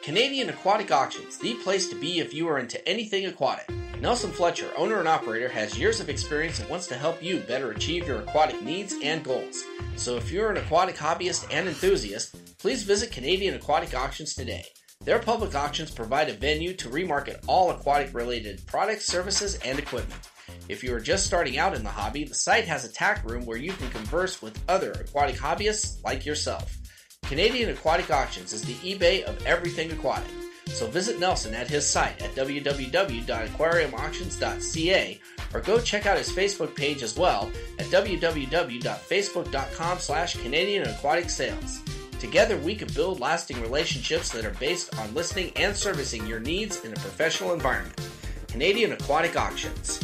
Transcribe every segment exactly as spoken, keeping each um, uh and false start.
Canadian Aquatic Auctions, the place to be if you are into anything aquatic. Nelson Fletcher, owner and operator, has years of experience and wants to help you better achieve your aquatic needs and goals. So if you're an aquatic hobbyist and enthusiast, please visit Canadian Aquatic Auctions today. Their public auctions provide a venue to remarket all aquatic-related products, services, and equipment. If you are just starting out in the hobby, the site has a tack room where you can converse with other aquatic hobbyists like yourself. Canadian Aquatic Auctions is the eBay of everything aquatic. So visit Nelson at his site at w w w dot aquarium auctions dot c a or go check out his Facebook page as well at w w w dot facebook dot com slash Canadian Aquatic Sales. Together we can build lasting relationships that are based on listening and servicing your needs in a professional environment. Canadian Aquatic Auctions.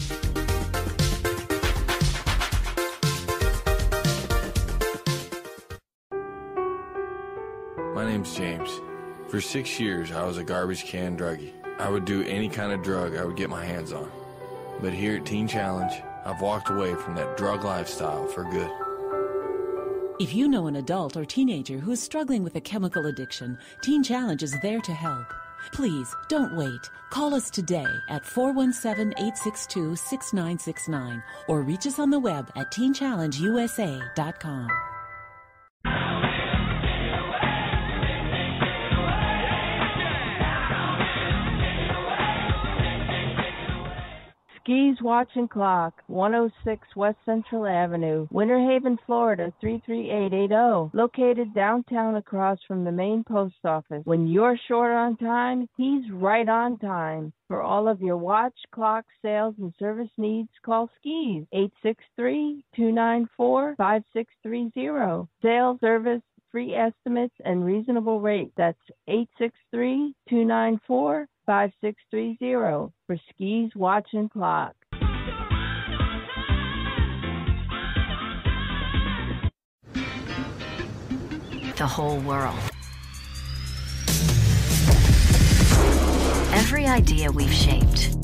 My name's James. For six years, I was a garbage can druggie. I would do any kind of drug I would get my hands on. But here at Teen Challenge, I've walked away from that drug lifestyle for good. If you know an adult or teenager who is struggling with a chemical addiction, Teen Challenge is there to help. Please, don't wait. Call us today at four one seven, eight six two, six nine six nine or reach us on the web at teen challenge u s a dot com. Skis Watch and Clock, one oh six West Central Avenue, Winter Haven, Florida, three three eight eight zero. Located downtown across from the main post office. When you're short on time, he's right on time. For all of your watch, clock, sales, and service needs, call Skis, eight six three, two nine four, five six three zero. Sales, service, free estimates, and reasonable rates. That's eight six three, two nine four, five six three zero for Skis Watch and Clock. The whole world. Every idea we've shaped.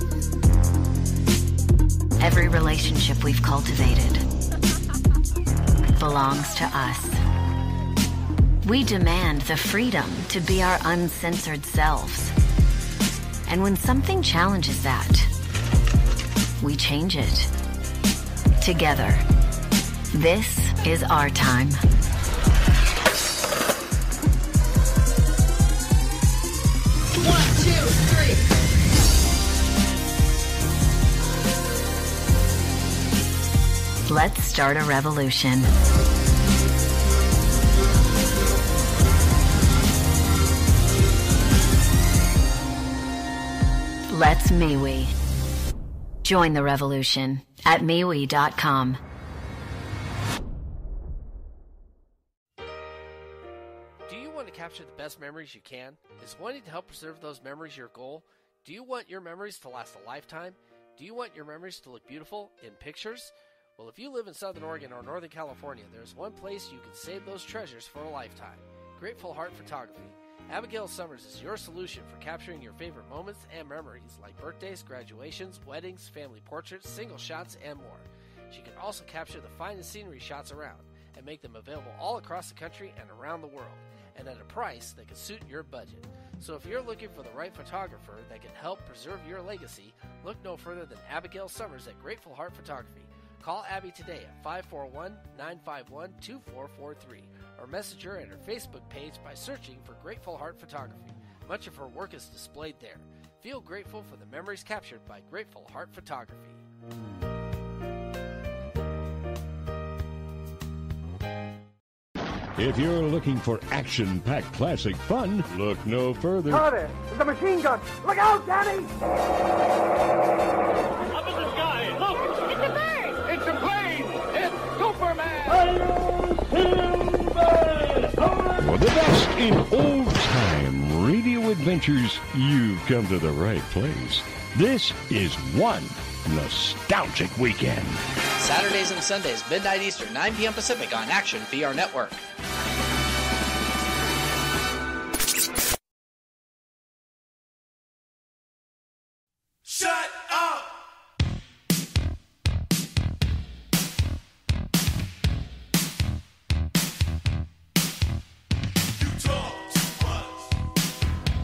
Every relationship we've cultivated belongs to us. We demand the freedom to be our uncensored selves. And when something challenges that, we change it. Together. This is our time. One, two, three. Let's start a revolution. Let's MeWe. Join the revolution at MeWe dot com. Do you want to capture the best memories you can? Is wanting to help preserve those memories your goal? Do you want your memories to last a lifetime? Do you want your memories to look beautiful in pictures? Well, if you live in Southern Oregon or Northern California, there's one place you can save those treasures for a lifetime. Grateful Heart Photography. Abigail Summers is your solution for capturing your favorite moments and memories like birthdays, graduations, weddings, family portraits, single shots, and more. She can also capture the finest scenery shots around and make them available all across the country and around the world, and at a price that can suit your budget. So if you're looking for the right photographer that can help preserve your legacy, look no further than Abigail Summers at Grateful Heart Photography. Call Abby today at five four one, nine five one, two four four three or message her at her Facebook page by searching for Grateful Heart Photography. Much of her work is displayed there. Feel grateful for the memories captured by Grateful Heart Photography. If you're looking for action-packed classic fun, look no further. Carter, the machine gun! Look out, Danny! Up in the sky, look! It's a bird! It's a plane! It's Superman! For the best in old-time radio adventures, you've come to the right place. This is one nostalgic weekend. Saturdays and Sundays, midnight Eastern, nine p.m. Pacific on Action V R Network. Shut up! You talk too much.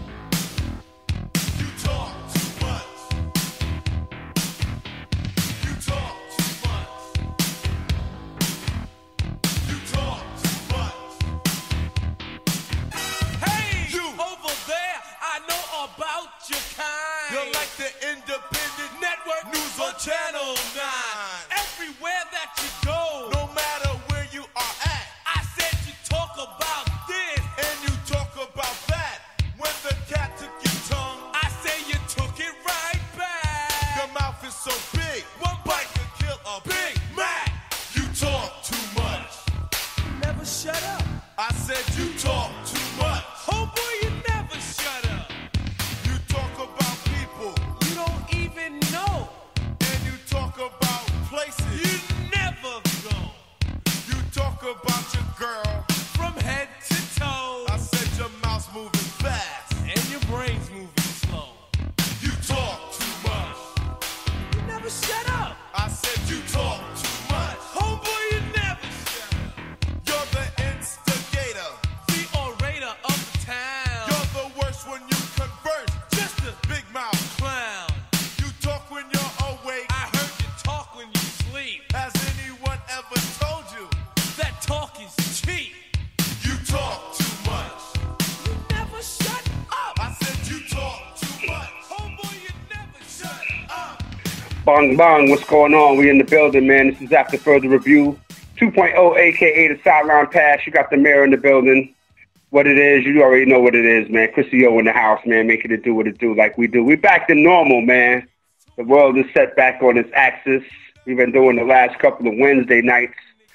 shut up. I said you talk too much. Homeboy, you never shut up. You talk about people you don't even know. And you talk about places you never go. You talk about your girl from head to toe. I said your mouth's moving fast and your brain's moving slow. You talk too much. You never shut up. I said you talk too much. Homeboy, you never shut up. You're the instigator, the orator of the town. You're the worst when you converse, just a big mouth clown. You talk when you're awake. I heard you talk when you sleep. Has anyone ever told you that talk is cheap? You talk too much. You never shut up. I said you talk too much. Homeboy, you never shut up. Bong Bong, what's going on? We in the building, man. This is After Further Review two point oh, a k a the Sideline Pass. You got the mayor in the building. What it is, you already know what it is, man. Chrissy O in the house, man, making it do what it do like we do. We back to normal, man. The world is set back on its axis. We've been doing the last couple of Wednesday nights.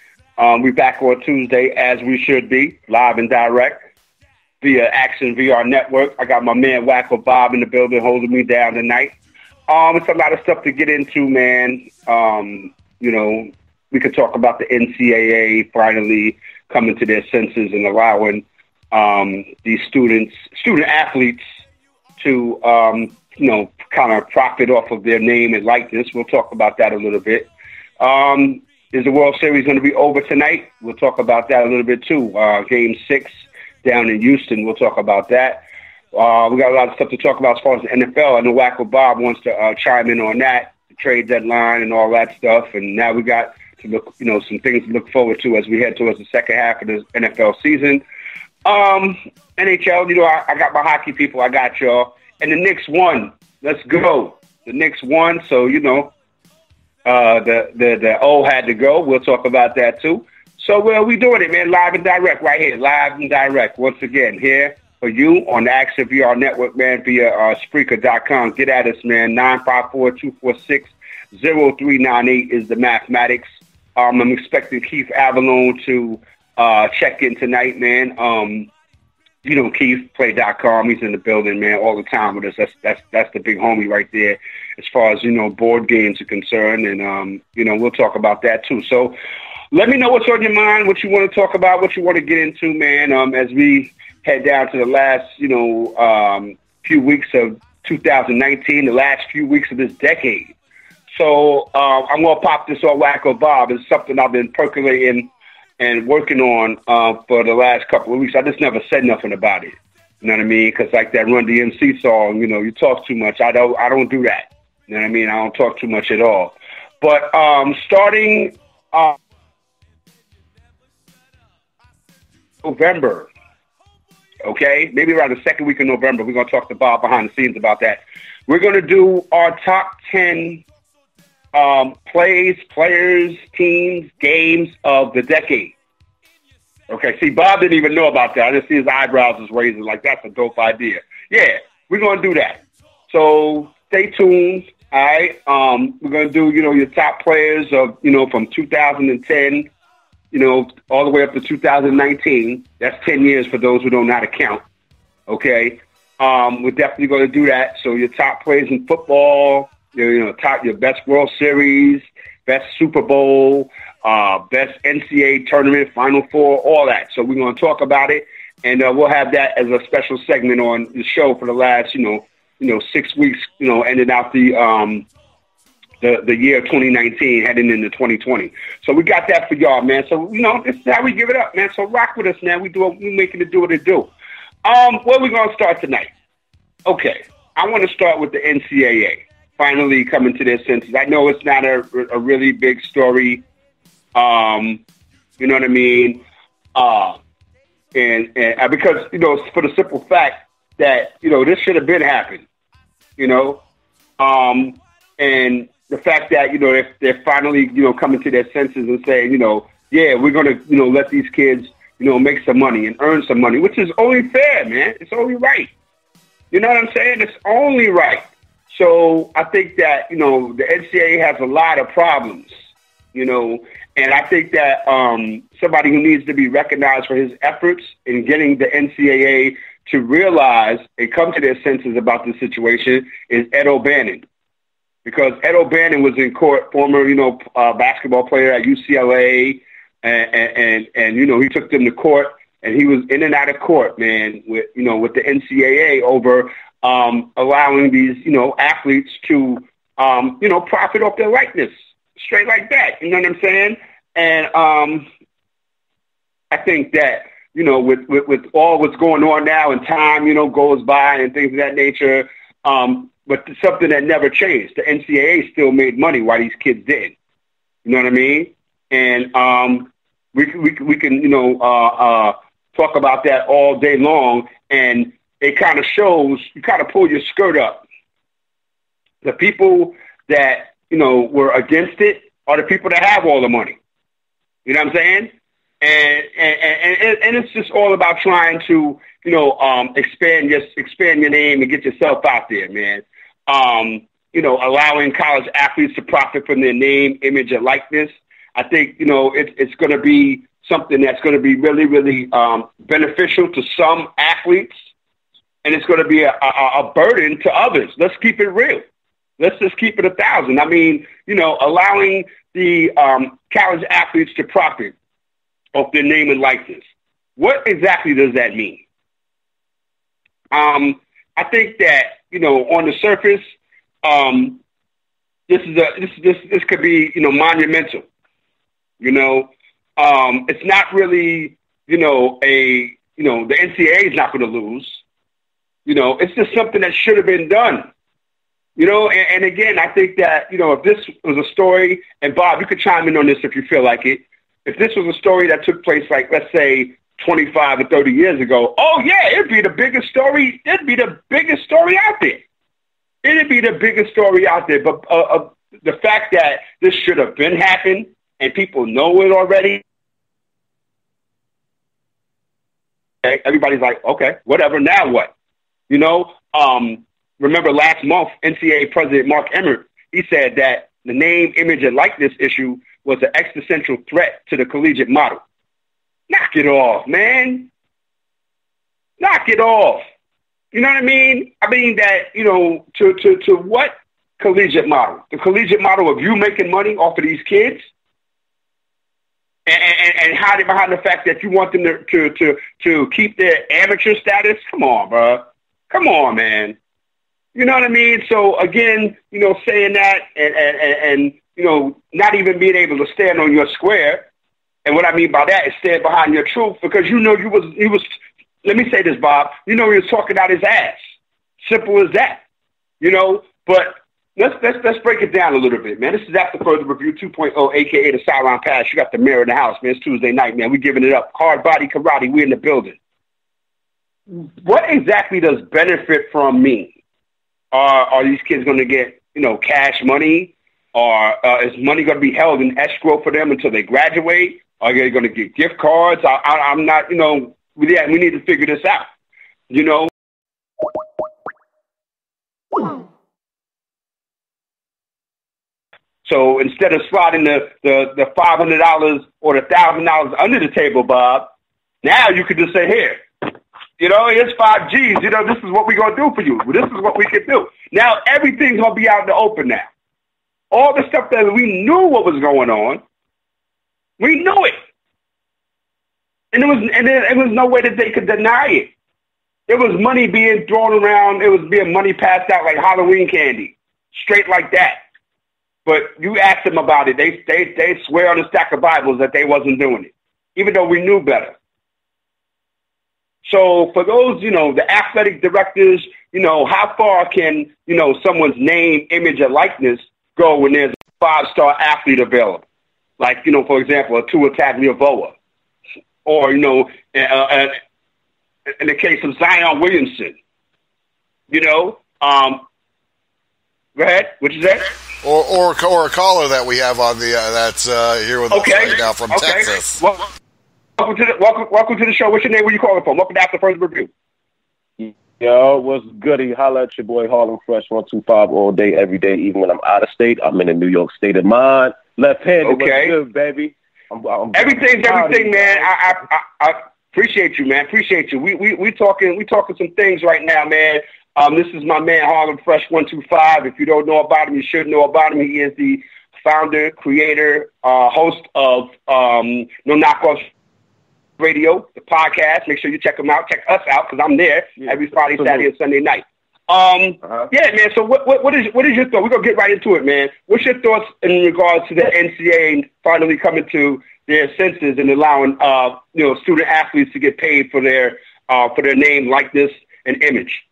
Um, we back on Tuesday, as we should be, live and direct, via Action V R Network. I got my man Wacko Bob in the building holding me down tonight. Um, it's a lot of stuff to get into, man. Um, you know, we could talk about the N C double A finally coming to their senses and allowing um, these students, student athletes to, um, you know, kind of profit off of their name and likeness. We'll talk about that a little bit. Um, is the World Series going to be over tonight? We'll talk about that a little bit, too. Uh, game six down in Houston, we'll talk about that. Uh, we got a lot of stuff to talk about as far as the N F L. I know Wacko Bob wants to uh, chime in on that, the trade deadline and all that stuff. And now we got to look, you know, some things to look forward to as we head towards the second half of the N F L season. Um, N H L, you know, I, I got my hockey people. I got y'all. And the Knicks won. Let's go. The Knicks won. So, you know, uh, the, the, the O had to go. We'll talk about that, too. So, well, we doing it, man, live and direct right here, live and direct. Once again, here for you on the Action V R Network, man, via uh, Spreaker dot com. Get at us, man. nine five four, two four six, zero three nine eight is the mathematics. Um, I'm expecting Keith Avalone to uh, check in tonight, man. Um, you know, Keith, play dot com. He's in the building, man, all the time with us. That's that's that's the big homie right there as far as, you know, board games are concerned. And, um, you know, we'll talk about that, too. So let me know what's on your mind, what you want to talk about, what you want to get into, man, um, as we head down to the last, you know, um, few weeks of two thousand nineteen, the last few weeks of this decade. So uh, I'm going to pop this on Wacko Bob. It's something I've been percolating and working on uh, for the last couple of weeks. I just never said nothing about it. You know what I mean? Because like that Run D M C song, you know, you talk too much. I don't I don't do that. You know what I mean? I don't talk too much at all. But um, starting uh, November, okay, maybe around the second week of November, we're going to talk to Bob behind the scenes about that. We're going to do our top ten um, plays, players, teams, games of the decade. Okay, see, Bob didn't even know about that. I just see his eyebrows was raising like, that's a dope idea. Yeah, we're going to do that. So stay tuned, all right? Um, we're going to do, you know, your top players of, you know, from two thousand ten, you know, all the way up to two thousand nineteen. That's ten years for those who don't know how to count, okay? Um, we're definitely going to do that. So your top players in football, your, you know, top your best World Series, best Super Bowl, uh, best N C double A tournament, Final Four, all that. So we're going to talk about it, and uh, we'll have that as a special segment on the show for the last, you know, you know, six weeks, you know, ending out the um, the the year twenty nineteen, heading into twenty twenty. So we got that for y'all, man. So, you know, this is how we give it up, man. So rock with us, man. We do we making it do what it do. Um, where we gonna start tonight? Okay, I want to start with the N C double A finally coming to their senses. I know it's not a, a really big story. Um, you know what I mean? Uh, and and because, you know, for the simple fact that, you know, this should have been happened. You know, um, and the fact that, you know, if they're finally, you know, coming to their senses and saying, you know, yeah, we're going to, you know, let these kids, you know, make some money and earn some money, which is only fair, man. It's only right. You know what I'm saying? It's only right. So I think that, you know, the N C double A has a lot of problems. you know. And I think that um, somebody who needs to be recognized for his efforts in getting the N C double A to realize and come to their senses about the situation is Ed O'Bannon. Because Ed O'Bannon was in court, former, you know, uh, basketball player at U C L A, and, and, and, and, you know, he took them to court, and he was in and out of court, man, with, you know, with the N C double A over um, allowing these, you know, athletes to, um, you know, profit off their likeness, straight like that. You know what I'm saying? And um, I think that, you know, with, with, with all what's going on now and time, you know, goes by and things of that nature, um, but something that never changed. The N C double A still made money while these kids didn't. You know what I mean? And um, we, we, we can, you know, uh, uh, talk about that all day long, and it kind of shows, you kind of pull your skirt up. The people that, you know, were against it are the people that have all the money. You know what I'm saying? And and, and, and it's just all about trying to, you know, um, expand your, expand your name and get yourself out there, man. Um, you know, allowing college athletes to profit from their name, image, and likeness. I think, you know, it, it's going to be something that's going to be really, really um, beneficial to some athletes, and it's going to be a, a, a burden to others. Let's keep it real. Let's just keep it a thousand. I mean, you know, allowing the um, college athletes to profit off their name and likeness. What exactly does that mean? Um, I think that, you know, on the surface, um, this is a this this this could be, you know, monumental. You know, um, it's not really, you know, a you know the N C double A is not going to lose. You know, it's just something that should have been done. You know, and, and again, I think that, you know, if this was a story, and Bob, you could chime in on this if you feel like it. If this was a story that took place, like, let's say, twenty-five or thirty years ago, oh, yeah, it'd be the biggest story. It'd be the biggest story out there. It'd be the biggest story out there. But uh, uh, the fact that this should have been happened and people know it already, everybody's like, okay, whatever, now what? You know, um, remember last month, N C double A President Mark Emmert, he said that the name, image, and likeness issue was an existential threat to the collegiate model. Knock it off, man. Knock it off. You know what I mean? I mean that, you know, to, to, to what collegiate model? The collegiate model of you making money off of these kids and, and, and hiding behind the fact that you want them to, to, to, to keep their amateur status? Come on, bro. Come on, man. You know what I mean? So, again, you know, saying that and, and, and, and, you know, not even being able to stand on your square. And what I mean by that is stand behind your truth, because you know you was, he was, let me say this, Bob, you know he was talking out his ass. Simple as that. You know, but let's, let's, let's break it down a little bit, man. This is After Further Review two point oh, a k a the Sideline Pass. You got the mayor in the house, man. It's Tuesday night, man. We're giving it up. Hard Body Karate. We're in the building. What exactly does benefit from mean? Are, are these kids going to get, you know, cash money? Or uh, is money going to be held in escrow for them until they graduate? Are they going to get gift cards? I, I, I'm not, you know, we, yeah, we need to figure this out, you know. So instead of sliding the, the, the five hundred dollars or the one thousand dollars under the table, Bob, now you could just say, here, you know, here's five G's. You know, this is what we're going to do for you. This is what we can do. Now everything's going to be out in the open now. All the stuff that we knew what was going on, we knew it. And, it was, and there, there was no way that they could deny it. There was money being thrown around. It was being money passed out like Halloween candy, straight like that. But you ask them about it, they, they, they swear on a stack of Bibles that they wasn't doing it, even though we knew better. So for those, you know, the athletic directors, you know, how far can, you know, someone's name, image, or likeness go when there's a five-star athlete available? Like, you know, for example, a Tua Tagovailoa. Or, you know, uh, uh, in the case of Zion Williamson. You know? Um, go ahead. What you say? Or, or or a caller that we have on the uh, that's uh, here with okay. us right now from okay. Texas. Well, welcome to the welcome, welcome to the show. What's your name? Where you calling from? Welcome to After Further Review. Yo, what's goody? Holla at your boy Harlem Fresh one two five all day, every day, even when I'm out of state. I'm in a New York state of mind. Left-handed, Okay. was good, baby. I'm, I'm Everything's proud of everything, you, man. I, I, I, I appreciate you, man. Appreciate you. We we we talking we talking some things right now, man. Um, this is my man Harlem Fresh one two five. If you don't know about him, you should know about him. He is the founder, creator, uh, host of um, No Knockoffs Radio, the podcast. Make sure you check him out. Check us out because I'm there Yeah, every Friday, absolutely. Saturday, and Sunday night. Um, Uh-huh. yeah, man. So what, what, what is, what is your thought? We're going to get right into it, man. What's your thoughts in regards to the N C A A finally coming to their senses and allowing, uh, you know, student athletes to get paid for their, uh, for their name, likeness, and image?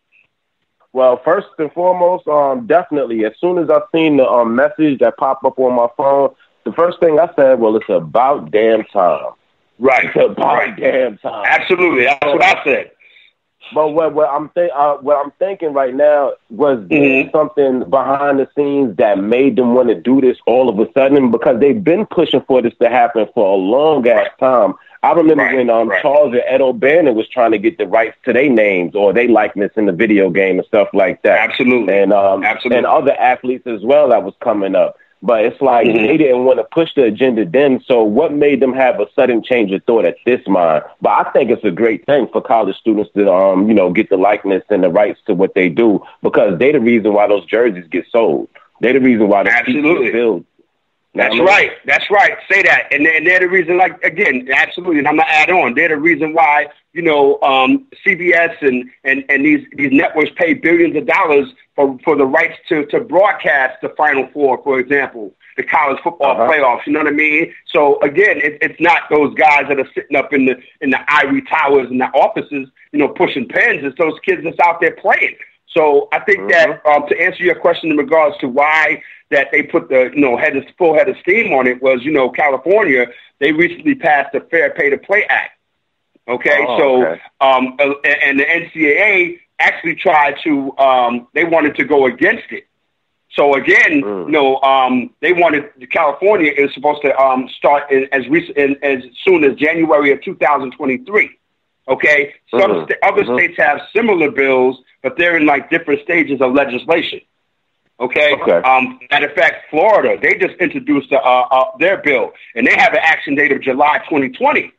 Well, first and foremost, um, definitely. As soon as I seen the um, message that popped up on my phone, the first thing I said, well, it's about damn time. Right. It's about Right. damn time. Absolutely. That's what I said. But what, what I'm think, uh, what I'm thinking right now was there Mhm. something behind the scenes that made them want to do this all of a sudden, because they've been pushing for this to happen for a long ass time. I remember Right, when um, right. Charles and Ed O'Bannon was trying to get the rights to their names or their likeness in the video game and stuff like that. Absolutely. And um, Absolutely. and other athletes as well that was coming up. But it's like Mhm. they didn't want to push the agenda then. So what made them have a sudden change of thought at this time? But I think it's a great thing for college students to, um, you know, get the likeness and the rights to what they do, because they're the reason why those jerseys get sold. They're the reason why the seats Absolutely. get filled. That's You know what I mean? right. That's right. Say that. And they're, they're the reason, like, again, absolutely. And I'm going to add on. They're the reason why, you know, um, C B S and, and, and these, these networks pay billions of dollars for, for the rights to, to broadcast the Final Four, for example, the college football Uh-huh. playoffs. You know what I mean? So, again, it, it's not those guys that are sitting up in the, in the ivory towers and the offices, you know, pushing pens. It's those kids that's out there playing. So I think that um, to answer your question in regards to why that they put the, you know, head of, full head of steam on it was, you know, California, they recently passed the Fair Pay to Play Act. Okay. Oh, so, okay. um, uh, and the N C A A actually tried to, um, they wanted to go against it. So again, Mm. you know, um, they wanted, California is supposed to um, start in, as recent, in, as soon as January of two thousand twenty-three. Okay. Some Mhm. sta- other Mhm. states have similar bills, but they're in like different stages of legislation. Okay. Okay. Um, matter of fact, Florida, they just introduced uh, uh, their bill, and they have an action date of July twenty twenty.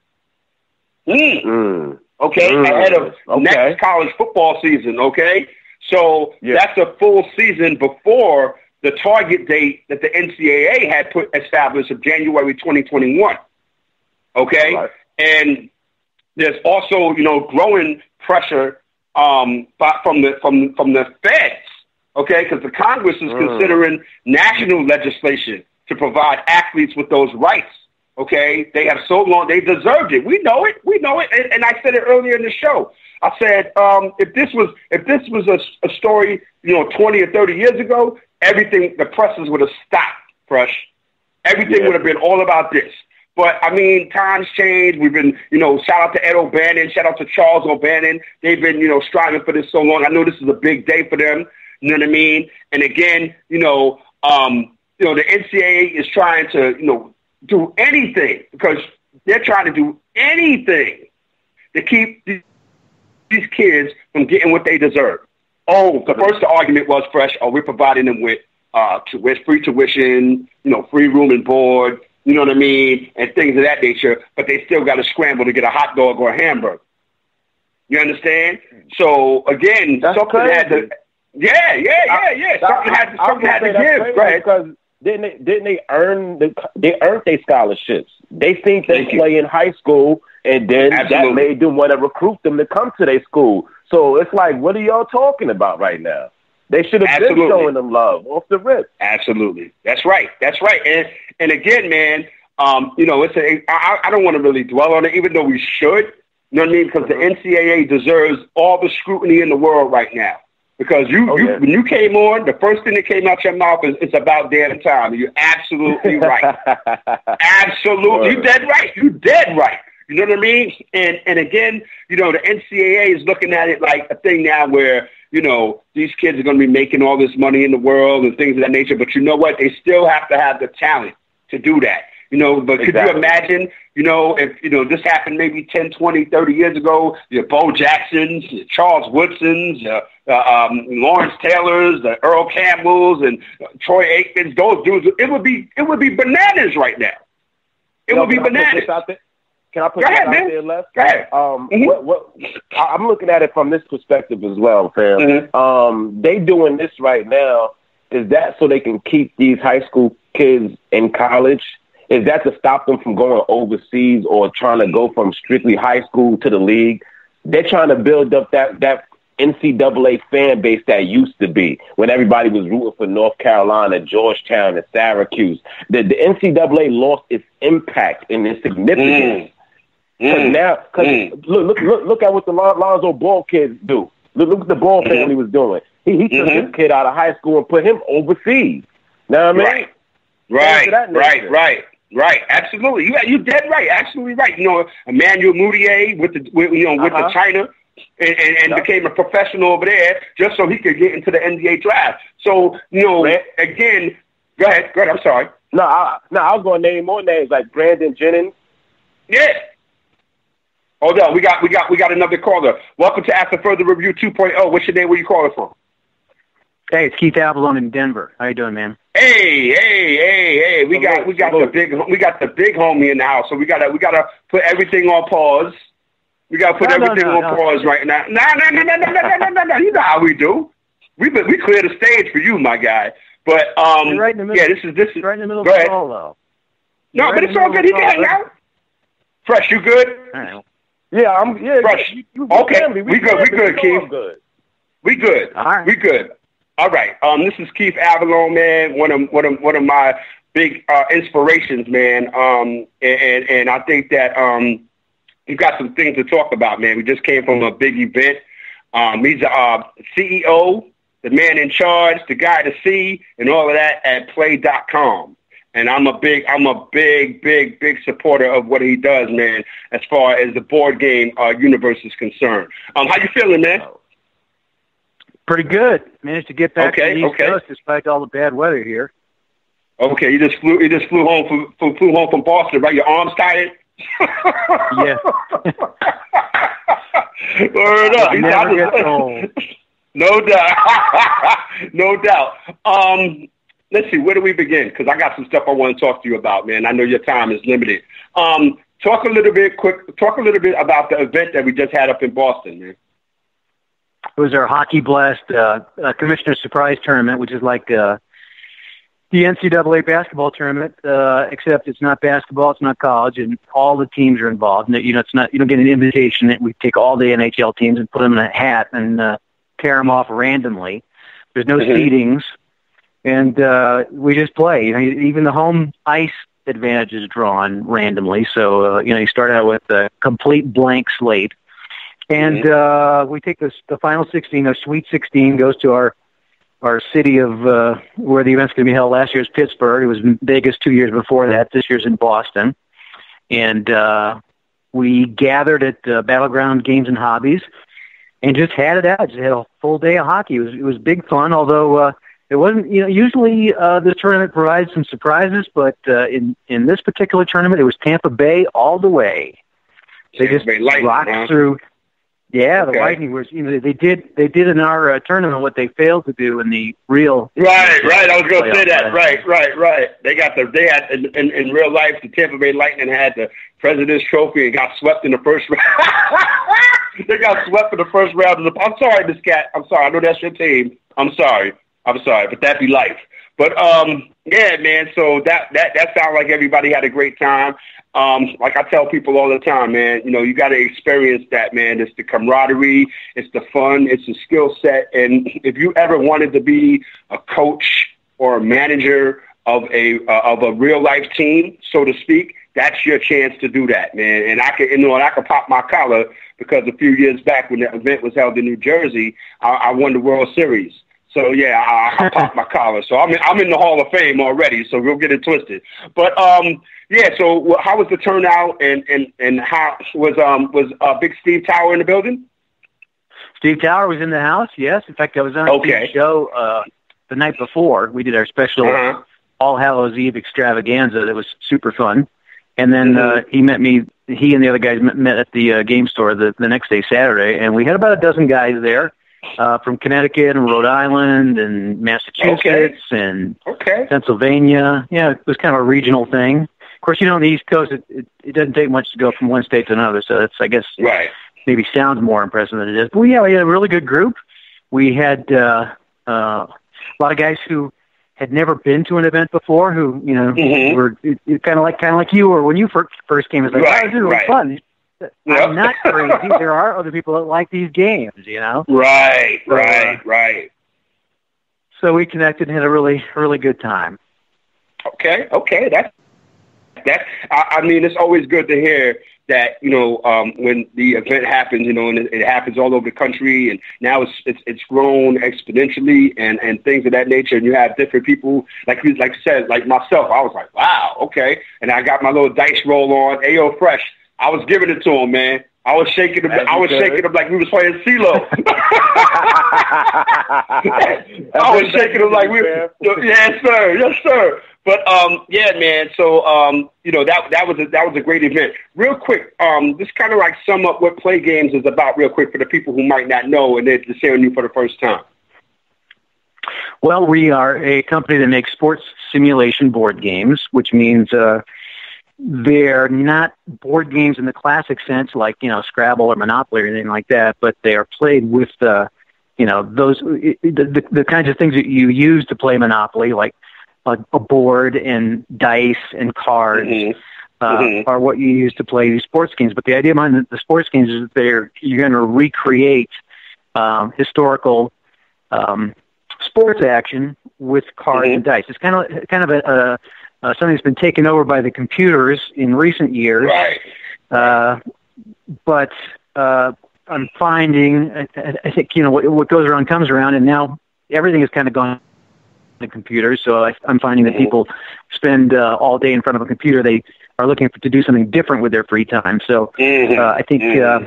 Mm. Mm. Okay, Mm. ahead of Okay. next college football season. Okay, so Yeah. that's a full season before the target date that the N C A A had put established of January twenty twenty-one. Okay, Right. and there's also, you know, growing pressure um, by, from the from from the feds. Okay, because the Congress is Mm. considering national legislation to provide athletes with those rights. Okay, they have so long, they deserved it. We know it, we know it, and, and I said it earlier in the show. I said, um, if this was if this was a, a story, you know, twenty or thirty years ago, everything, the presses would have stopped. Fresh, everything Yeah. would have been all about this. But I mean, times change. We've been, you know, shout out to Ed O'Bannon, shout out to Charles O'Bannon. They've been, you know, striving for this so long. I know this is a big day for them. You know what I mean? And again, you know, um, you know, the N C A A is trying to, you know, do anything, because they're trying to do anything to keep these, these kids from getting what they deserve. Oh, the first argument was, Fresh, oh, we're providing them with uh, to, with free tuition, you know, free room and board, you know what I mean, and things of that nature, but they still got to scramble to get a hot dog or a hamburger. You understand? So, again, That's something crazy. had to, yeah, yeah, yeah, yeah, something had to, something had to give. Go ahead. Because didn't they, didn't they earn the, they earned their scholarships? They think they Thank you. play in high school, and then that Absolutely. made them want to recruit them to come to their school. So it's like, what are y'all talking about right now? They should have been Absolutely. showing them love off the rip. Absolutely. That's right. That's right. And and again, man, um, you know, it's a, I, I don't want to really dwell on it, even though we should. You know what I mean? Because the N C A A deserves all the scrutiny in the world right now. Because you, Oh, you yeah. when you came on, the first thing that came out your mouth is it's about damn time. You're absolutely right. Absolutely. You dead right. You dead right. You know what I mean? And and again, you know, the N C A A is looking at it like a thing now where, you know, these kids are going to be making all this money in the world and things of that nature. But you know what? They still have to have the talent to do that. You know, but could Exactly. you imagine, you know, if, you know, this happened maybe ten, twenty, thirty years ago, your Bo Jacksons, your Charles Woodsons, uh, uh, um, Lawrence Taylors, the Earl Campbells, and uh, Troy Aikmans, those dudes, it would be, it would be bananas right now. It Yo, would be can I put bananas. this out there? Can I put Go this ahead, out man. there, Les? Go ahead. Um, Mhm. what, what, I- I'm looking at it from this perspective as well, fam. Mhm. Um, they doing this right now. Is that so they can keep these high school kids in college? Is that to stop them from going overseas or trying to go from strictly high school to the league? They're trying to build up that, that N C double A fan base that used to be when everybody was rooting for North Carolina, Georgetown, and Syracuse. The, the N C double A lost its impact and its significance. Because Mm. now, cause Mm. look, look, look, look at what the Lon- Lonzo Ball kids do. Look, look what the Ball Mm-hmm. family was doing. He, he took Mhm. this kid out of high school and put him overseas. Know what I mean? Right, right, Things of that right, nature. right, right. Absolutely, you you dead right. Absolutely right. You know, Emmanuel Mudiay with the with, you know with Uh-huh. the China, and, and, and Yep. became a professional over there just so he could get into the N B A draft. So you know, Man. again, go ahead, go ahead. I'm sorry. No, I, no, I was going to name more names like Brandon Jennings. Yeah. Hold on, we got we got we got another caller. Welcome to After Further Review two point oh. What's your name? Where you calling from? Hey, it's Keith Avalon in Denver. How you doing, man? Hey, hey, hey, hey! We got we got the big we got the big homie in the house, so we gotta we gotta put everything on pause. We gotta put No, no, everything no, on no. pause right now. No, no, no, no, no, no, no, no, no, no. You know how we do. We we clear the stage for you, my guy. But um, You're right in the middle. yeah, this is this is right in the middle Go of ahead. the call, though. No, You're but right it's in the all good. He middle can of hang the out. Fresh, you good? All right. Yeah, I'm. Yeah, Fresh. you- you- Okay, family. we good. We family. good, know Keith. I'm good. We good. All right. We good. All right. Um, this is Keith Avalon, man. One of one of one of my big uh, inspirations, man. Um, and, and and I think that um, we've got some things to talk about, man. We just came from a big event. Um, he's a uh, C E O, the man in charge, the guy to see, and all of that at play dot com. And I'm a big, I'm a big, big, big supporter of what he does, man. As far as the board game uh, universe is concerned. Um, how you feeling, man? Pretty good. Managed to get back Okay, to the East okay. Coast despite all the bad weather here. Okay, you just flew, you just flew home from, flew, flew home from Boston, right? Your arms tired? Yeah. Word up. He's Never out gets of- old. No doubt. No doubt. Um, let's see, where do we begin? Because I got some stuff I want to talk to you about, man. I know your time is limited. Um, talk a little bit quick. Talk a little bit about the event that we just had up in Boston, man. It was our Hockey Blast uh, uh, Commissioner Surprise Tournament, which is like uh, the N C double A basketball tournament, uh, except it's not basketball, it's not college, and all the teams are involved. And, you know, it's not you don't get an invitation. We take all the N H L teams and put them in a hat and uh, tear them off randomly. There's no Mhm. seedings, and uh, we just play. You know, even the home ice advantage is drawn randomly. So uh, you know, you start out with a complete blank slate. And uh, we take this, the final sixteen, the Sweet sixteen goes to our our city of uh, where the event's going to be held. Last year's Pittsburgh. It was in Vegas two years before that. This year's in Boston. And uh, we gathered at uh, Battleground Games and Hobbies and just had it out. Just had a full day of hockey. It was it was big fun, although uh, it wasn't. You know, usually uh, this tournament provides some surprises, but uh, in in this particular tournament, it was Tampa Bay all the way. They Tampa just Bay Lightning, rocked huh? through. Yeah, Okay. the Lightning was, you know, they did they did in our uh, tournament what they failed to do in the real. Right, right. I was going to say playoff that. last Right, right, right. They got the they had in, in, in real life the Tampa Bay Lightning had the President's Trophy and got swept in the first round. They got swept in the first round. Of the, I'm sorry, Miss Cat. I'm sorry. I know that's your team. I'm sorry. I'm sorry, but that be life. But um, yeah, man. So that that that sounds like everybody had a great time. Um, like I tell people all the time, man. You know, you got to experience that, man. It's the camaraderie, it's the fun, it's the skill set. And if you ever wanted to be a coach or a manager of a uh, of a real life team, so to speak, that's your chance to do that, man. And I could, you know, and I could pop my collar because a few years back when the event was held in New Jersey, I, I won the World Series. So yeah, I, I popped my collar. So I'm in, I'm in the Hall of Fame already. So we'll get it twisted. But um, yeah. So how was the turnout, and and and how was um was uh, Big Steve Tower in the building? Steve Tower was in the house. Yes, in fact, I was on Okay. Steve's show uh, the night before. We did our special Uh-huh. All Hallows Eve extravaganza that was super fun. And then uh, he met me, he and the other guys met, met at the uh, game store the, the next day, Saturday, and we had about a dozen guys there uh, from Connecticut and Rhode Island and Massachusetts okay. and okay. Pennsylvania. Yeah, it was kind of a regional thing. Of course, you know, on the East Coast, it, it, it doesn't take much to go from one state to another, so it's, I guess, right. maybe sounds more impressive than it is. But yeah, we had a really good group. We had uh, uh, a lot of guys who had never been to an event before, who you know mm-hmm. were kind of like kind of like you, or when you first first came, it's like, right, oh, this is really right. fun. Yep. I'm not crazy. There are other people that like these games, you know. Right, so, right, uh, right. So we connected and had a really really good time. Okay, okay, that's that. I, I mean, it's always good to hear that, you know, um, when the event happens, you know, and it, it happens all over the country, and now it's it's, it's grown exponentially, and, and things of that nature. And you have different people, like you like you said, like myself. I was like, wow, okay. And I got my little dice roll on. Ayo Fresh, I was giving it to him, man. I was shaking him. As I was shaking him like we was playing CeeLo. I was shaking him like we. Yes, sir. Yes, sir. But um, yeah, man. So um, you know that that was a, that was a great event. Real quick, um, just kind of like sum up what Play Games is about, real quick, for the people who might not know and they're just hearing you for the first time. Well, we are a company that makes sports simulation board games, which means uh, they're not board games in the classic sense, like you know Scrabble or Monopoly or anything like that, but they are played with uh, you know those the, the the kinds of things that you use to play Monopoly, like A, a board and dice and cards mm-hmm. Uh, mm-hmm. are what you use to play these sports games. But the idea behind the, the sports games is that they're you're going to recreate um, historical um, sports action with cards mm-hmm. and dice. It's kind of kind of a, a, a something that's been taken over by the computers in recent years. Right. Uh, but uh, I'm finding, I, I think you know what, what goes around comes around, and now everything has kind of gone the computer. So I, I'm finding that people spend uh, all day in front of a computer. They are looking for, to do something different with their free time. So mm-hmm. uh, I think uh,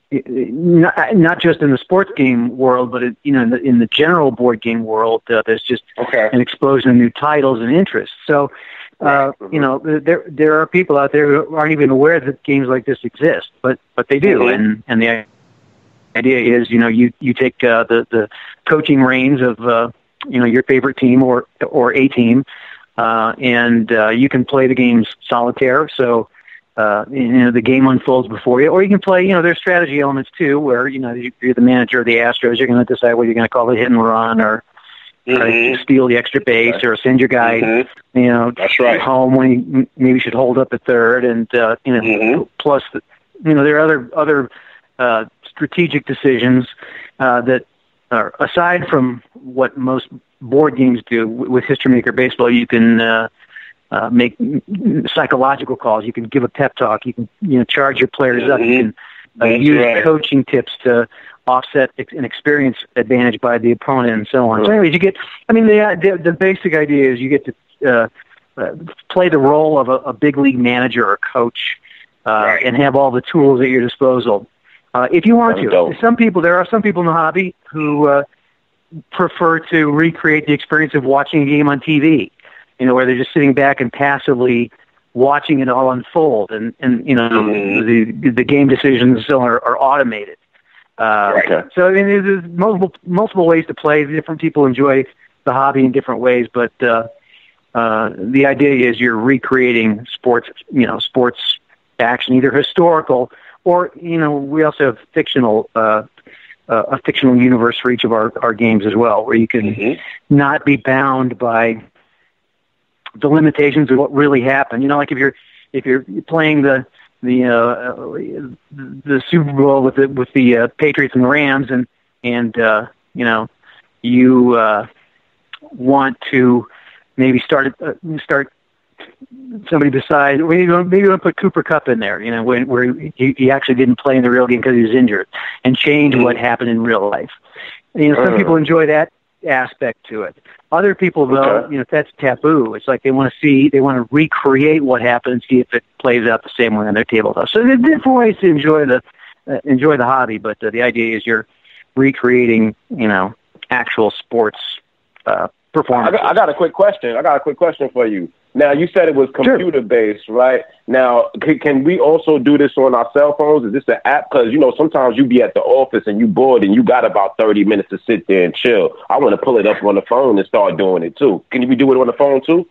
not, not just in the sports game world, but it, you know, in the, in the general board game world, uh, there's just okay. an explosion of new titles and interests. So uh, you know, there there are people out there who aren't even aware that games like this exist, but but they do. Mm-hmm. And and the idea is, you know, you you take uh, the the coaching reins of uh, you know, your favorite team or or a team, uh, and uh, you can play the games solitaire. So, uh, you know, the game unfolds before you, or you can play. You know, there's strategy elements too, where you know you're the manager of the Astros. You're going to decide whether you're going to call it hit and run or mm-hmm. uh, steal the extra base okay. or send your guy, mm-hmm. you know, That's right. home when he maybe should hold up at third, and uh, you know, mm-hmm. plus, the, you know, there are other other uh, strategic decisions uh, that. Uh, aside from what most board games do with History Maker Baseball, you can uh, uh, make psychological calls. You can give a pep talk. You can you know charge your players mm-hmm. up. You can uh, use right. coaching tips to offset an experience advantage by the opponent, and so on. So, anyways, you get. I mean, the the, the basic idea is you get to uh, uh, play the role of a, a big league manager or coach, uh, right. and have all the tools at your disposal. Uh, if you want to. Some people, there are some people in the hobby who uh, prefer to recreate the experience of watching a game on T V, you know, where they're just sitting back and passively watching it all unfold, and, and you know, mm-hmm. the the game decisions are, are automated. Uh, right. So, I mean, there's multiple, multiple ways to play. Different people enjoy the hobby in different ways, but uh, uh, the idea is you're recreating sports, you know, sports action, either historical or, you know, we also have fictional, uh, uh, a fictional universe for each of our, our games as well, where you can mm-hmm. not be bound by the limitations of what really happened. You know, like if you're if you're playing the the uh, the Super Bowl with the with the uh, Patriots and the Rams, and and uh, you know you uh, want to maybe start uh, start. Somebody decides maybe maybe we'll put Cooper Kupp in there, you know, where, where he, he actually didn't play in the real game because he was injured, and change what happened in real life. You know, some uh, people enjoy that aspect to it. Other people, though, okay. you know, that's taboo. It's like they want to see, they want to recreate what happened and see if it plays out the same way on their tabletop. So there's different ways to enjoy the uh, enjoy the hobby, but uh, the idea is you're recreating, you know, actual sports uh, performance. I got, I got a quick question. I got a quick question for you. Now, you said it was computer-based, right? Now, can, can we also do this on our cell phones? Is this an app? Because, you know, sometimes you be at the office and you bored and you got about thirty minutes to sit there and chill. I want to pull it up on the phone and start doing it, too. Can you do it on the phone, too?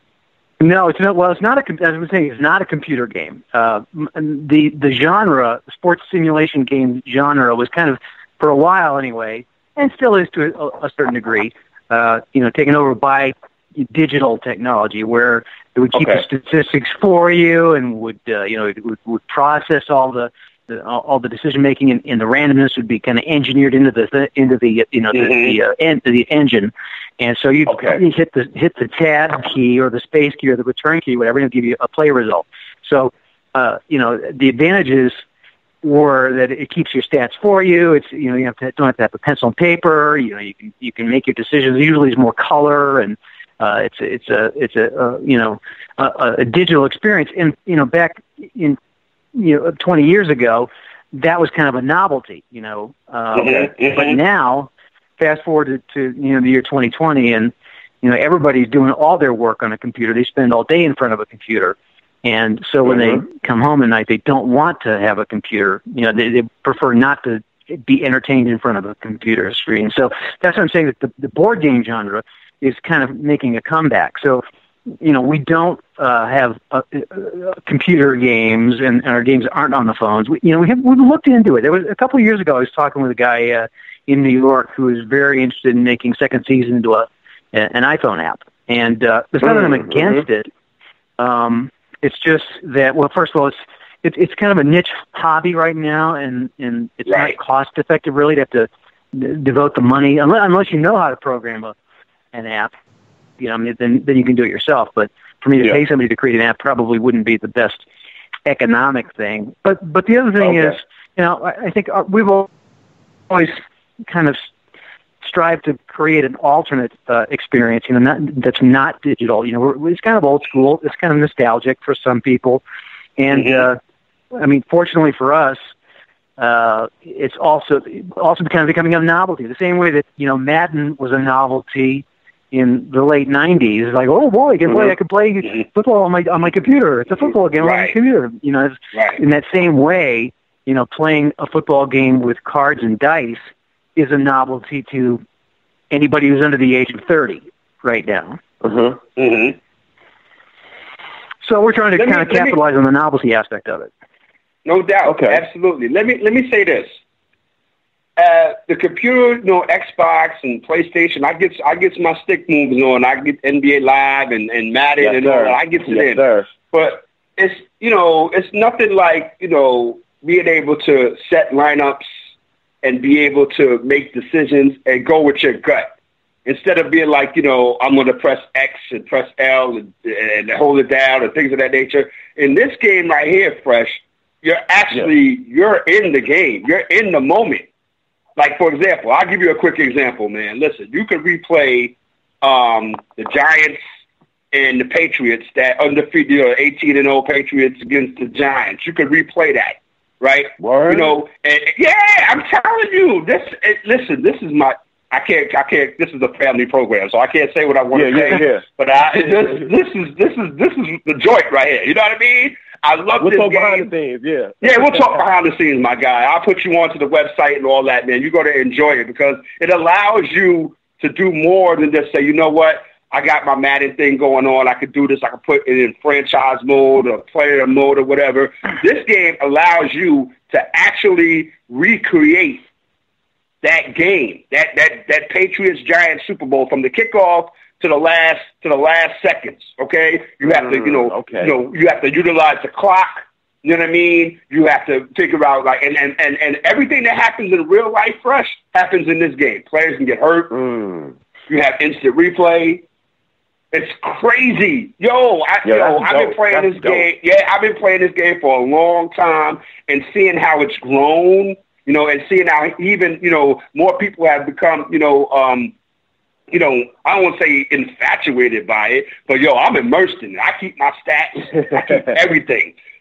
No, it's not. Well, it's not a. As I was saying, it's not a computer game. Uh, the the genre, sports simulation game genre, was kind of, for a while anyway, and still is to a, a certain degree, uh, you know, taken over by digital technology, where it would keep Okay. the statistics for you and would, uh, you know, it would, would process all the, the all the decision making, and, and the randomness would be kind of engineered into the into the you know the Mhm. the, uh, en- the engine, and so you Okay. you hit the hit the tab key or the space key or the return key, whatever, and it'll give you a play result. So, uh, you know, the advantages were that it keeps your stats for you. It's, you know, you have to, don't have to have a pencil and paper. You know, you can you can make your decisions. Usually, it's more color, and uh, it's a, it's a it's a uh, you know a, a digital experience. And you know, back in you know twenty years ago, that was kind of a novelty. You know, um, Mhm, mhm. but now, fast forward to, to you know the year twenty twenty, and you know everybody's doing all their work on a computer. They spend all day in front of a computer. And so when Mhm. they come home at night, they don't want to have a computer. You know, they, they prefer not to be entertained in front of a computer screen. So that's what I'm saying, that the, the board game genre is kind of making a comeback. So, you know, we don't uh, have uh, uh, computer games, and, and our games aren't on the phones. We, you know, we have we looked into it. There was a couple of years ago, I was talking with a guy uh, in New York who was very interested in making Second Season into a an iPhone app. And uh, there's nothing Mhm. against it. Um, It's just that, well, first of all, it's it, it's kind of a niche hobby right now, and, and it's Right. not cost effective really to have to d- devote the money, unless, unless you know how to program a, an app. You know, I mean, then then you can do it yourself. But for me to Yeah. pay somebody to create an app probably wouldn't be the best economic thing. But but the other thing Okay. is, you know, I, I think uh, we've always kind of strive to create an alternate uh, experience, you know, not, that's not digital. You know, we're, it's kind of old school. It's kind of nostalgic for some people. And, Mhm. uh, I mean, fortunately for us, uh, it's also also kind of becoming a novelty. The same way that, you know, Madden was a novelty in the late nineties. Like, oh, boy, I can play, Mhm. I can play football on my on my computer. It's a football game on my Right. computer. You know, it's, Right. in that same way, you know, playing a football game with cards and dice is a novelty to anybody who's under the age of thirty right now. Mhm. Mm-hmm. So we're trying to Let me- kind of let me- capitalize on the novelty aspect of it. No doubt. Okay. Absolutely. Let me let me say this. Uh, the computer, you know, Xbox and PlayStation, I get I get my stick moves on. I get N B A Live and, and Madden Yes, and all sir. that. I get it Yes, in. sir. But it's, you know, it's nothing like, you know, being able to set lineups and be able to make decisions and go with your gut. Instead of being like, you know, I'm going to press X and press L and, and hold it down and things of that nature. In this game right here, Fresh, you're actually, you're in the game. You're in the moment. Like, for example, I'll give you a quick example, man. Listen, you could replay um, the Giants and the Patriots, that undefeated, you know, eighteen and oh Patriots against the Giants. You could replay that, right? Word. You know, and, yeah, I'm telling you, this. It, listen, this is my. I can't. I can't. This is a family program, so I can't say what I want Yeah, to say. yeah, yeah. But I, this, this is this is this is the joint right here. You know what I mean? I love We'll this talk game. behind the scenes, yeah. Yeah, we'll talk behind the scenes, my guy. I'll put you onto the website and all that, man. You're going to enjoy it because it allows you to do more than just say, you know what, I got my Madden thing going on. I could do this. I could put it in franchise mode or player mode or whatever. This game allows you to actually recreate that game, that that that Patriots Giants Super Bowl from the kickoff to the last to the last seconds. Okay, you have to, you know, okay. you know, you have to utilize the clock. You know what I mean? You have to figure out like, and and and, and everything that happens in real life, Fresh, happens in this game. Players can get hurt. Mm. You have instant replay. It's crazy, yo. I, Yo, yo, that's I've been dope. playing That's this dope. game. Yeah, I've been playing this game for a long time and seeing how it's grown. You know, and seeing how even, you know, more people have become, you know, um, you know, I don't want to say infatuated by it, but yo, I'm immersed in it. I keep my stats, I keep everything.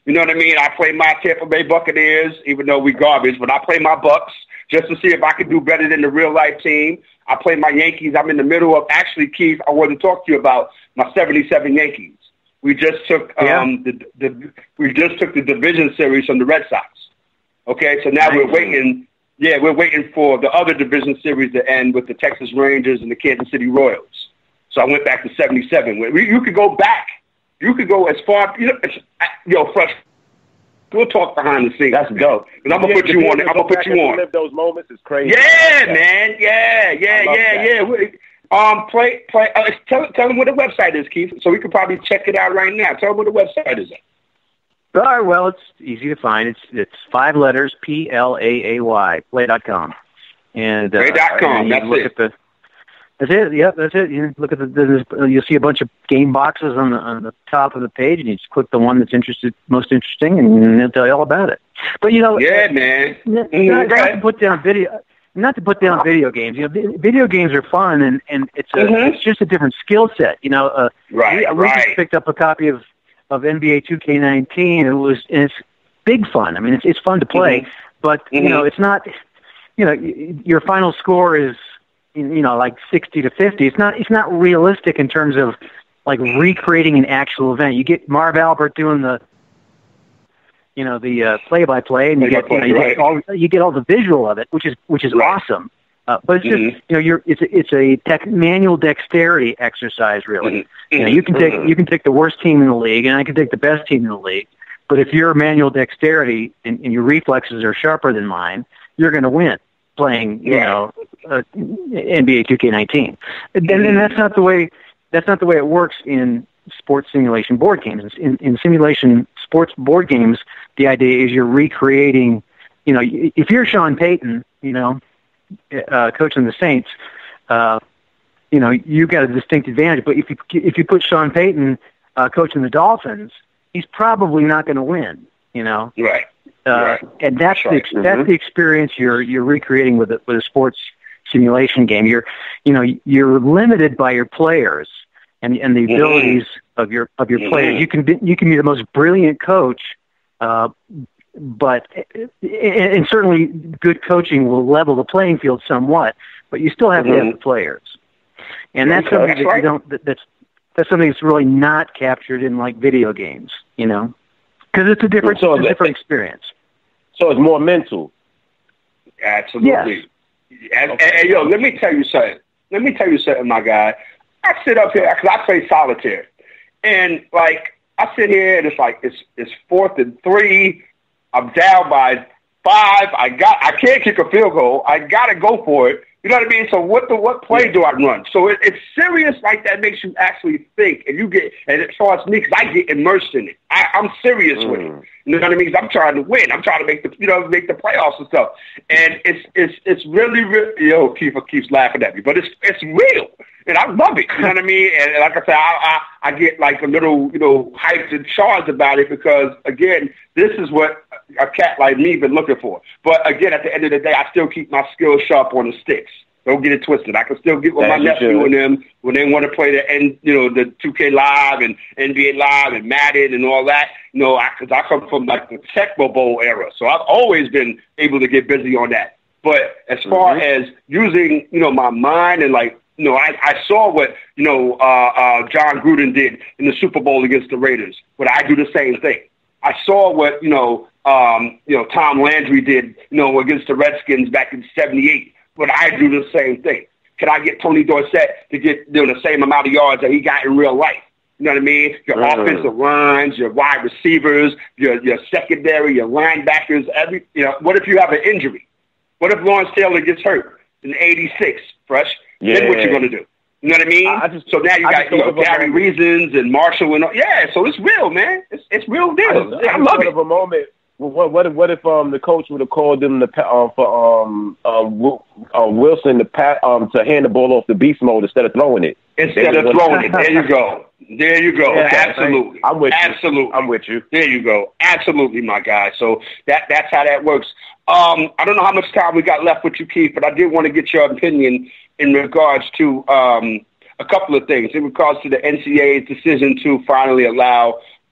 You know what I mean? I play my Tampa Bay Buccaneers, even though we garbage, but I play my Bucks just to see if I can do better than the real-life team. I play my Yankees. I'm in the middle of, actually, Keith, I want to talk to you about my seventy-seven Yankees. We just took yeah. um, the, the we just took the division series from the Red Sox. Okay, so now we're waiting. Yeah, we're waiting for the other division series to end with the Texas Rangers and the Kansas City Royals. So I went back to seventy-seven. We, you could go back. You could go as far. You know, yo, fresh. We'll talk behind the scenes. That's dope. And I'm gonna put you on. I'm gonna put you on. Live those moments is crazy. Yeah, man. Yeah, yeah, yeah, yeah. We, um, play, play. Uh, tell, tell them what the website is, Keith. So we could probably check it out right now. Tell them what the website is. All right, well, it's easy to find. It's it's five letters, P L A A Y, play dot com. And, uh, play dot com, that's look it. At the, that's it, yep, that's it. You look at the, the, you'll see a bunch of game boxes on the on the top of the page, and you just click the one that's interested, most interesting, and it'll tell you all about it. But, you know, yeah, man. Not, Mm-hmm. not to put down video, not to put down video games. You know, vi- video games are fun, and, and it's a, Mhm. it's just a different skill set. You know, uh, Right, we, we right. just picked up a copy of of N B A two K nineteen. It was, and it's big fun. I mean, it's it's fun to play, Mhm. but Mhm. you know, it's not. You know, y- your final score is, you know, like sixty to fifty. It's not. It's not realistic in terms of like recreating an actual event. You get Marv Albert doing the, you know, the uh, play-by-play, and you get, you know, you get all you get all the visual of it, which is which is awesome. Uh, but it's just, Mhm. you know, you're it's a, it's a tech, manual dexterity exercise, really. Mhm. You know, you can take Mhm. you can take the worst team in the league, and I can take the best team in the league. But if your manual dexterity and, and your reflexes are sharper than mine, you're going to win playing, you Right. know, uh, N B A two K nineteen. And, and that's not the way that's not the way it works in sports simulation board games. In, in simulation sports board games, the idea is you're recreating. You know, if you're Sean Payton, you know, uh, coaching the Saints, uh, you know, you've got a distinct advantage. But if you if you put Sean Payton uh, coaching the Dolphins, he's probably not going to win. You know, Right. uh, Right. and that's That's right. the that's Mhm. the experience you're you're recreating with a, with a sports simulation game. You're you know you're limited by your players and and the Mhm. abilities of your of your Mhm. players. You can be, you can be the most brilliant coach, uh, but and, and certainly good coaching will level the playing field somewhat. But you still have to Mhm. have the players, and that's Okay, something that's that right. you don't. That, that's that's something that's really not captured in like video games. You know, because it's a different So it's a that- different experience. So it's more mental. Absolutely. And, and, and, yo, let me tell you something. Let me tell you something, my guy. I sit up here because I play solitaire, and like I sit here and it's like it's it's fourth and three. I'm down by five. I got I can't kick a field goal. I gotta go for it. You know what I mean? So what the what play do I run? So it, it's serious like that. Makes you actually think, and you get and as far as me, because I get immersed in it. I, I'm serious with it. You know what I mean? 'Cause I'm trying to win. I'm trying to make the you know make the playoffs and stuff. And it's it's it's really really yo Kiefer keeps laughing at me, but it's it's real, and I love it. You know what I mean? And like I said, I, I I get like a little you know hyped and charged about it because again, this is what a cat like me been looking for. But again, at the end of the day, I still keep my skills sharp on the sticks. Don't get it twisted. I can still get with As my you nephew should. and them when they want to play the N, you know, the two K Live and N B A Live and Madden and all that. You know, because I, I come from like the Tecmo Bowl era, so I've always been able to get busy on that. But as far as using, you know, my mind and like, you know, I, I saw what you know uh, uh, John Gruden did in the Super Bowl against the Raiders, but I do the same thing. I saw what you know, um, you know, Tom Landry did, you know, against the Redskins back in seventy-eight. But I do the same thing. Can I get Tony Dorsett to get you know, the same amount of yards that he got in real life? You know what I mean? Your Mm. offensive lines, your wide receivers, your your secondary, your linebackers. Every you know, what if you have an injury? What if Lawrence Taylor gets hurt in eighty-six? Fresh. Then what Yeah. you gonna do? You know what I mean? I just- so now you I got just you know, thought of a Gary moment. Reasons and Marshall and all. Yeah, so it's real, man. It's it's real I, deal. just, I, I just love thought it. of a moment. What what if, what if um the coach would have called them the pa- um for um um Wil- uh, Wilson to pat um to hand the ball off the beast mode instead of throwing it Instead They of would've- throwing it. There you go. There you go. Yeah, Absolutely. I'm with you. Absolutely. I'm with you. There you go. Absolutely, my guy. So that that's how that works. Um, I don't know how much time we got left with you, Keith, but I did want to get your opinion in regards to um, a couple of things. In regards to the N C double A's decision to finally allow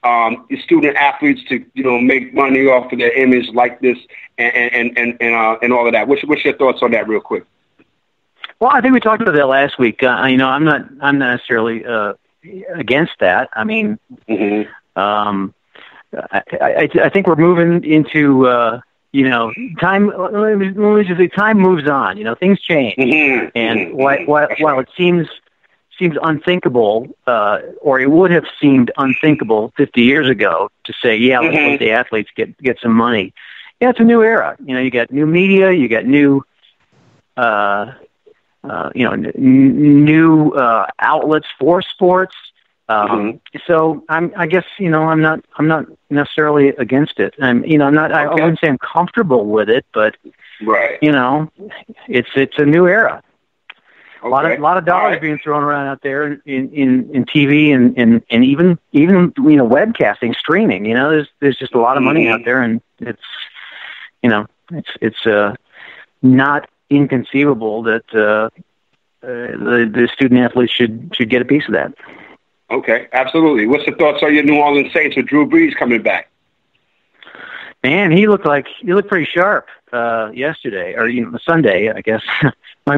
um, student athletes to, you know, make money off of their image, likeness, and and and and, uh, and all of that. What's what's your thoughts on that, real quick? Well, I think we talked about that last week. Uh, you know, I'm not I'm not necessarily uh, against that. I mean, mm-hmm. um, I, I, I think we're moving into. Uh, You know, time. Let me, let me just say, time moves on. You know, things change, mm-hmm. and mm-hmm. while, while, while it seems seems unthinkable, uh, or it would have seemed unthinkable fifty years ago to say, "Yeah, let's mm-hmm. let the athletes get get some money." Yeah, it's a new era. You know, you got new media, you got new, uh, uh, you know, n- new uh, outlets for sports. Um, mm-hmm. So I'm, I guess, you know, I'm not, I'm not necessarily against it. I'm, you know, I'm not, I Okay. wouldn't say I'm comfortable with it, but, right. you know, it's, it's a new era. Okay. A lot of, a lot of dollars right. being thrown around out there in, in, in T V and, and, and even, even, you know, webcasting, streaming, you know, there's, there's just a lot of money mm-hmm. out there, and it's, you know, it's, it's, uh, not inconceivable that, uh, uh the, the student athletes should, should get a piece of that. Okay, absolutely. What's the thoughts on your New Orleans Saints with Drew Brees coming back? Man, he looked like he looked pretty sharp uh, yesterday, or you know, Sunday, I guess. my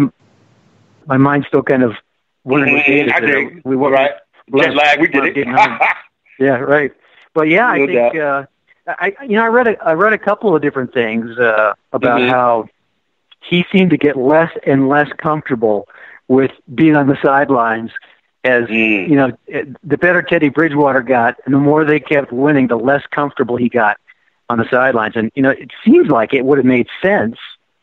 my mind's still kind of wondering what day it is. I think we we, right. Jet lag, we did it. Yeah, right. But yeah, I No think uh, I you know I read a, I read a couple of different things uh, about mm-hmm. how he seemed to get less and less comfortable with being on the sidelines. As, mm. you know, the better Teddy Bridgewater got, and the more they kept winning, the less comfortable he got on the sidelines. And, you know, it seems like it would have made sense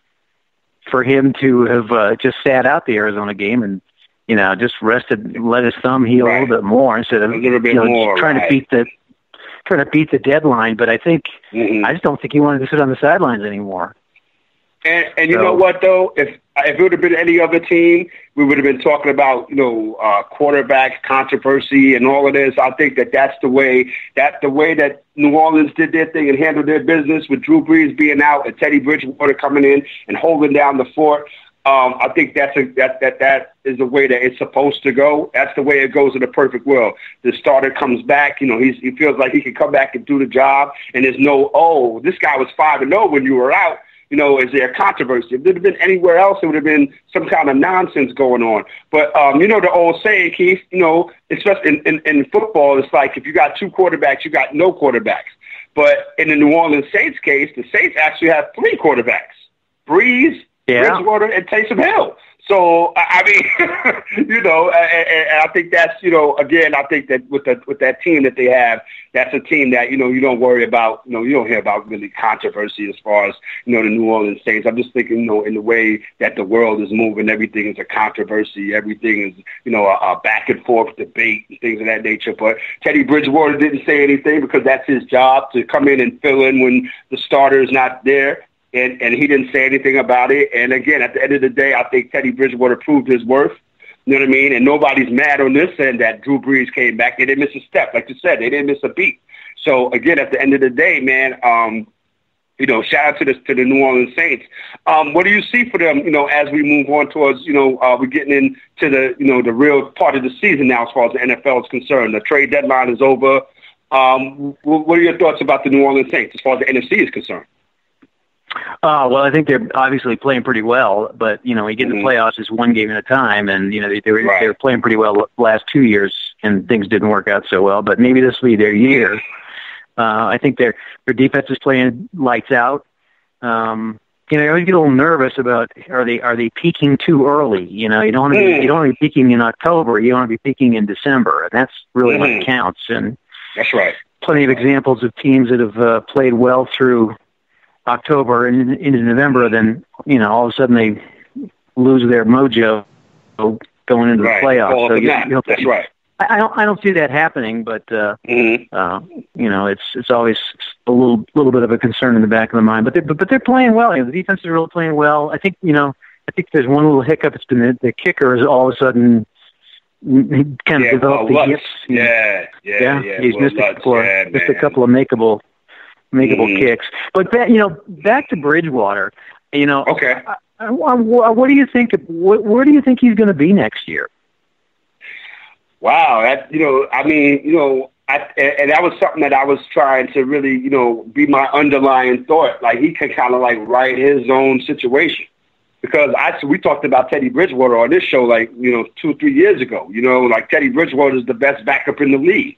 for him to have uh, just sat out the Arizona game and, you know, just rested, let his thumb heal right. a little bit more instead of, a little bit you know, more, trying right. to beat the trying to beat the deadline. But I think, mm-hmm. I just don't think he wanted to sit on the sidelines anymore. And, and you so, know what, though? If if it would have been any other team, we would have been talking about, you know, uh, quarterback controversy and all of this. I think that that's the way that the way that New Orleans did their thing and handled their business with Drew Brees being out and Teddy Bridgewater coming in and holding down the fort. Um, I think that's a, that that that is the way that it's supposed to go. That's the way it goes in a perfect world. The starter comes back, you know, he's, he feels like he can come back and do the job, and there's no, oh, this guy was five and zero when you were out. You know, is there a controversy? If it had been anywhere else, it would have been some kind of nonsense going on. But, um, you know, the old saying, Keith, you know, especially in, in, in football, it's like if you got two quarterbacks, you got no quarterbacks. But in the New Orleans Saints case, the Saints actually have three quarterbacks, Breeze, yeah. Bridgewater, and Taysom Hill. So, I mean, you know, and, and I think that's, you know, again, I think that with the, with that team that they have, that's a team that, you know, you don't worry about, you know, you don't hear about really controversy as far as, you know, the New Orleans Saints. I'm just thinking, you know, in the way that the world is moving, everything is a controversy. Everything is, you know, a, a back and forth debate and things of that nature. But Teddy Bridgewater didn't say anything because that's his job to come in and fill in when the starter is not there. And, and he didn't say anything about it. And, again, at the end of the day, I think Teddy Bridgewater proved his worth. You know what I mean? And nobody's mad on this end that Drew Brees came back. They didn't miss a step. Like you said, they didn't miss a beat. So, again, at the end of the day, man, um, you know, shout out to the, to the New Orleans Saints. Um, what do you see for them, you know, as we move on towards, you know, uh, we're getting into the, you know, the real part of the season now as far as the N F L is concerned. The trade deadline is over. Um, what are your thoughts about the New Orleans Saints as far as the N F C is concerned? Uh, well, I think they're obviously playing pretty well, but, you know, you get in mm-hmm. the playoffs, it's one game at a time, and, you know, they, they, were, right. they were playing pretty well the last two years, and things didn't work out so well, but maybe this will be their year. Uh, I think their their defense is playing lights out. Um, you know, you always get a little nervous about, are they are they peaking too early? You know, you don't want to be, you don't want to be peaking in October, you want to be peaking in December, and that's really mm-hmm. what counts. And that's right. Plenty of examples of teams that have uh, played well through October and into November, then, you know, all of a sudden they lose their mojo going into right. the playoffs. So you, you that's right. I, I don't, I don't see that happening, but uh, mm-hmm. uh, you know, it's it's always a little little bit of a concern in the back of the mind. But they, but, but they're playing well. You know, the defense is really playing well. I think, you know, I think there's one little hiccup. It's been the, the kicker is all of a sudden kind of yeah, developed well, the gifts. Yeah, yeah, yeah. yeah. He's well, missed, a couple, yeah, of, missed a couple of makeable. Makeable mm. kicks, but that, you know, back to Bridgewater. You know, okay. I, I, I, what do you think? What, where do you think he's going to be next year? Wow, that you know, I mean, you know, I, and that was something that I was trying to really, you know, be my underlying thought. Like he could kind of like write his own situation, because I we talked about Teddy Bridgewater on this show like you know two three years ago. You know, like Teddy Bridgewater is the best backup in the league.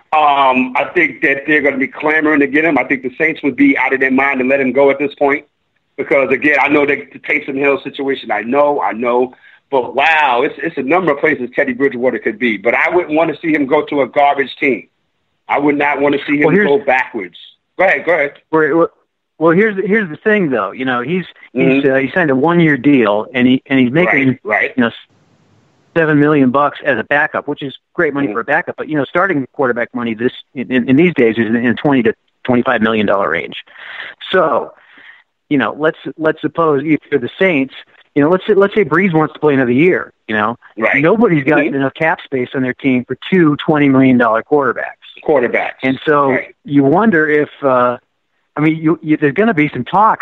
Um, I think that they're going to be clamoring to get him. I think the Saints would be out of their mind to let him go at this point, because again, I know that the Taysom Hill situation. I know, I know. But wow, it's it's a number of places Teddy Bridgewater could be. But I wouldn't want to see him go to a garbage team. I would not want to see him well, go backwards. Go ahead, go ahead. Well, well, here's the, here's the thing, though. You know, he's mm-hmm. he's uh, he signed a one year deal, and he and he's making right, right. you know seven million bucks as a backup, which is great money mm-hmm. for a backup. But you know, starting quarterback money this in, in these days is in the twenty to twenty five million dollar range. So, you know, let's let's suppose if you're the Saints. You know, let's say, let's say Breeze wants to play another year. You know, right. nobody's got mm-hmm. enough cap space on their team for two twenty million dollar quarterbacks. Quarterbacks, and so right. you wonder if, uh, I mean, you, you, there's going to be some talks.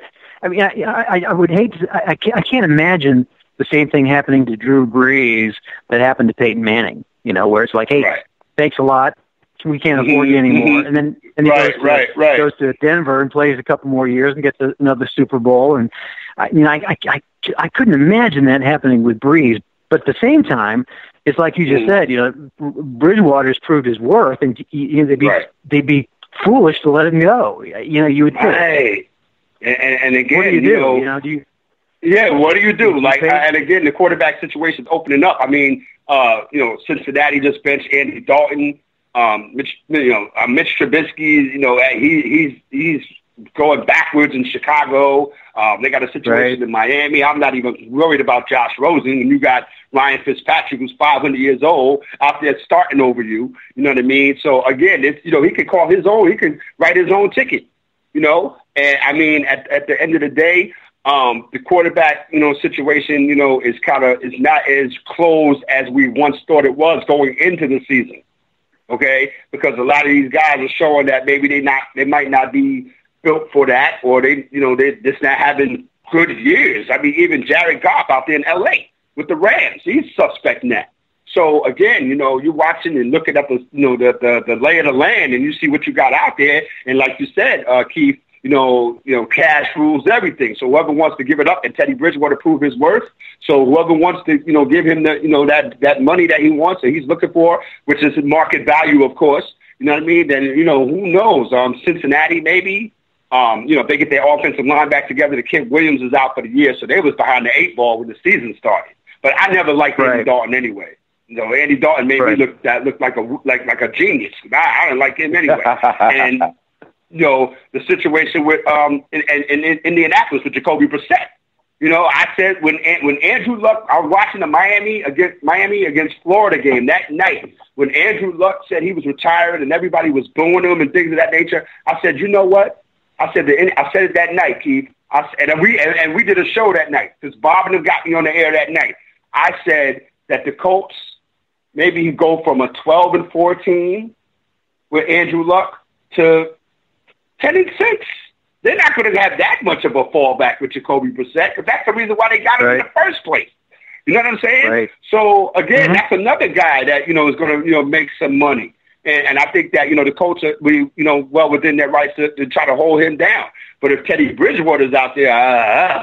I mean, I, I, I would hate to. I, I can't. I can't imagine the same thing happening to Drew Brees that happened to Peyton Manning. You know, where it's like, hey, right. thanks a lot. We can't afford mm-hmm. you anymore. Mm-hmm. And then and he right, goes, to, right, right. goes to Denver and plays a couple more years and gets a, another Super Bowl. And I, you know, I, I, I, I couldn't imagine that happening with Breeze. But at the same time, it's like you just mm-hmm. said, you know, Bridgewater's proved his worth, and you know, they'd be right. they'd be foolish to let him go. You know, you would think. Right. And, and again, what do you, you do? know, You know, do you? Yeah, what do you do? You like, pay? and again, the quarterback situation is opening up. I mean, uh, you know, Cincinnati just benched Andy Dalton. Um, Mitch, you know, uh, Mitch Trubisky, you know, he he's he's going backwards in Chicago. Um, they got a situation right. in Miami. I'm not even worried about Josh Rosen, and you got Ryan Fitzpatrick, who's five hundred years old, out there starting over you. You know what I mean? So again, it's, you know, he could call his own. He could write his own ticket. You know, and I mean, at at the end of the day, um, the quarterback, you know, situation, you know, is kind of is not as closed as we once thought it was going into the season. Okay, because a lot of these guys are showing that maybe they not, they might not be built for that, or they, you know, they just not having good years. I mean, even Jared Goff out there in L A with the Rams, he's suspect in that. So again, you know, you're watching and looking at the, you know, the the, the lay of the land, and you see what you got out there. And like you said, uh, Keith, you know, you know, cash rules everything. So whoever wants to give it up, and Teddy Bridgewater prove his worth. So whoever wants to, you know, give him the, you know, that that money that he wants and he's looking for, which is market value, of course. You know what I mean? Then, you know, who knows? Um, Cincinnati maybe. Um, you know, if they get their offensive line back together, the Kent Williams is out for the year, so they was behind the eight ball when the season started. But I never liked right. Andy Dalton anyway. You know, Andy Dalton made right. me look that looked like a like like a genius. I, I didn't like him anyway. And you know, the situation with um in, in, in Indianapolis with Jacoby Brissett. You know, I said when when Andrew Luck, I was watching the Miami against Miami against Florida game that night when Andrew Luck said he was retired and everybody was booing him and things of that nature. I said, you know what? I said the, I said it that night, Keith. I said, and we and, and we did a show that night because Bob and them got me on the air that night. I said that the Colts maybe go from a twelve and fourteen with Andrew Luck to ten and six. They're not going to have that much of a fallback with Jacoby Brissett because that's the reason why they got him right. in the first place. You know what I'm saying? Right. So again, mm-hmm. that's another guy that you know is going to you know make some money, and, and I think that you know the Colts are we you know well within their rights to, to try to hold him down. But if Teddy Bridgewater's out there, uh,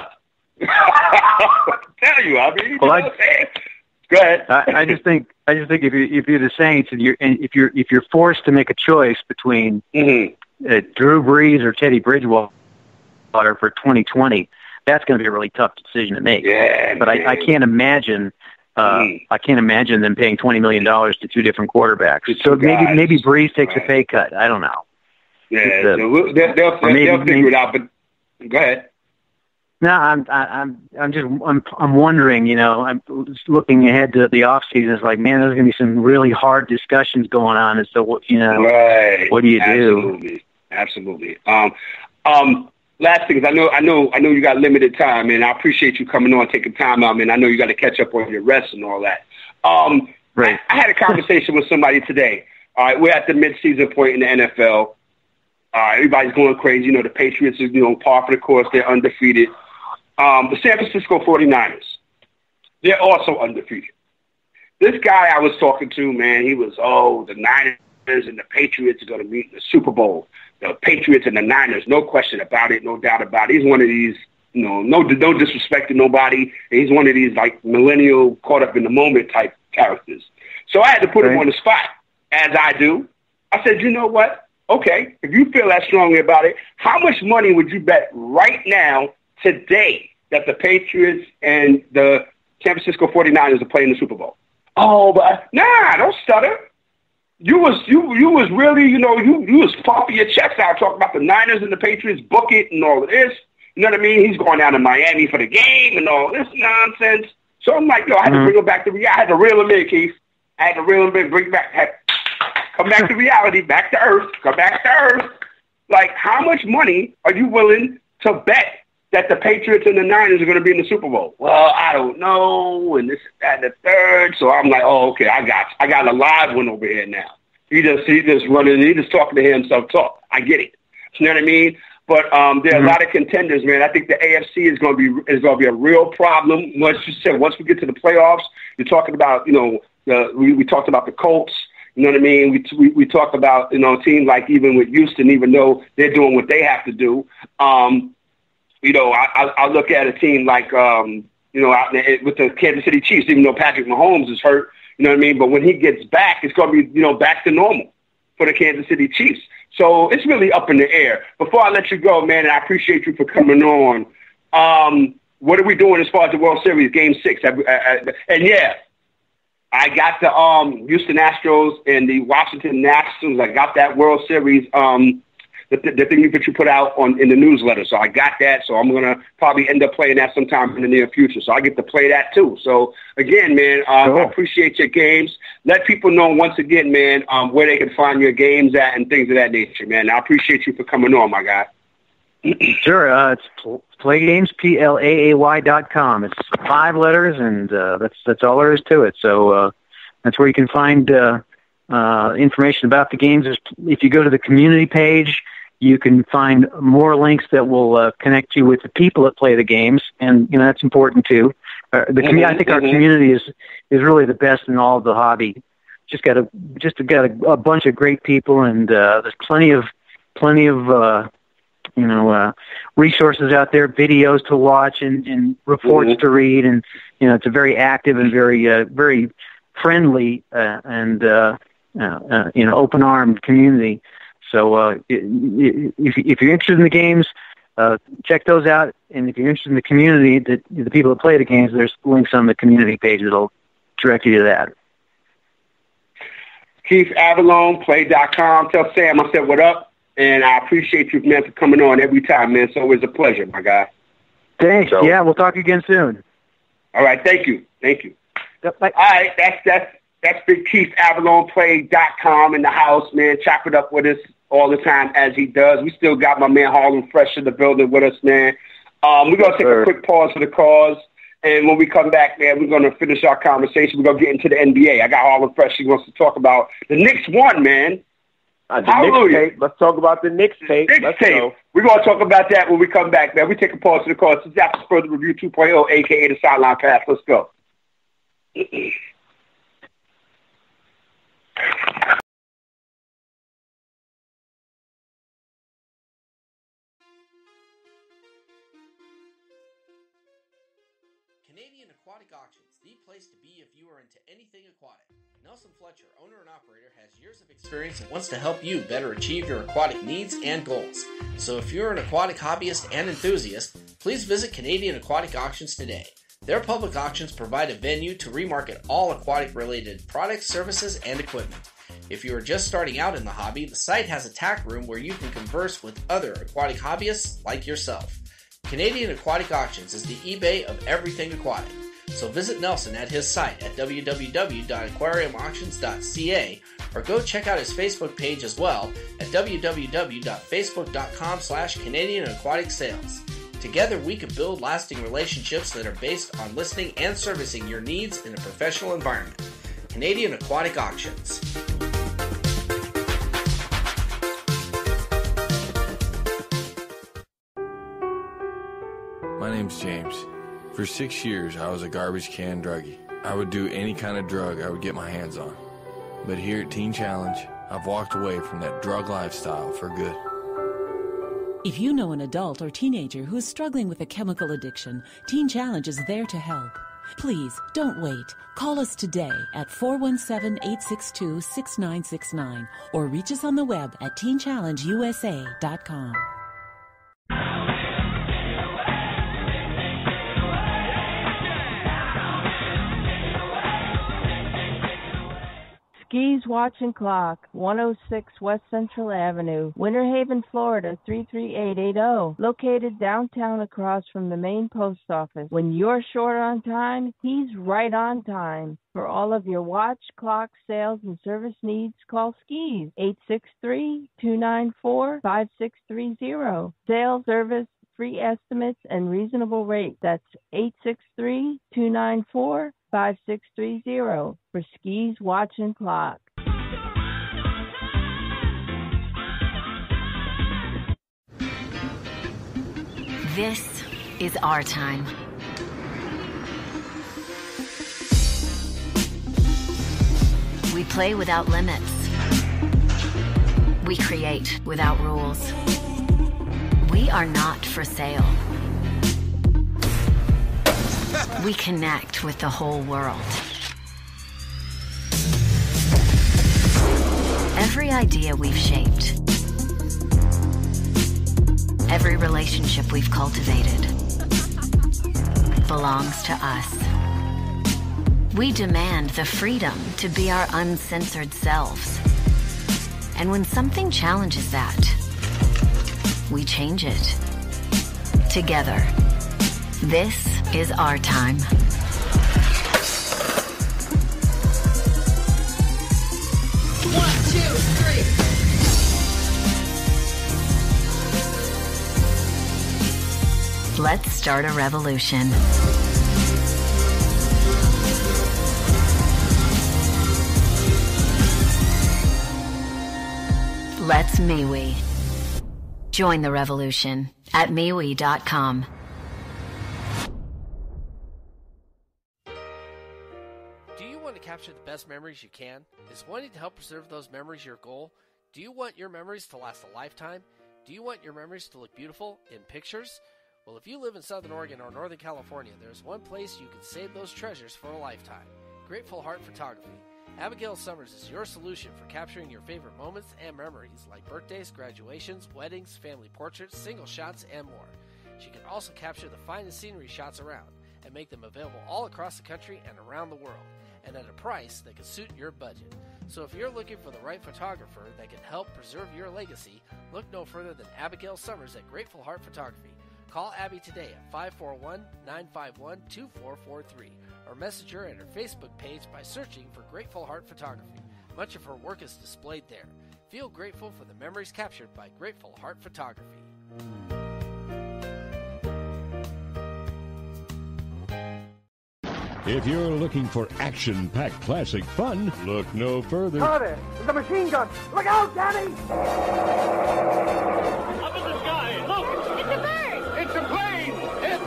I tell you, I mean, you well, know I, what I'm saying? Go ahead. I, I just think I just think if you if you're the Saints and you're and if you're if you're forced to make a choice between mm-hmm. uh, Drew Brees or Teddy Bridgewater for twenty twenty, that's going to be a really tough decision to make. Yeah, but I, I can't imagine. Uh, mm. I can't imagine them paying twenty million dollars to two different quarterbacks. Two so maybe guys. maybe Brees takes right. a pay cut. I don't know. Yeah, uh, so we'll, they'll, they'll, maybe, they'll figure maybe, it out. But go ahead. No, I'm I'm I'm just I'm I'm wondering. You know, I'm just looking ahead to the off season. It's like, man, there's going to be some really hard discussions going on as to what you know. Right. What do you Absolutely. do? Absolutely. Um. Um. Last thing is, I know, I know, I know you got limited time, and I appreciate you coming on, taking time out, man. I know you got to catch up on your rest and all that. Um. Right. I, I had a conversation with somebody today. All right, we're at the mid-season point in the N F L. Uh, everybody's going crazy. You know, the Patriots are, you know, par for the course. They're undefeated. Um, the San Francisco forty-niners, they're also undefeated. This guy I was talking to, man, he was, oh, the Niners and the Patriots are going to meet in the Super Bowl. The Patriots and the Niners, no question about it, no doubt about it. He's one of these, you know, no no disrespect to nobody. He's one of these, like, millennial, caught up in the moment type characters. So I had to put right. him on the spot, as I do. I said, you know what? Okay, if you feel that strongly about it, how much money would you bet right now, today, that the Patriots and the San Francisco forty-niners are playing the Super Bowl? Oh, but nah, don't stutter. You was you you was really, you know, you, you was pumping your chest out talking about the Niners and the Patriots, book it and all of this. You know what I mean? He's going down to Miami for the game and all this nonsense. So I'm like, yo, I had mm-hmm. to bring him back to reality. I had to reel him in, Keith. I had to reel him in, bring him back. Had, come back to reality, back to earth. Come back to earth. Like, how much money are you willing to bet that the Patriots and the Niners are going to be in the Super Bowl? Well, I don't know, and this, that, and the third. So I'm like, oh, okay, I got, I got a live one over here now. He just, he just running, he just talking to himself talk. I get it. You know what I mean? But um, there are mm-hmm. a lot of contenders, man. I think the A F C is going to be is going to be a real problem. Once you said, once we get to the playoffs, you're talking about, you know, the, we we talked about the Colts. You know what I mean? We we, we talked about, you know, a team like even with Houston, even though they're doing what they have to do. Um, you know, I, I I look at a team like um, you know, out there with the Kansas City Chiefs, even though Patrick Mahomes is hurt. You know what I mean? But when he gets back, it's going to be, you know, back to normal for the Kansas City Chiefs. So it's really up in the air. Before I let you go, man, and I appreciate you for coming on, um, what are we doing as far as the World Series, Game six? I, I, I, and, yeah, I got the um, Houston Astros and the Washington Nationals. I got that World Series, um, the, the thing that you put out on in the newsletter. So I got that. So I'm going to probably end up playing that sometime in the near future. So I get to play that too. So, again, man, um, cool. I appreciate your games. Let people know once again, man, um, where they can find your games at and things of that nature, man. I appreciate you for coming on, my guy. Sure. Uh, it's pl- Playgames, P L A A Y dot com. It's five letters, and uh, that's that's all there is to it. So uh, that's where you can find uh, uh, information about the games. If you go to the community page, you can find more links that will uh, connect you with the people that play the games, and you know that's important too. Uh, the community, I think, our community is is really the best in all of the hobby. Just got a just got a, a bunch of great people, and uh, there's plenty of plenty of uh, you know uh, resources out there, videos to watch, and, and reports mm-hmm. to read, and you know it's a very active and very uh, very friendly uh, and uh, uh, uh, you know open armed community. So uh, if if you're interested in the games, uh, check those out. And if you're interested in the community, the, the people that play the games, there's links on the community page that'll direct you to that. Keith Avalon, play dot com. Tell Sam I said what up, and I appreciate you, man, for coming on every time, man. It's always a pleasure, my guy. Thanks. So, yeah, we'll talk again soon. All right, thank you. Thank you. Yep, bye. All right, that's that's that's Big Keith Avalon, play dot com in the house, man. Chop it up with us all the time as he does. We still got my man Harlem Fresh in the building with us, man. Um, we're going to take a quick pause for the cause, and when we come back, man, we're going to finish our conversation. We're going to get into the N B A. I got Harlem Fresh. He wants to talk about the Knicks won, man. Uh, the Hallelujah. Knicks tape. Let's talk about the Knicks tape. Knicks Let's tape. Go. We're going to talk about that when we come back, man. We take a pause for the cause. This is After Further Review two point oh, a k a the Sideline Pass. Let's go. Canadian Aquatic Auctions, the place to be if you are into anything aquatic. Nelson Fletcher, owner and operator, has years of experience and wants to help you better achieve your aquatic needs and goals. So if you're an aquatic hobbyist and enthusiast, please visit Canadian Aquatic Auctions today. Their public auctions provide a venue to remarket all aquatic-related products, services, and equipment. If you are just starting out in the hobby, the site has a tack room where you can converse with other aquatic hobbyists like yourself. Canadian Aquatic Auctions is the eBay of everything aquatic. So visit Nelson at his site at w w w dot aquarium auctions dot c a or go check out his Facebook page as well at w w w dot facebook dot com slash Canadian Aquatic Sales. Together we can build lasting relationships that are based on listening and servicing your needs in a professional environment. Canadian Aquatic Auctions. My name's James. For six years, I was a garbage can druggie. I would do any kind of drug I would get my hands on. But here at Teen Challenge, I've walked away from that drug lifestyle for good. If you know an adult or teenager who is struggling with a chemical addiction, Teen Challenge is there to help. Please, don't wait. Call us today at four one seven, eight six two, six nine six nine or reach us on the web at teen challenge u s a dot com. Skis Watch and Clock, one oh six West Central Avenue, Winter Haven, Florida, three three eight eight zero. Located downtown across from the main post office. When you're short on time, he's right on time. For all of your watch, clock, sales, and service needs, call Skis, eight six three, two nine four, five six three zero. Sales, service, free estimates, and reasonable rates. That's eight six three, two nine four, five six three zero for Skis Watch and Clock. This is our time. We play without limits. We create without rules. We are not for sale. We connect with the whole world. Every idea we've shaped, every relationship we've cultivated belongs to us. We demand the freedom to be our uncensored selves. And when something challenges that, we change it. Together. This is our time. One, two, three. Let's start a revolution. Let's MeWe. Join the revolution at MeWe dot com. Capture the best memories you can? Is wanting to help preserve those memories your goal? Do you want your memories to last a lifetime? Do you want your memories to look beautiful in pictures? Well, if you live in Southern Oregon or Northern California, there's one place you can save those treasures for a lifetime. Grateful Heart Photography. Abigail Summers is your solution for capturing your favorite moments and memories like birthdays, graduations, weddings, family portraits, single shots, and more. She can also capture the finest scenery shots around and make them available all across the country and around the world, and at a price that can suit your budget. So if you're looking for the right photographer that can help preserve your legacy, look no further than Abigail Summers at Grateful Heart Photography. Call Abby today at five four one, nine five one, two four four three or message her at her Facebook page by searching for Grateful Heart Photography. Much of her work is displayed there. Feel grateful for the memories captured by Grateful Heart Photography. If you're looking for action-packed classic fun, look no further. Howdy, the machine gun. Look out, Danny! Up in the sky, look! It's a bird! It's a plane! It's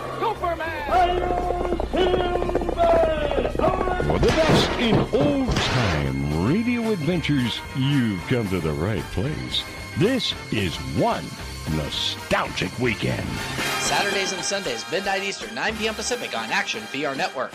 Superman! For the best in old-time radio adventures, you've come to the right place. This is one nostalgic weekend. Saturdays and Sundays, midnight Eastern, nine p.m. Pacific on Action V R Network.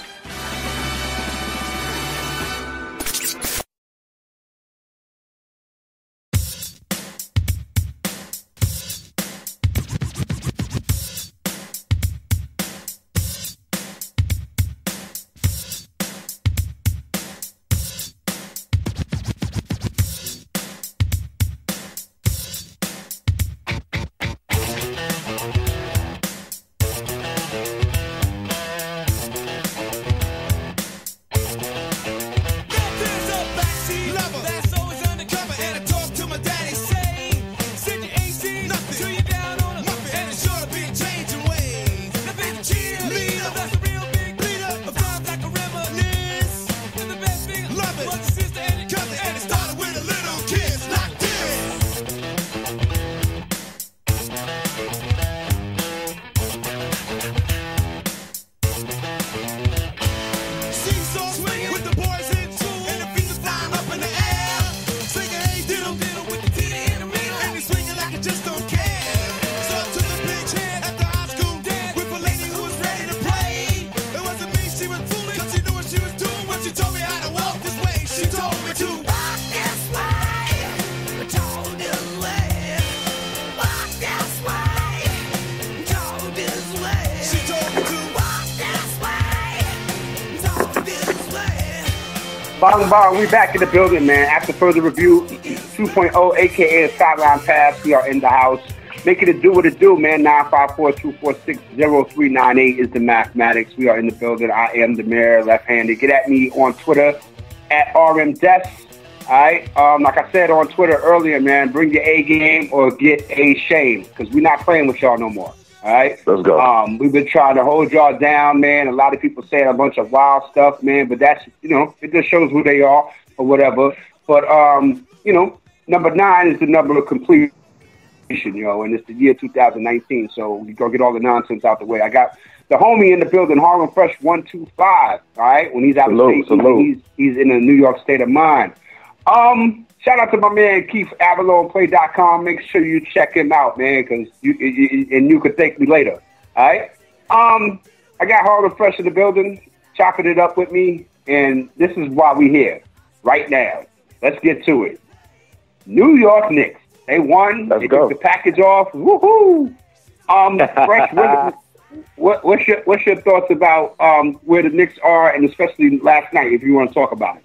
Bong Bong, we back in the building, man. After further review, two point oh, a k a the Sideline Pass. We are in the house. Making it do what it do, man. nine five four, two four six, zero three nine eight is the mathematics. We are in the building. I am the mayor, left-handed. Get at me on Twitter at R M Des. All right? Um, like I said on Twitter earlier, man, bring your A game or get a shame because we're not playing with y'all no more. All right? Let's go. Um, we've been trying to hold y'all down, man. A lot of people saying a bunch of wild stuff, man, but that's, you know, it just shows who they are or whatever. But, um, you know, number nine is the number of completion, yo, and it's the year two thousand nineteen, so we go get all the nonsense out the way. I got the homie in the building, Harlem Fresh one two five, all right? When he's out of state, he's, he's in a New York state of mind. Um, shout out to my man Keith, Avalon Play dot com. Make sure you check him out, man, because you, you and you could thank me later. All right. Um, I got Harlem Fresh in the building, chopping it up with me, and this is why we here right now. Let's get to it. New York Knicks. They won. Let's they go. took the package off. Woohoo! Um, Fresh, what, what, what's your what's your thoughts about um where the Knicks are, and especially last night, if you want to talk about it?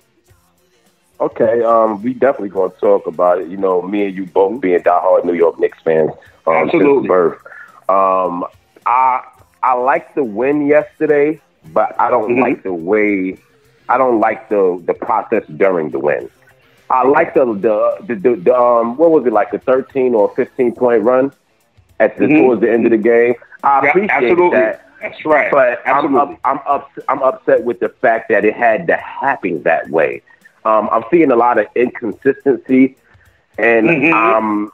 Okay, um, we definitely going to talk about it. You know, me and you both being diehard New York Knicks fans um, Absolutely. since birth. Um, I I like the win yesterday, but I don't Mm-hmm. like the way. I don't like the the process during the win. I like the the, the the the um what was it, like a thirteen or fifteen point run at the Mhm. towards the end of the game. I Yeah, appreciate absolutely. that. That's right. But I'm Absolutely. up, I'm up, I'm upset with the fact that it had to happen that way. Um, I'm seeing a lot of inconsistency, and Mhm. um,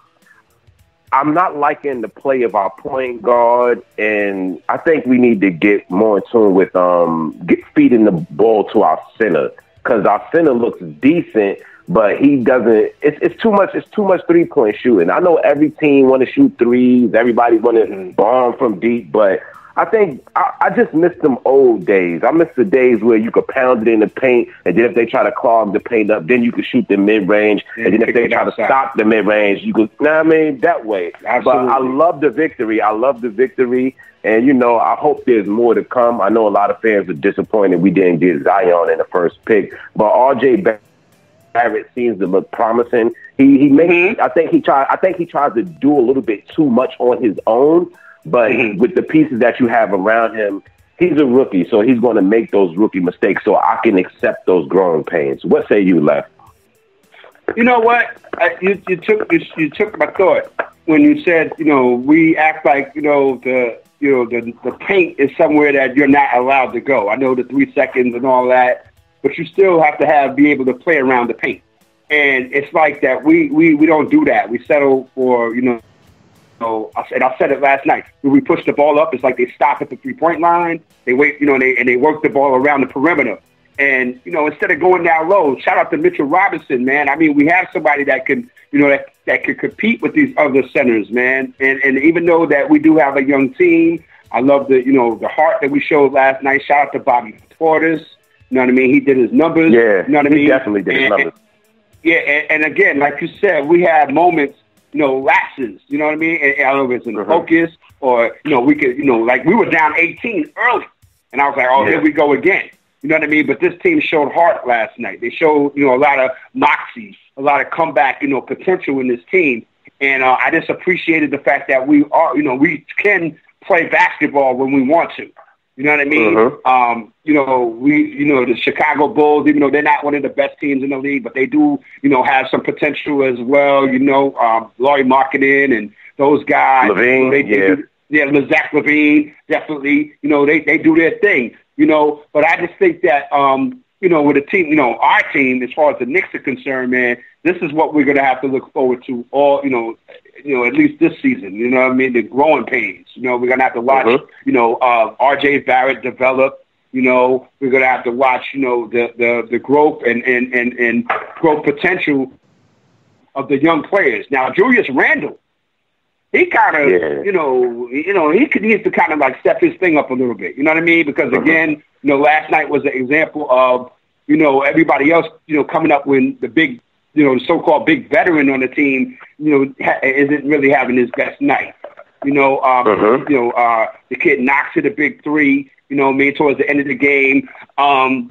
I'm not liking the play of our point guard. And I think we need to get more in tune with um, get feeding the ball to our center, because our center looks decent, but he doesn't. It's, it's too much. It's too much three point shooting. I know every team want to shoot threes. Everybody want to bomb from deep, but I think I, I just miss them old days. I miss the days where you could pound it in the paint, and then if they try to clog the paint up, then you could shoot the mid range, and then if they try to stop the mid range, you could. Nah, I mean that way. Absolutely. But I love the victory. I love the victory, and you know I hope there's more to come. I know a lot of fans are disappointed we didn't get Zion in the first pick, but R J Barrett seems to look promising. He he makes. Mm-hmm. I think he try. I think he tries to do a little bit too much on his own. But Mm-hmm. with the pieces that you have around him, he's a rookie, so he's going to make those rookie mistakes. So I can accept those growing pains. What say you, Lef? You know what? I, you, you took you, you took my thought when you said, you know, we act like, you know, the you know the the paint is somewhere that you're not allowed to go. I know the three seconds and all that, but you still have to have be able to play around the paint. And it's like that. We we, we don't do that. We settle for, you know. So I said, I said it last night. When we push the ball up, it's like they stop at the three-point line. They wait, you know, and they, and they work the ball around the perimeter. And, you know, instead of going down low, shout out to Mitchell Robinson, man. I mean, we have somebody that can, you know, that, that can compete with these other centers, man. And and even though that we do have a young team, I love the, you know, the heart that we showed last night. Shout out to Bobby Portis. You know what I mean? He did his numbers. Yeah, you know what I he mean? definitely did his and, numbers. And, yeah, and, and again, like you said, we had moments, you know, lapses, you know what I mean? And, I don't know if it's in Mm-hmm. focus or, you know, we could, you know, like we were down eighteen early. And I was like, oh, Yeah. here we go again. You know what I mean? But this team showed heart last night. They showed, you know, a lot of moxie, a lot of comeback, you know, potential in this team. And uh, I just appreciated the fact that we are, you know, we can play basketball when we want to. You know what I mean? Mm-hmm. Um, you know, we, you know, the Chicago Bulls, even though they're not one of the best teams in the league, but they do, you know, have some potential as well. You know, um, Laurie Marketing and those guys. Levine, they, they yeah. do, yeah, Zach Levine, definitely. You know, they, they do their thing, you know, but I just think that, um, you know, with a team, you know, our team, as far as the Knicks are concerned, man, this is what we're going to have to look forward to all, you know, you know, at least this season, you know what I mean? The growing pains, you know, we're going to have to watch, Mm-hmm. you know, uh, R J Barrett develop, you know, we're going to have to watch, you know, the, the, the growth and, and, and, and growth potential of the young players. Now, Julius Randle, he kind of, Yeah. you know, you know, he could needs to kind of like step his thing up a little bit. You know what I mean? Because again, you know, last night was an example of, you know, everybody else, you know, coming up when the big, you know, the so-called big veteran on the team, you know, ha- isn't really having his best night. You know, um, Mhm. you know, uh, the kid knocks hit a big three. You know, maybe towards the end of the game. Um,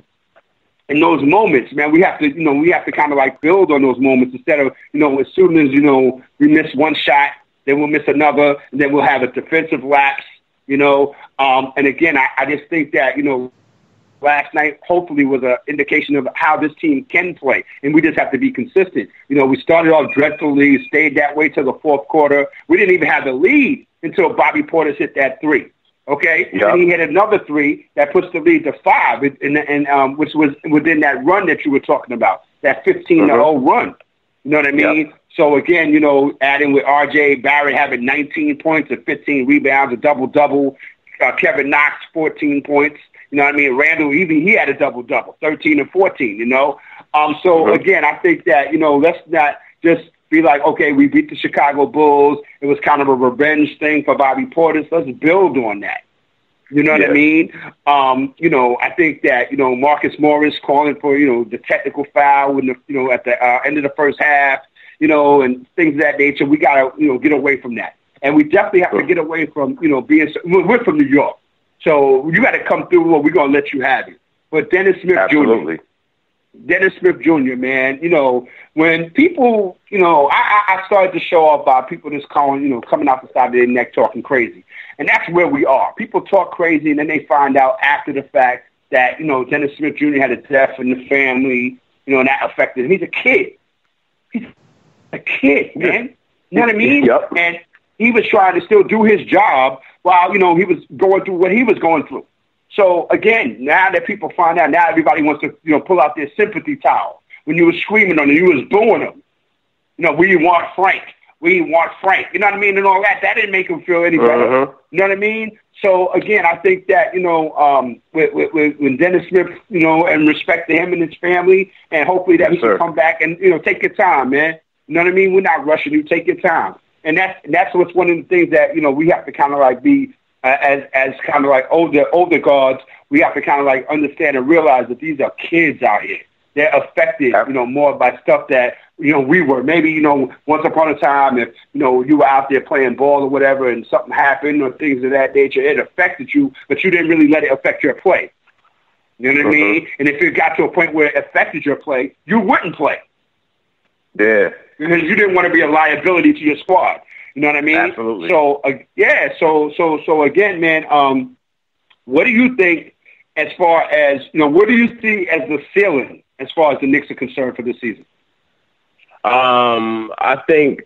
in those moments, man, we have to, you know, we have to kind of like build on those moments instead of, you know, as soon as, you know, we miss one shot, then we'll miss another, and then we'll have a defensive lapse, you know. Um, and again, I, I just think that, you know, last night hopefully was an indication of how this team can play, and we just have to be consistent. You know, we started off dreadfully, stayed that way till the fourth quarter. We didn't even have the lead until Bobby Portis hit that three. Okay, Yep. and he hit another three that puts the lead to five, and, and um, which was within that run that you were talking about, that fifteen to oh run. You know what I mean? Yep. So again, you know, adding with R J Barrett having nineteen points and fifteen rebounds, a double double. Uh, Kevin Knox fourteen points. You know what I mean? Randall, even he had a double double, thirteen and fourteen. You know, um. So Mhm. again, I think that, you know, let's not just be like, okay, we beat the Chicago Bulls. It was kind of a revenge thing for Bobby Portis. Let's build on that. You know what Yeah. I mean? Um, you know, I think that, you know, Marcus Morris calling for, you know, the technical foul in the, you know, at the uh, end of the first half, you know, and things of that nature. We got to, you know, get away from that. And we definitely have to get away from, you know, being, we're from New York. So you got to come through or we're going to let you have it. But Dennis Smith Absolutely. Junior Dennis Smith Junior, man, you know, when people, you know, I, I I started to show up by people just calling, you know, coming out the side of their neck talking crazy. And that's where we are. People talk crazy, and then they find out after the fact that, you know, Dennis Smith Junior had a death in the family, you know, and that affected him. He's a kid. He's a kid, man. You know what I mean? Yep. And he was trying to still do his job while, you know, he was going through what he was going through. So, again, now that people find out, now everybody wants to, you know, pull out their sympathy towel. When you were screaming on him, you was booing him. You know, we want Frank. We want Frank. You know what I mean? And all that. That didn't make him feel any better. Uh-huh. You know what I mean? So, again, I think that, you know, um, with, with, with, with Dennis Smith, you know, and respect to him and his family, and hopefully that Yes, he can sir. come back and, you know, take your time, man. You know what I mean? We're not rushing you. Take your time. And that's, that's what's one of the things that, you know, we have to kind of like be, uh, as, as kind of like older, older guards, we have to kind of like understand and realize that these are kids out here. They're affected, you know, more by stuff that, you know, we were. Maybe, you know, once upon a time, if, you know, you were out there playing ball or whatever and something happened or things of that nature, it affected you, but you didn't really let it affect your play. You know what I mean? And if it got to a point where it affected your play, you wouldn't play. Yeah. Because you didn't want to be a liability to your squad. You know what I mean? Absolutely. So, uh, yeah, so, so, so again, man, um, what do you think as far as, you know, what do you see as the ceiling as far as the Knicks are concerned for this season? Um, I think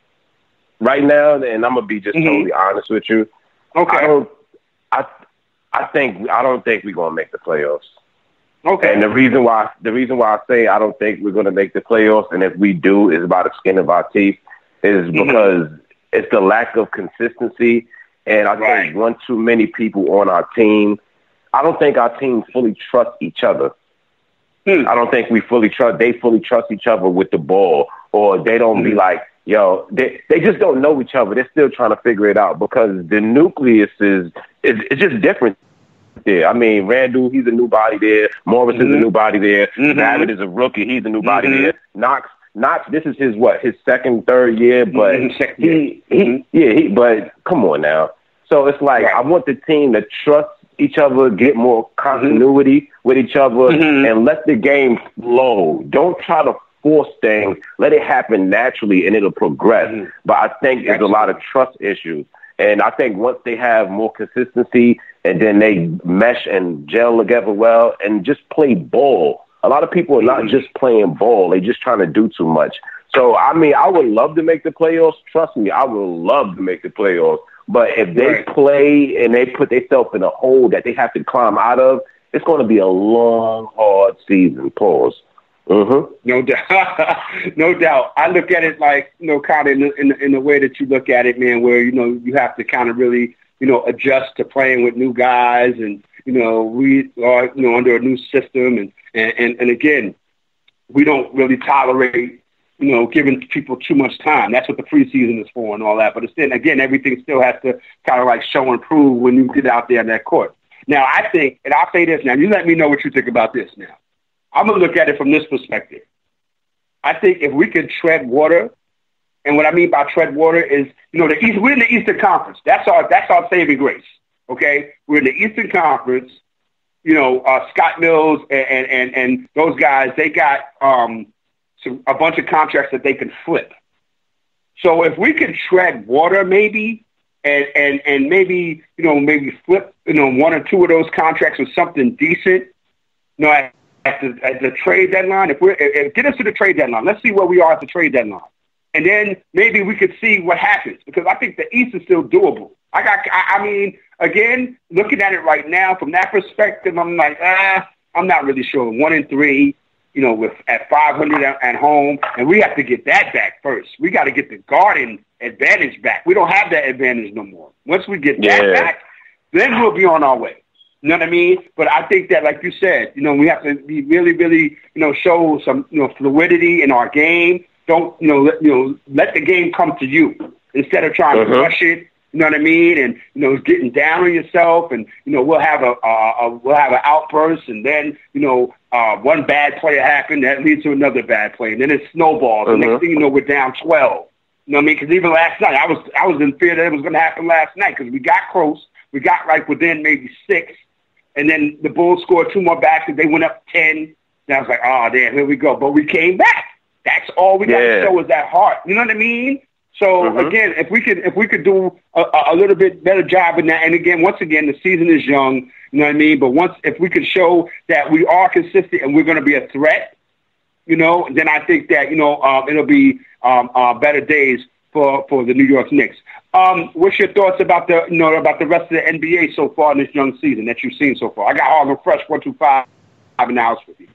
right now, and I'm gonna be just Mhm. totally honest with you. Okay. I don't. I I think I don't think we're gonna make the playoffs. Okay. And the reason why the reason why I say I don't think we're gonna make the playoffs, and if we do, is by the skin of our teeth, is Mhm. because it's the lack of consistency, and I Right. think one too many people on our team. I don't think our team fully trust each other. Hmm. I don't think we fully trust. They fully trust each other with the ball, or they don't be Mhm. like, yo, they they just don't know each other. They're still trying to figure it out because the nucleus is is it's just different. Yeah, I mean, Randall, he's a new body there. Morris is a Mhm. new body there. Mhm. Babbitt is a rookie. He's a new body Mhm. there. Knox, Knox, this is his what his second, third year, but Mhm. Second he, year. he Mhm. yeah, he, but come on now. So it's like Right. I want the team to trust each other, get more continuity with each other, Mhm. and let the game flow. Don't try to force things. Let it happen naturally, and it'll progress. Mhm. But I think there's a lot of trust issues. And I think once they have more consistency and then they mesh and gel together well and just play ball. A lot of people are not Mhm. just playing ball. They're just trying to do too much. So, I mean, I would love to make the playoffs. Trust me, I would love to make the playoffs. But if they Right. play and they put themselves in a hole that they have to climb out of, it's going to be a long, hard season. Pause. Mm-hmm. No doubt. No doubt. I look at it like, you know, kind of in the, in, the, in the way that you look at it, man, where, you know, you have to kind of really, you know, adjust to playing with new guys. And, you know, we are, you know, under a new system. And, and, and, and again, we don't really tolerate, you know, giving people too much time. That's what the preseason is for and all that. But it's then, again, everything still has to kind of like show and prove when you get out there in that court. Now, I think, and I'll say this now, you let me know what you think about this now. I'm going to look at it from this perspective. I think if we can tread water And what I mean by tread water is, you know, the East, we're in the Eastern Conference. That's our that's our saving grace. Okay, we're in the Eastern Conference. You know, uh, Scott Mills and, and and and those guys, they got um, some, a bunch of contracts that they can flip. So if we could tread water, maybe, and and and maybe you know maybe flip you know one or two of those contracts with something decent. You know, at, at the at the trade deadline, if we're if, get us to the trade deadline, let's see where we are at the trade deadline. And then maybe we could see what happens, because I think the East is still doable. I got, I, I mean, again, looking at it right now from that perspective, I'm like, ah, I'm not really sure. One and three, you know, with at five hundred at, at home, and we have to get that back first. We got to get the Garden advantage back. We don't have that advantage no more. Once we get that Yeah. back, then we'll be on our way. You know what I mean? But I think that, like you said, you know, we have to be really, really, you know, show some, you know, fluidity in our game. Don't, you know, let, you know, let the game come to you instead of trying Uh-huh. to rush it. You know what I mean? And, you know, getting down on yourself, and, you know, we'll have a, a, a we'll have an outburst, and then, you know, uh, one bad play happened that leads to another bad play, and then it snowballs. And Uh-huh. next thing you know, we're down twelve. You know what I mean? Because even last night, I was I was in fear that it was going to happen last night, because we got close. We got like within maybe six, and then the Bulls scored two more backs, and they went up ten. And I was like, oh, damn, here we go. But we came back. That's all we got Yeah. to show is that heart. You know what I mean? So Mhm. again, if we could if we could do a, a little bit better job in that, and again, once again, the season is young. You know what I mean? But once if we could show that we are consistent and we're going to be a threat, you know, then I think that you know um, it'll be um, uh, better days for, for the New York Knicks. Um, what's your thoughts about the you know about the rest of the N B A so far in this young season that you've seen so far? I got Harlem Fresh one two five in the house with you.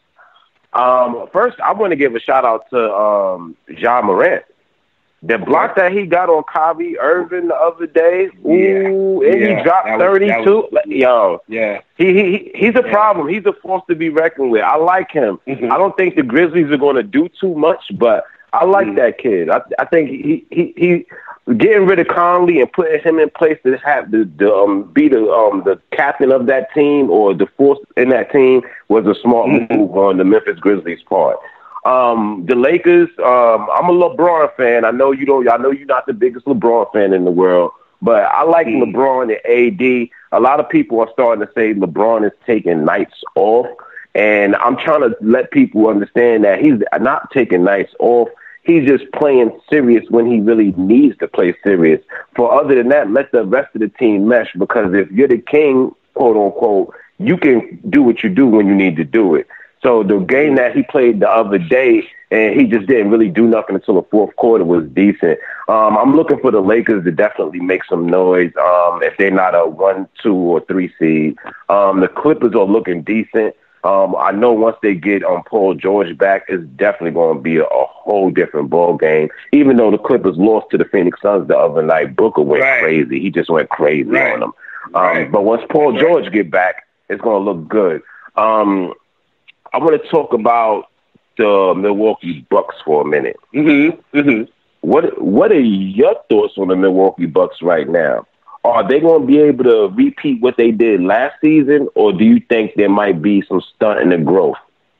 Um, first, I want to give a shout out to um, Ja Morant. The block that he got on Kyrie Irving the other day, ooh, Yeah. and Yeah. he dropped That was- thirty-two. that was- Yo, Yeah. he, he he's a Yeah. problem. He's a force to be reckoned with. I like him. Mhm. I don't think the Grizzlies are going to do too much, but I like Mhm. that kid. I I think he he he getting rid of Conley and putting him in place to have the, the um be the um the captain of that team or the force in that team was a smart Mhm. move on the Memphis Grizzlies' part. Um, the Lakers, um, I'm a LeBron fan. I know you don't, I know you're not the biggest LeBron fan in the world, but I like Mm. LeBron and A D. A lot of people are starting to say LeBron is taking nights off, and I'm trying to let people understand that he's not taking nights off. He's just playing serious when he really needs to play serious. For other than that, let the rest of the team mesh, because if you're the king, quote unquote, you can do what you do when you need to do it. So the game that he played the other day, and he just didn't really do nothing until the fourth quarter, was decent. Um, I'm looking for the Lakers to definitely make some noise um, if they're not a one, two, or three seed. Um, the Clippers are looking decent. Um, I know once they get um, Paul George back, it's definitely going to be a, a whole different ball game. Even though the Clippers lost to the Phoenix Suns the other night, Booker went Right. crazy. He just went crazy Right. on them. Um, Right. But once Paul Right. George get back, it's going to look good. Um, I want to talk about the Milwaukee Bucks for a minute. Mm-hmm. Mm-hmm. What What are your thoughts on the Milwaukee Bucks right now? Are they going to be able to repeat what they did last season, or do you think there might be some stunt in the growth?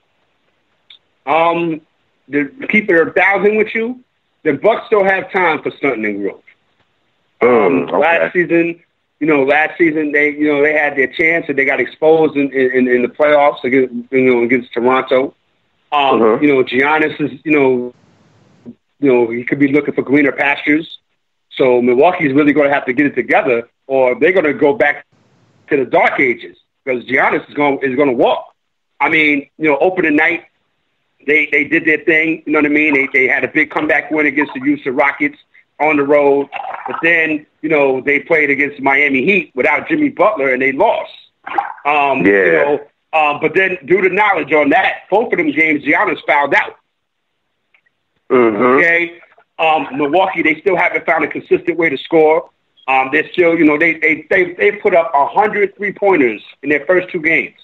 Um, to keep it a thousand with you, the Bucks still have time for stunting and growth. Um, Mm, okay. Last season, you know, last season they, you know, they had their chance and they got exposed in, in, in the playoffs against, you know, against Toronto. Um, Uh-huh. You know, Giannis is, you know, you know, he could be looking for greener pastures. So Milwaukee's really going to have to get it together, or they're going to go back to the dark ages, because Giannis is going is going to walk. I mean, you know, opening night, they they did their thing. You know what I mean? They they had a big comeback win against the Houston Rockets on the road, but then you know they played against Miami Heat without Jimmy Butler and they lost. Um, Yeah. You know, um, but then due to knowledge on that, both of them games, Giannis fouled out. Mm-hmm. Okay. Um, Milwaukee, they still haven't found a consistent way to score. Um, they're still, you know, they they they they put up a hundred three pointers in their first two games.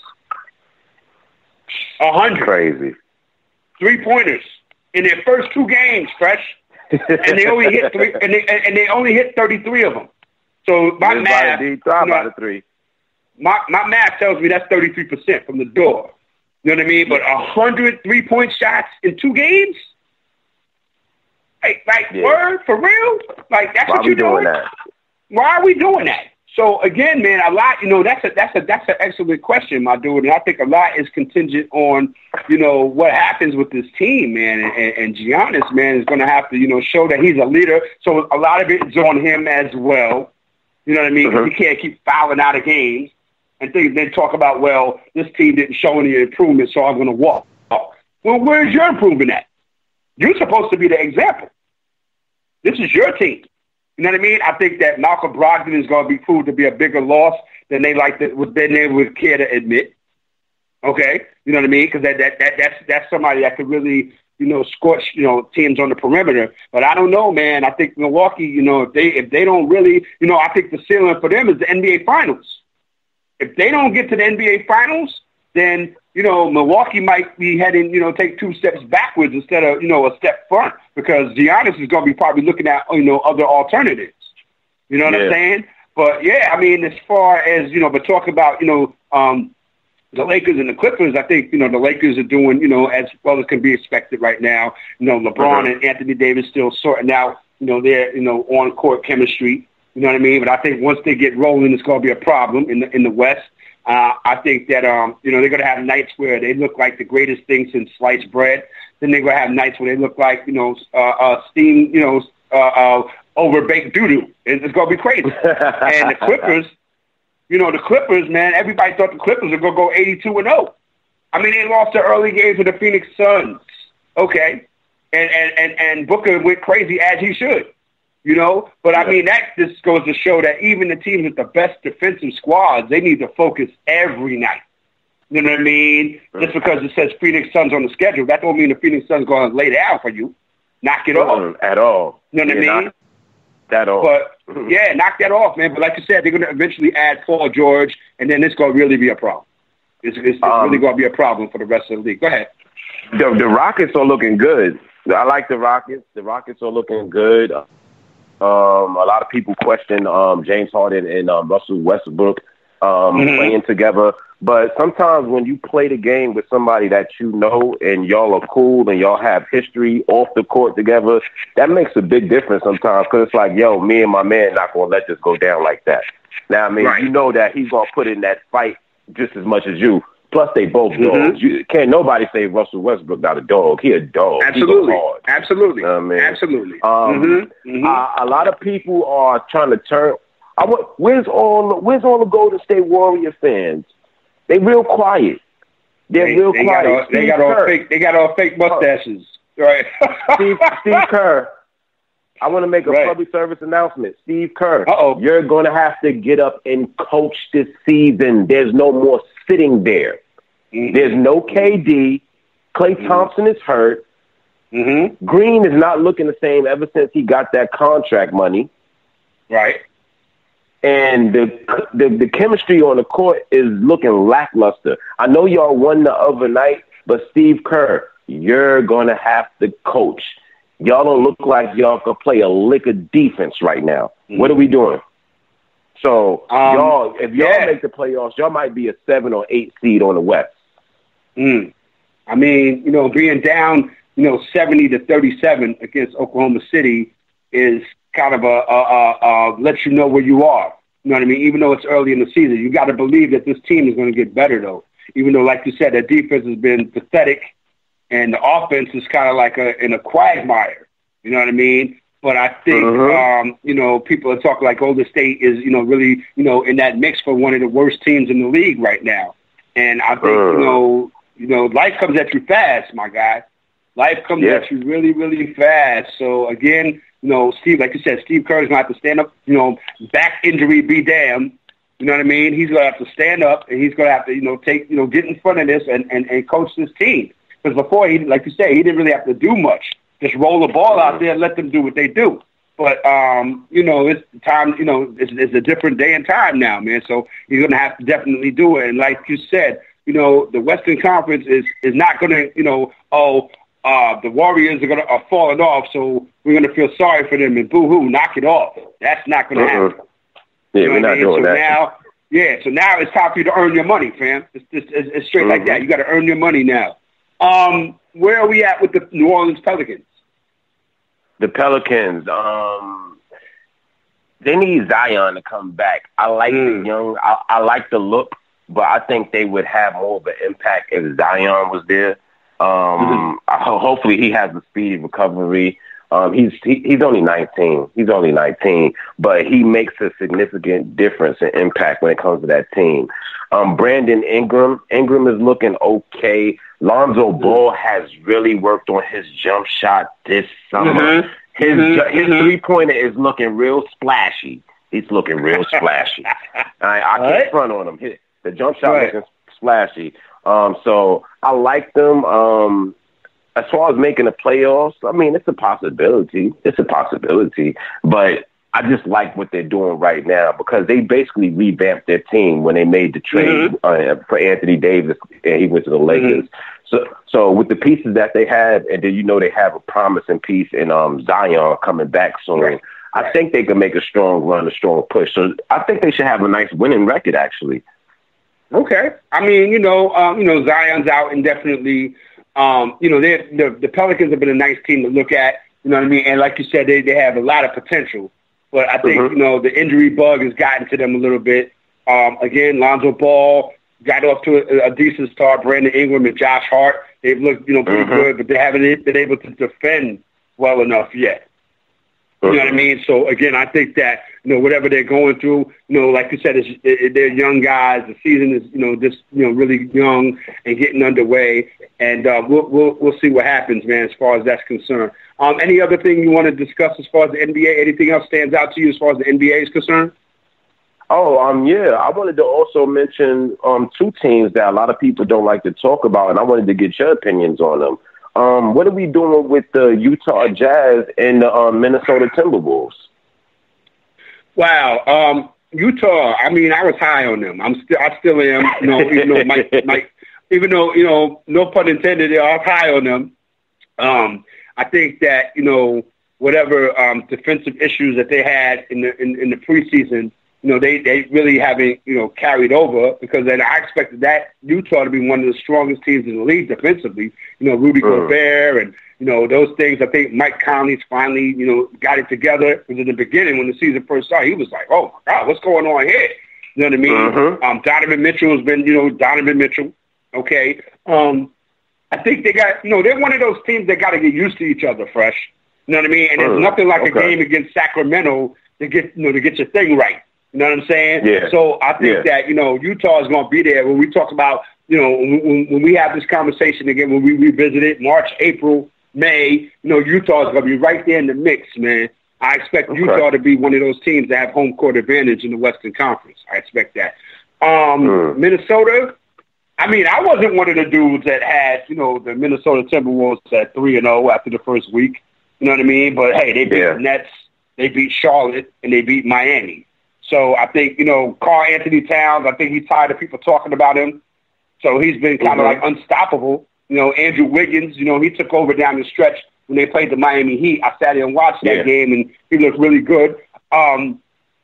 A hundred Crazy. three pointers in their first two games, Fresh, and they only hit three, and they and they only hit thirty three of them. So my Live math, by the D, thrive you know, by the three. my my math tells me that's thirty three percent from the door. You know what I mean? But a hundred three point shots in two games. Like, like Yeah. word for real? Like that's Why what we you're doing doing? that? Why are we doing that? So again, man, a lot. You know, that's a that's a that's an excellent question, my dude. And I think a lot is contingent on, you know, what happens with this team, man. And, and, and Giannis, man, is going to have to, you know, show that he's a leader. So a lot of it is on him as well. You know what I mean? 'Cause Mhm. he can't keep fouling out of games and think, then talk about, well, this team didn't show any improvement, so I'm going to walk. Well, where's your improvement at? You're supposed to be the example. This is your team. You know what I mean? I think that Malcolm Brogdon is going to be proved to be a bigger loss than they like to, than they would care to admit. Okay, you know what I mean? Because that, that that that's that's somebody that could really, you know, scorch, you know, teams on the perimeter. But I don't know, man. I think Milwaukee, you know, if they if they don't really, you know, I think the ceiling for them is the N B A Finals. If they don't get to the N B A Finals, then, you know, Milwaukee might be heading, you know, take two steps backwards instead of, you know, a step front, because Giannis is going to be probably looking at, you know, other alternatives. You know what Yeah. I'm saying? But, yeah, I mean, as far as, you know, but talk about, you know, um, the Lakers and the Clippers, I think, you know, the Lakers are doing, you know, as well as can be expected right now. You know, LeBron Mhm. and Anthony Davis still sorting out, you know, their, you know, on-court chemistry. You know what I mean? But I think once they get rolling, it's going to be a problem in the in the West. Uh, I think that, um, you know, they're going to have nights where they look like the greatest thing since sliced bread. Then they're going to have nights where they look like, you know, uh, uh, steamed, you know, uh, uh, over-baked doo-doo. It's, it's going to be crazy. And the Clippers, you know, the Clippers, man, everybody thought the Clippers were going to go eighty-two and oh. I mean, they lost the early games to the Phoenix Suns. Okay. And, and, and, and Booker went crazy as he should. You know, but I mean, that just goes to show that even the teams with the best defensive squads, they need to focus every night. You know what I mean? Just because it says Phoenix Suns on the schedule, that don't mean the Phoenix Suns going to lay down for you. Knock it off. At all. You know what Yeah, I mean? knock that off. But, yeah, knock that off, man. But like you said, they're going to eventually add Paul George, and then it's going to really be a problem. It's, it's, it's Um, really going to be a problem for the rest of the league. Go ahead. The, the Rockets are looking good. I like the Rockets. The Rockets are looking good. Um, a lot of people question um, James Harden and um, Russell Westbrook um, Mhm. playing together. But sometimes when you play the game with somebody that you know and y'all are cool and y'all have history off the court together, that makes a big difference sometimes, because it's like, yo, me and my man not going to let this go down like that. Now, I mean, Right. you know that he's going to put in that fight just as much as you. Plus, they both Mhm. dogs. You, can't nobody say Russell Westbrook not a dog. He a dog. Absolutely. He go hard. Absolutely. You know what I mean? Absolutely. Um, Mhm. Mhm. Uh, a lot of people are trying to turn. I want. Where's all? Where's all the Golden State Warrior fans? They real quiet. They're They, real they quiet. got all, they Steve got all Kerr. fake. They got all fake mustaches, right? Steve, Steve Kerr. I want to make a Right. public service announcement. Steve Kerr, Uh-oh. you're going to have to get up and coach this season. There's no more sitting there. Mm-hmm. There's no K D. Klay Thompson is hurt. Mm-hmm. Green is not looking the same ever since he got that contract money. Right. And the, the the chemistry on the court is looking lackluster. I know y'all won the other night, but Steve Kerr, you're going to have to coach. Y'all don't look like y'all can play a lick of defense right now. Mm-hmm. What are we doing? So, Um, y'all, if y'all yeah. make the playoffs, y'all might be a seven or eight seed on the West. Mm. I mean, you know, being down, you know, seventy to thirty-seven against Oklahoma City is kind of a, a, a, a let you know where you are. You know what I mean? Even though it's early in the season, you got to believe that this team is going to get better, though. Even though, like you said, the defense has been pathetic and the offense is kind of like a, in a quagmire. You know what I mean? But I think, Mhm. um, you know, people are talking like Golden State is, you know, really, you know, in that mix for one of the worst teams in the league right now. And I think, Uh. you know, you know, life comes at you fast, my guy. Life comes Yeah. at you really, really fast. So, again, you know, Steve, like you said, Steve Kerr's going to have to stand up, you know, back injury be damned. You know what I mean? He's going to have to stand up, and he's going to have to, you know, take, you know, get in front of this and, and, and coach this team. Because before, he, like you say, he didn't really have to do much. Just roll the ball out there and let them do what they do. But, um, you know, it's time, you know, it's, it's a different day and time now, man. So he's going to have to definitely do it. And like you said, you know, the Western Conference is, is not going to, you know, oh, uh, the Warriors are going to are falling off, so we're going to feel sorry for them and boo-hoo, knock it off. That's not going to Uh-uh. happen. Yeah, You know we're what I not mean? doing so that. Now, yeah, so now it's time for you to earn your money, fam. It's, it's, it's it's straight like Mhm. that. You got to earn your money now. Um, where are we at with the New Orleans Pelicans? The Pelicans, um, they need Zion to come back. I like Mm. the young. I, I like the look, but I think they would have more of an impact if Zion was there. Um, Mm-hmm. I, ho- hopefully, he has a speedy recovery. Um, he's he, he's only nineteen. He's only nineteen, but he makes a significant difference and impact when it comes to that team. Um, Brandon Ingram, Ingram is looking okay. Lonzo Ball has really worked on his jump shot this summer. Mhm. His Mhm. ju- his Mhm. three pointer is looking real splashy. He's looking real splashy. I, I can't Right. front on him. His, the jump shot Right. looking splashy. Um, so I like them. Um, as far as making the playoffs, I mean, it's a possibility. It's a possibility. But I just like what they're doing right now because they basically revamped their team when they made the trade uh, for Anthony Davis and he went to the Lakers. So, so with the pieces that they have, and then you know they have a promising piece in um, Zion coming back soon. Right. I think they can make a strong run, a strong push. So I think they should have a nice winning record, actually. Okay. I mean, you know, um, you know, Zion's out indefinitely. Um, you know, they the the Pelicans have been a nice team to look at. You know what I mean? And like you said, they they have a lot of potential. But I think Mhm. you know the injury bug has gotten to them a little bit. Um, again, Lonzo Ball got off to a, a decent start. Brandon Ingram and Josh Hart, they've looked you know pretty Mhm. good, but they haven't been able to defend well enough yet. You know what I mean? So, again, I think that, you know, whatever they're going through, you know, like you said, it's, it, they're young guys. The season is, you know, just, you know, really young and getting underway. And uh, we'll, we'll we'll see what happens, man, as far as that's concerned. Um, any other thing you want to discuss as far as the N B A? Anything else stands out to you as far as the N B A is concerned? Oh, um, yeah. I wanted to also mention um, two teams that a lot of people don't like to talk about, and I wanted to get your opinions on them. Um, what are we doing with the Utah Jazz and the um, Minnesota Timberwolves? Wow, um, Utah. I mean, I was high on them. I'm still, I still am. You know, even though Mike, Mike, even though you know, no pun intended, I was high on them. Um, I think that you know, whatever um, defensive issues that they had in the in, in the preseason, you know, they, they really haven't, you know, carried over because then I expected that Utah to be one of the strongest teams in the league defensively. You know, Rudy Mm. Gobert and, you know, those things. I think Mike Conley's finally, you know, got it together. Because in the beginning when the season first started, he was like, oh, my God, what's going on here? You know what I mean? Mhm. Um, Donovan Mitchell has been, you know, Donovan Mitchell. Okay. Um, I think they got, you know, they're one of those teams that got to get used to each other fresh. You know what I mean? And there's Mm. nothing like a Okay. game against Sacramento to get, you know, to get your thing right. You know what I'm saying? Yeah. So I think Yeah. that, you know, Utah is going to be there when we talk about, you know, when, when we have this conversation again, when we revisit it, March, April, May, you know, Utah is going to be right there in the mix, man. I expect Okay. Utah to be one of those teams that have home court advantage in the Western Conference. I expect that. Um, Mm. Minnesota, I mean, I wasn't one of the dudes that had, you know, the Minnesota Timberwolves at three and oh after the first week. You know what I mean? But, hey, they beat Yeah. the Nets, they beat Charlotte, and they beat Miami. So I think, you know, Karl Anthony Towns, I think he's tired of people talking about him. So he's been kind of Mhm. like unstoppable. You know, Andrew Wiggins, you know, he took over down the stretch when they played the Miami Heat. I sat there and watched that Yeah. game, and he looked really good. Um,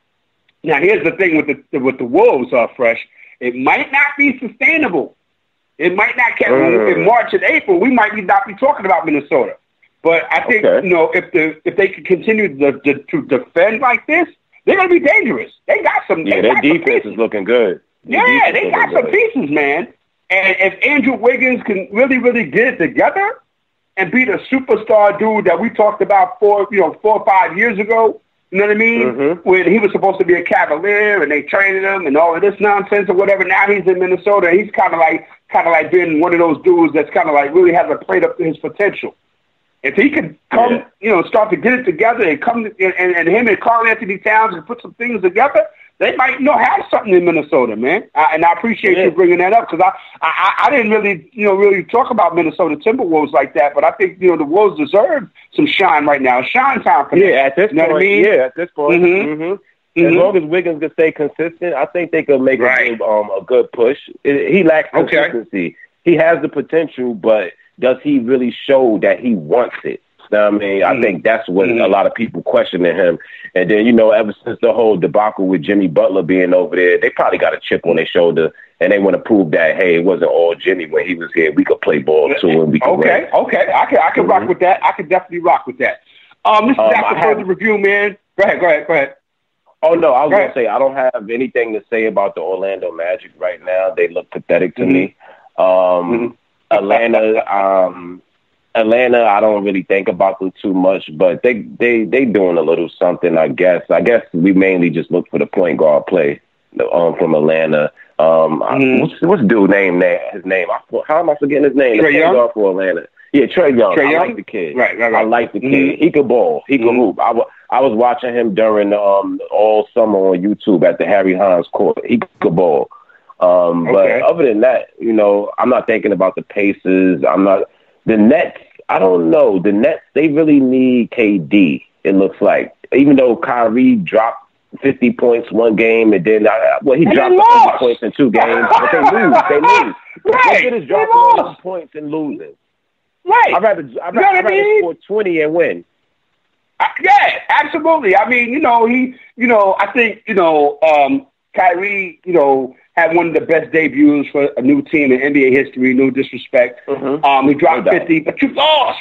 now, here's the thing with the with the Wolves, uh, Fresh. It might not be sustainable. It might not catch Mm. in March and April. We might be not be talking about Minnesota. But I think, Okay. you know, if the if they can continue to, to, to defend like this, they're going to be dangerous. They got some. Yeah, they their got some defense pieces. is looking good. Their Yeah, defense they looking got some good. pieces, man. And if Andrew Wiggins can really, really get it together and be the superstar dude that we talked about four, you know, four or five years ago, you know what I mean? Mhm. When he was supposed to be a Cavalier and they traded him and all of this nonsense or whatever. Now he's in Minnesota. He's kind of like, kind of like being one of those dudes that's kind of like really hasn't played up to his potential. If he could come, Yeah. you know, start to get it together and come, to, and, and him and Karl Anthony Towns and put some things together, they might, you know, have something in Minnesota, man. I, and I appreciate Yeah. you bringing that up because I, I, I didn't really, you know, really talk about Minnesota Timberwolves like that. But I think, you know, the Wolves deserve some shine right now. Shine time for them. Yeah, at this You know point, what I mean? yeah, at this point. Mhm. hmm Mhm. As long as Wiggins can stay consistent, I think they could make Right. a, good, um, a good push. It, he lacks Okay. consistency. He has the potential, but does he really show that he wants it? You know what I mean? Mhm. I think that's what Mhm. a lot of people questioning him. And then, you know, ever since the whole debacle with Jimmy Butler being over there, they probably got a chip on their shoulder, and they want to prove that, hey, it wasn't all Jimmy when he was here. We could play ball, too, and we could Okay, win. okay. I can I can Mhm. rock with that. I can definitely rock with that. Um, this is Um, after I further have- review, man. Go ahead, go ahead, go ahead. Oh, no, I was Go going ahead. to say, I don't have anything to say about the Orlando Magic right now. They look pathetic to Mhm. me. Um, Atlanta, um, Atlanta, I don't really think about them too much, but they, they, they doing a little something, I guess. I guess we mainly just look for the point guard play um, from Atlanta. Um, I- Mhm. what's, what's dude name, name? His name? I, how am I forgetting his name? The Trae point Young? guard for Atlanta. Yeah, Trey Young. Trae I Young? like the kid. Right, right, right. I like the kid. Mhm. He could ball. He could Mhm. hoop. I, wa- I was watching him during um, all summer on YouTube at the Harry Hines court. He could ball. Um, Okay. But other than that, you know, I'm not thinking about the Pacers. I'm not. The Nets, I don't know. The Nets, they really need K D, it looks like. Even though Kyrie dropped fifty points one game and then, uh, well, he And dropped they one hundred lost. points in two games, but they lose. They lose. What Right. good is They dropping lost. one hundred points and losing? Right. I'd rather, I'd You know rather, what I I'd rather mean? score twenty and win. Uh, yeah, absolutely. I mean, you know, he, you know, I think, you know, um, Kyrie, you know, had one of the best debuts for a new team in N B A history. No disrespect. Mhm. Um, he dropped No doubt. fifty, but you lost.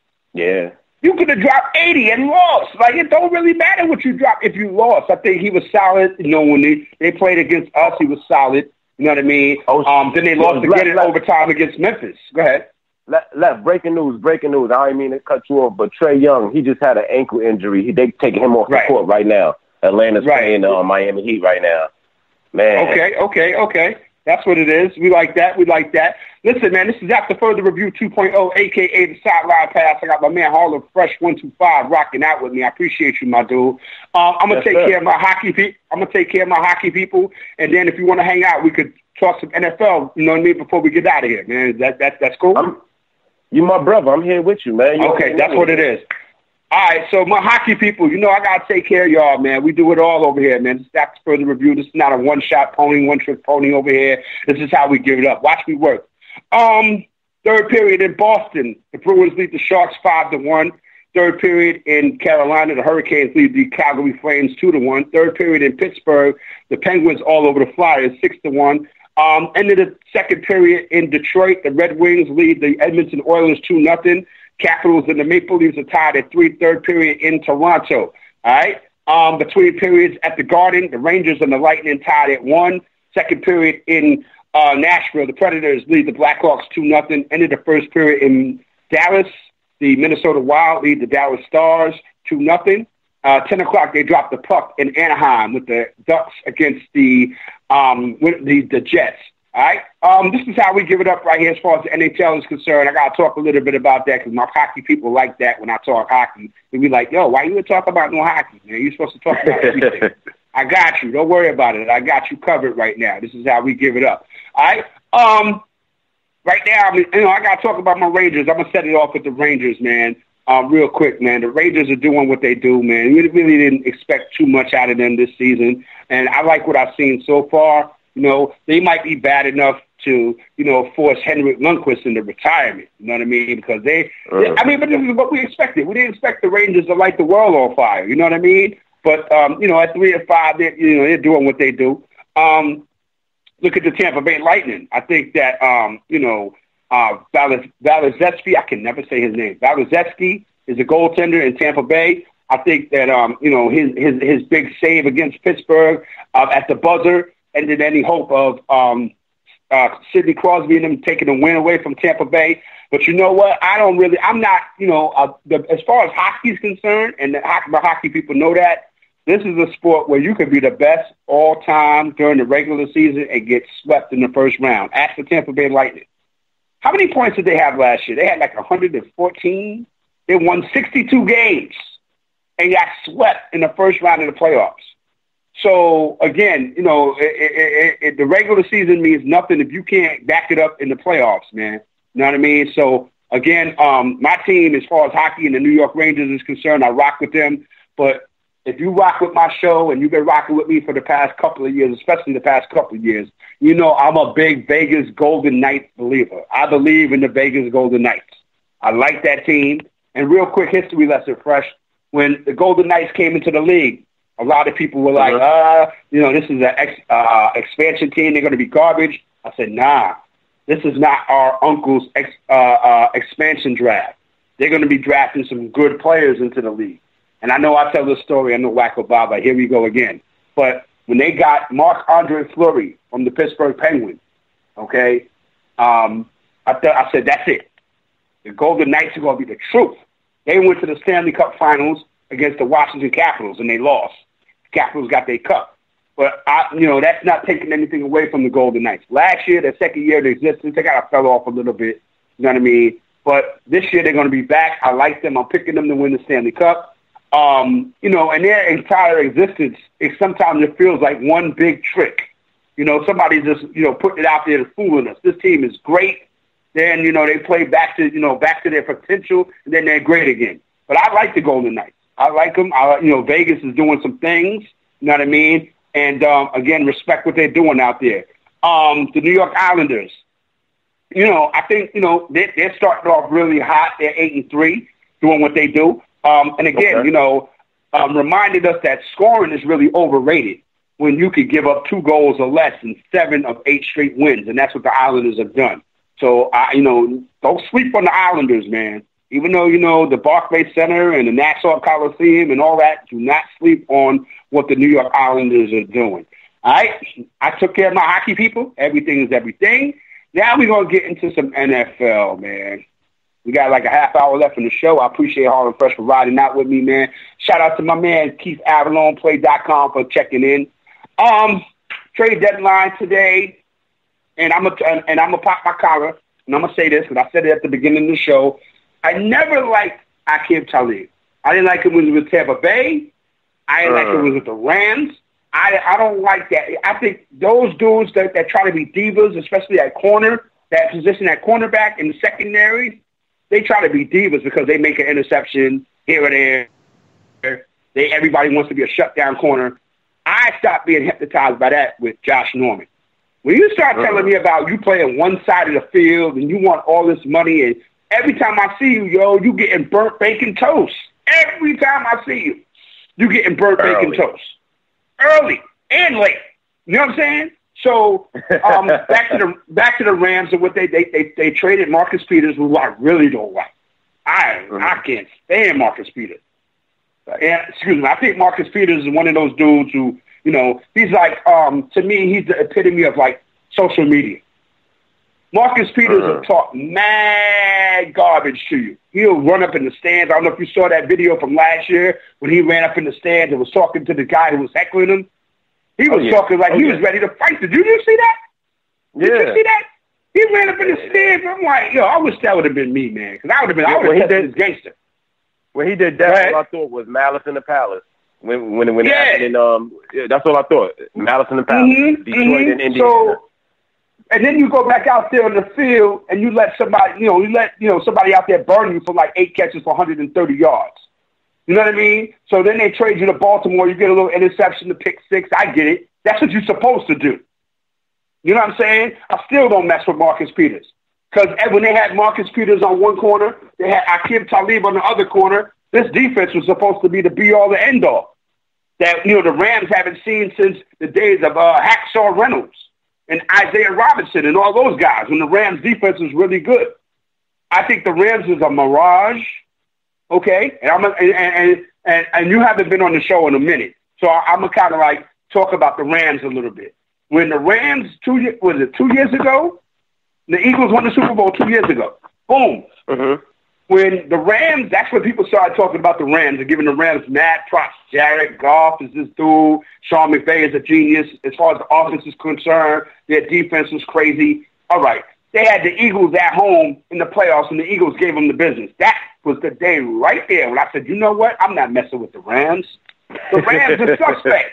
Yeah. You could have dropped eighty and lost. Like, it don't really matter what you drop if you lost. I think he was solid. You know, when they, they played against us, he was solid. You know what I mean? Oh, Um, then they lost let- again in let- overtime against Memphis. Go ahead. Left, left, breaking news, breaking news. I didn't mean to cut you off, but Trey Young, he just had an ankle injury. He, they taking him off Right. the court right now. Atlanta's Right. playing uh, Miami Heat right now. Man. Okay, okay, okay. That's what it is. We like that. We like that. Listen, man, this is After Further Review two point oh, a k a the Sideline Pass. I got my man Harlem Fresh one two five rocking out with me. I appreciate you, my dude. Um, I'm going to Yes, take sir. care of my hockey people. I'm going to take care of my hockey people. And then if you want to hang out, we could talk some N F L, you know what I mean, before we get out of here, man. That, that, that's cool? I'm, you my brother. I'm here with you, man. You Okay, already that's know what it is. All right, so my hockey people, you know I got to take care of y'all, man. We do it all over here, man. This is After Further Review. This is not a one-shot pony, one-trick pony over here. This is how we give it up. Watch me work. Um, third period in Boston, the Bruins lead the Sharks five to one. Third period in Carolina, the Hurricanes lead the Calgary Flames two to one. Third period in Pittsburgh, the Penguins all over the Flyers six to one. Um, end of the second period in Detroit, the Red Wings lead the Edmonton Oilers two nothing. Capitals and the Maple Leafs are tied at three. Third period in Toronto. All right. Um, between periods at the Garden, the Rangers and the Lightning tied at one. Second period in uh, Nashville, the Predators lead the Blackhawks two nothing. Ended the first period in Dallas, the Minnesota Wild lead the Dallas Stars two nothing. Uh, ten o'clock, they dropped the puck in Anaheim with the Ducks against the um, with the, the Jets. All right. Um, this is how we give it up right here as far as the N H L is concerned. I got to talk a little bit about that because my hockey people like that when I talk hockey. They be like, yo, why you talk about no hockey, man? You're supposed to talk about everything. I got you. Don't worry about it. I got you covered right now. This is how we give it up. All right. Um, right now, I mean, you know, I got to talk about my Rangers. I'm going to set it off with the Rangers, man. Um, real quick, man. The Rangers are doing what they do, man. We really didn't expect too much out of them this season. And I like what I've seen so far. You know, they might be bad enough to, you know, force Henrik Lundqvist into retirement. You know what I mean? Because they, Uh. I mean, but this is what we expected. We didn't expect the Rangers to light the world on fire. You know what I mean? But, um, you know, at three and five, they, you know, they're doing what they do. Um, look at the Tampa Bay Lightning. I think that, um, you know, uh, Vasilevsky, I can never say his name. Vasilevsky is a goaltender in Tampa Bay. I think that, um, you know, his, his, his big save against Pittsburgh uh, at the buzzer ended any hope of um, uh, Sidney Crosby and them taking a win away from Tampa Bay. But you know what? I don't really, I'm not, you know, uh, the, as far as hockey is concerned, and the hockey, the hockey people know that, this is a sport where you could be the best all time during the regular season and get swept in the first round. Ask the Tampa Bay Lightning. How many points did they have last year? They had like one hundred fourteen. They won sixty-two games and got swept in the first round of the playoffs. So, again, you know, it, it, it, the regular season means nothing if you can't back it up in the playoffs, man. You know what I mean? So, again, um, my team, as far as hockey and the New York Rangers is concerned, I rock with them. But if you rock with my show and you've been rocking with me for the past couple of years, especially the past couple of years, you know I'm a big Vegas Golden Knights believer. I believe in the Vegas Golden Knights. I like that team. And real quick history lesson, Fresh, when the Golden Knights came into the league, a lot of people were like, uh, you know, this is an ex, uh, expansion team. They're going to be garbage. I said, nah, this is not our uncle's ex, uh, uh, expansion draft. they're going to be drafting some good players into the league. And I know I tell this story. I know Wacko Bob, but here we go again. But when they got Marc-Andre Fleury from the Pittsburgh Penguins, okay, um, I, th- I said, that's it. The Golden Knights are going to be the truth. They went to the Stanley Cup Finals against the Washington Capitals, and they lost. The Capitals got their cup. But, I, you know, that's not taking anything away from the Golden Knights. Last year, their second year of existence, they kind of fell off a little bit. You know what I mean? But this year, they're going to be back. I like them. I'm picking them to win the Stanley Cup. Um, you know, and their entire existence, it, sometimes it feels like one big trick. You know, somebody just, you know, putting it out there to fooling us. This team is great. Then, you know, they play back to, you know, back to their potential, and then they're great again. But I like the Golden Knights. I like them. I, you know, Vegas is doing some things. You know what I mean? And, um, again, respect what they're doing out there. Um, the New York Islanders, you know, I think, you know, they, they're starting off really hot. They're eight and three, doing what they do. Um, and again, okay. you know, um, reminded us that scoring is really overrated when you could give up two goals or less in seven of eight straight wins. And that's what the Islanders have done. So, I, you know, don't sleep on the Islanders, man. Even though, you know, the Barclays Center and the Nassau Coliseum and all that, do not sleep on what the New York Islanders are doing. All right? I took care of my hockey people. Everything is everything. Now we're going to get into some N F L, man. We got like a half hour left in the show. I appreciate Harlem Fresh for riding out with me, man. Shout out to my man, Keith Avalon, play dot com for checking in. Um, trade deadline today, and I'm gonna and I'm gonna pop my collar, and I'm gonna say this, because I said it at the beginning of the show. I never liked Aqib Talib. I didn't like him when he was with Tampa Bay. I didn't uh. like him when he was with the Rams. I, I don't like that. I think those dudes that, that try to be divas, especially at corner, that position at cornerback in the secondary, they try to be divas because they make an interception here or there. They everybody wants to be a shutdown corner. I stopped being hypnotized by that with Josh Norman. When you start uh-huh. telling me about you playing one side of the field and you want all this money, and every time I see you, yo, you getting burnt bacon toast. Every time I see you, you getting burnt Early. bacon toast. Early and late. You know what I'm saying? So um, back to the back to the Rams and what they they they, they traded Marcus Peters, who I really don't like. I mm-hmm. I can't stand Marcus Peters. And, excuse me, I think Marcus Peters is one of those dudes who, you know, he's like um, to me he's the epitome of like social media. Marcus Peters uh-huh. will talk mad garbage to you. He'll run up in the stands. I don't know if you saw that video from last year when he ran up in the stands and was talking to the guy who was heckling him. He was oh, yeah. talking like oh, he yeah. was ready to fight. Did you just see that? Did yeah. you see that? He ran up in the stands. I'm like, yo, I wish that would have been me, man, because I would have been. Yeah, I would have tested this gangster. When he did that, right. all I thought was Malice in the Palace. When when when yeah. it happened in, um, yeah, that's all I thought. Malice in the Palace, mm-hmm, Detroit mm-hmm. and Indiana. So, and then you go back out there on the field and you let somebody, you know, you let, you know, somebody out there burn you for like eight catches for one hundred thirty yards. You know what I mean? So then they trade you to Baltimore. You get a little interception to pick six. I get it. That's what you're supposed to do. You know what I'm saying? I still don't mess with Marcus Peters. Because when they had Marcus Peters on one corner, they had Aqib Talib on the other corner. This defense was supposed to be the be-all, the end-all. That, you know, the Rams haven't seen since the days of uh, Hacksaw Reynolds and Isaiah Robinson and all those guys when the Rams defense was really good. I think the Rams is a mirage, okay? And I'm a, and, and and and you haven't been on the show in a minute, so I, I'm gonna kind of like talk about the Rams a little bit. When the Rams two was it two years ago, the Eagles won the Super Bowl two years ago. Boom. Mm-hmm. When the Rams, that's when people started talking about the Rams and giving the Rams mad props. Jared Goff is this dude. Sean McVay is a genius. As far as the offense is concerned, their defense was crazy. All right. They had the Eagles at home in the playoffs, and the Eagles gave them the business. That was the day right there when I said, you know what? I'm not messing with the Rams. The Rams are suspect.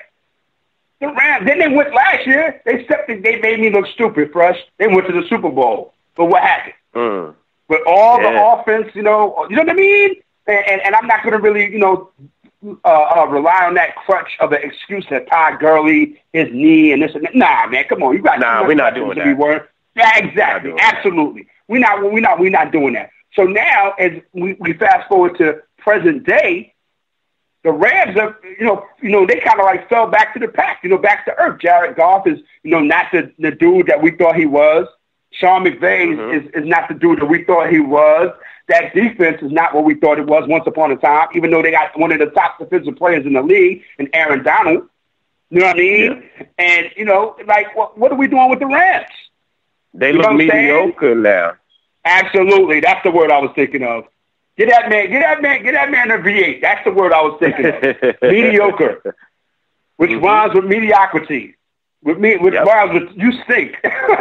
The Rams, then they went last year. They stepped in, they made me look stupid, Fresh. They went to the Super Bowl. But what happened? Mm. With all yeah. the offense, you know, you know what I mean? And, and, and I'm not going to really, you know, uh, uh, rely on that crutch of an excuse that Todd Gurley, his knee, and this and that. Nah, man, come on. You got nah, we're not doing that. Were. Yeah, exactly. Absolutely. We're not, we're not, we're not doing that. So now, as we, we fast forward to present day, the Rams are, you know, you know, they kind of like fell back to the pack, you know, back to earth. Jared Goff is, you know, not the, the dude that we thought he was. Sean McVay mm-hmm. is, is not the dude that we thought he was. That defense is not what we thought it was once upon a time, even though they got one of the top defensive players in the league, and Aaron Donald. You know what I mean? Yeah. And, you know, like, what, what are we doing with the Rams? They you look mediocre now. Absolutely. That's the word I was thinking of. Get that man, get that man, get that man a V eight. That's the word I was thinking of. Mediocre. Which mm-hmm. rhymes with mediocrity. With me, which yep. rhymes with you stink.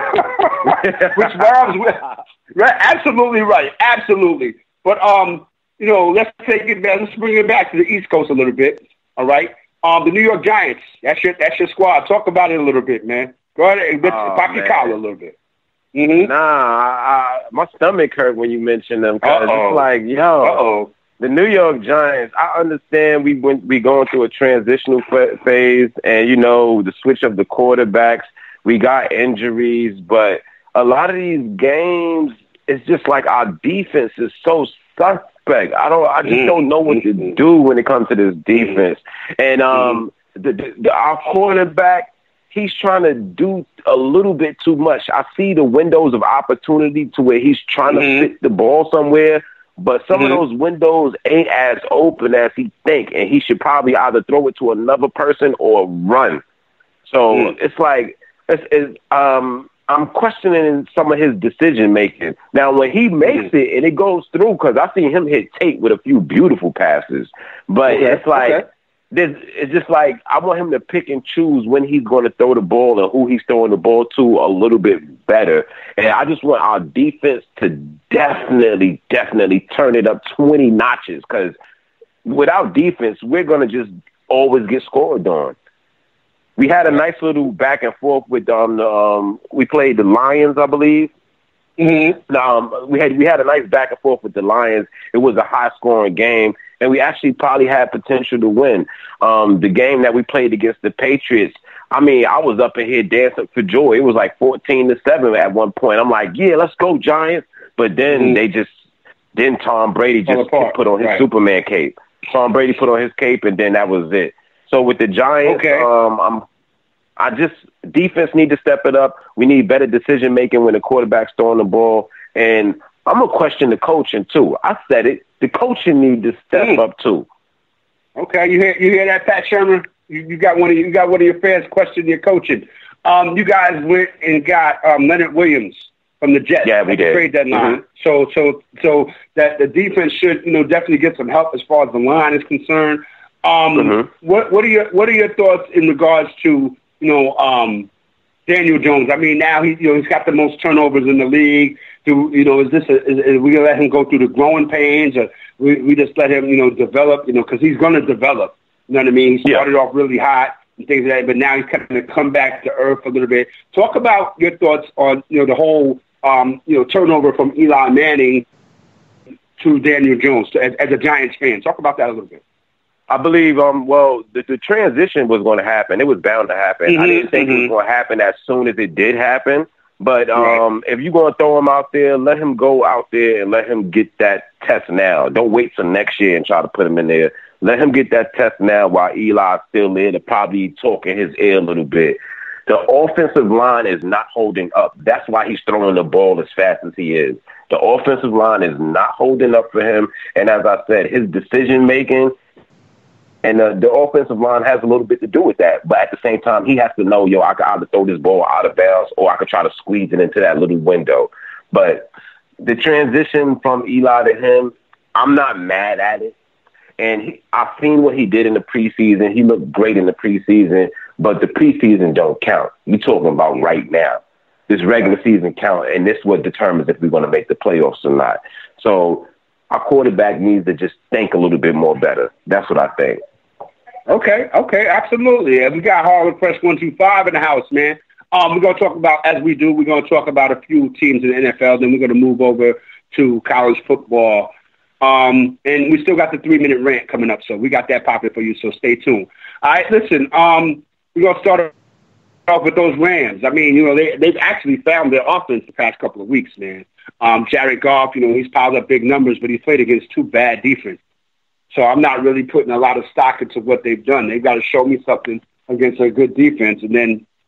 Which rhymes with right, absolutely right. Absolutely. But um, you know, let's take it back, let's bring it back to the East Coast a little bit. All right. Um, the New York Giants. That's your that's your squad. Talk about it a little bit, man. Go ahead and oh, pop your collar a little bit. Mm-hmm. Nah, I, I, my stomach hurt when you mentioned them. Cause Uh-oh. It's like, yo, Uh-oh. the New York Giants. I understand we went we going through a transitional f- phase, and you know the switch of the quarterbacks. We got injuries, but a lot of these games, it's just like our defense is so suspect. I don't, I just mm-hmm. don't know what to do when it comes to this defense. And um, mm-hmm. the, the, the our quarterback. He's trying to do a little bit too much. I see the windows of opportunity to where he's trying mm-hmm. to fit the ball somewhere, but some mm-hmm. of those windows ain't as open as he think, and he should probably either throw it to another person or run. So mm-hmm. it's like it's, it's, um, I'm questioning some of his decision making. Now, when he makes mm-hmm. it and it goes through, because I seen him hit tape with a few beautiful passes, but okay. it's like. Okay. There's, it's just like I want him to pick and choose when he's going to throw the ball and who he's throwing the ball to a little bit better. And I just want our defense to definitely, definitely turn it up twenty notches, because without defense, we're going to just always get scored on. We had a nice little back and forth with um, um we played the Lions, I believe. Mm-hmm. Um, we had we had a nice back and forth with the Lions. It was a high scoring game, and we actually probably had potential to win. Um, the game that we played against the Patriots, I mean, I was up in here dancing for joy. It was like fourteen to seven at one point. I'm like, yeah, let's go Giants. But then mm-hmm. they just, then Tom Brady just put on his right. Superman cape. Tom Brady put on his cape, and then that was it. So with the Giants, okay. um, I'm, I just, defense need to step it up. We need better decision making when the quarterback's throwing the ball. And I'm going to question the coaching too. I said it. The coaching need to step mm. up too. Okay, you hear you hear that, Pat Shermer? You, you got one of you got one of your fans questioning your coaching. Um, you guys went and got um, Leonard Williams from the Jets. Yeah, we did. Trade deadline. Mm-hmm. So so so that the defense should, you know, definitely get some help as far as the line is concerned. Um, mm-hmm. What what are your what are your thoughts in regards to, you know, um, Daniel Jones? I mean, now he, you know, he's got the most turnovers in the league. Do you know? Is this a, is, is we gonna let him go through the growing pains, or we, we just let him, you know, develop? You know, because he's gonna develop. You know what I mean? He started yeah. off really hot and things like that, but now he's kind of come back to earth a little bit. Talk about your thoughts on, you know, the whole um, you know, turnover from Eli Manning to Daniel Jones as, as a Giants fan. Talk about that a little bit. I believe, um, well, the, the transition was going to happen. It was bound to happen. Mm-hmm, I didn't think mm-hmm. it was going to happen as soon as it did happen. But um, right. if you're going to throw him out there, let him go out there and let him get that test now. Don't wait till next year and try to put him in there. Let him get that test now while Eli's still there to probably talk in his ear a little bit. The offensive line is not holding up. That's why he's throwing the ball as fast as he is. The offensive line is not holding up for him. And as I said, his decision-making, and uh, the offensive line has a little bit to do with that. But at the same time, he has to know, yo, I can either throw this ball out of bounds or I can try to squeeze it into that little window. But the transition from Eli to him, I'm not mad at it. And he, I've seen what he did in the preseason. He looked great in the preseason, but the preseason don't count. We're talking about right now. This regular season count, and this is what determines if we're going to make the playoffs or not. So our quarterback needs to just think a little bit more better. That's what I think. Okay, okay, absolutely. And we got Harvard Press one two five in the house, man. Um, we're going to talk about, as we do, we're going to talk about a few teams in the N F L, then we're going to move over to college football. Um, and we still got the three-minute rant coming up, so we got that popping for you, so stay tuned. All right, listen, um, we're going to start off with those Rams. I mean, you know, they, they've actually found their offense the past couple of weeks, man. Um, Jared Goff, you know, he's piled up big numbers, but he's played against two bad defenses. So I'm not really putting a lot of stock into what they've done. They've got to show me something against a good defense. And then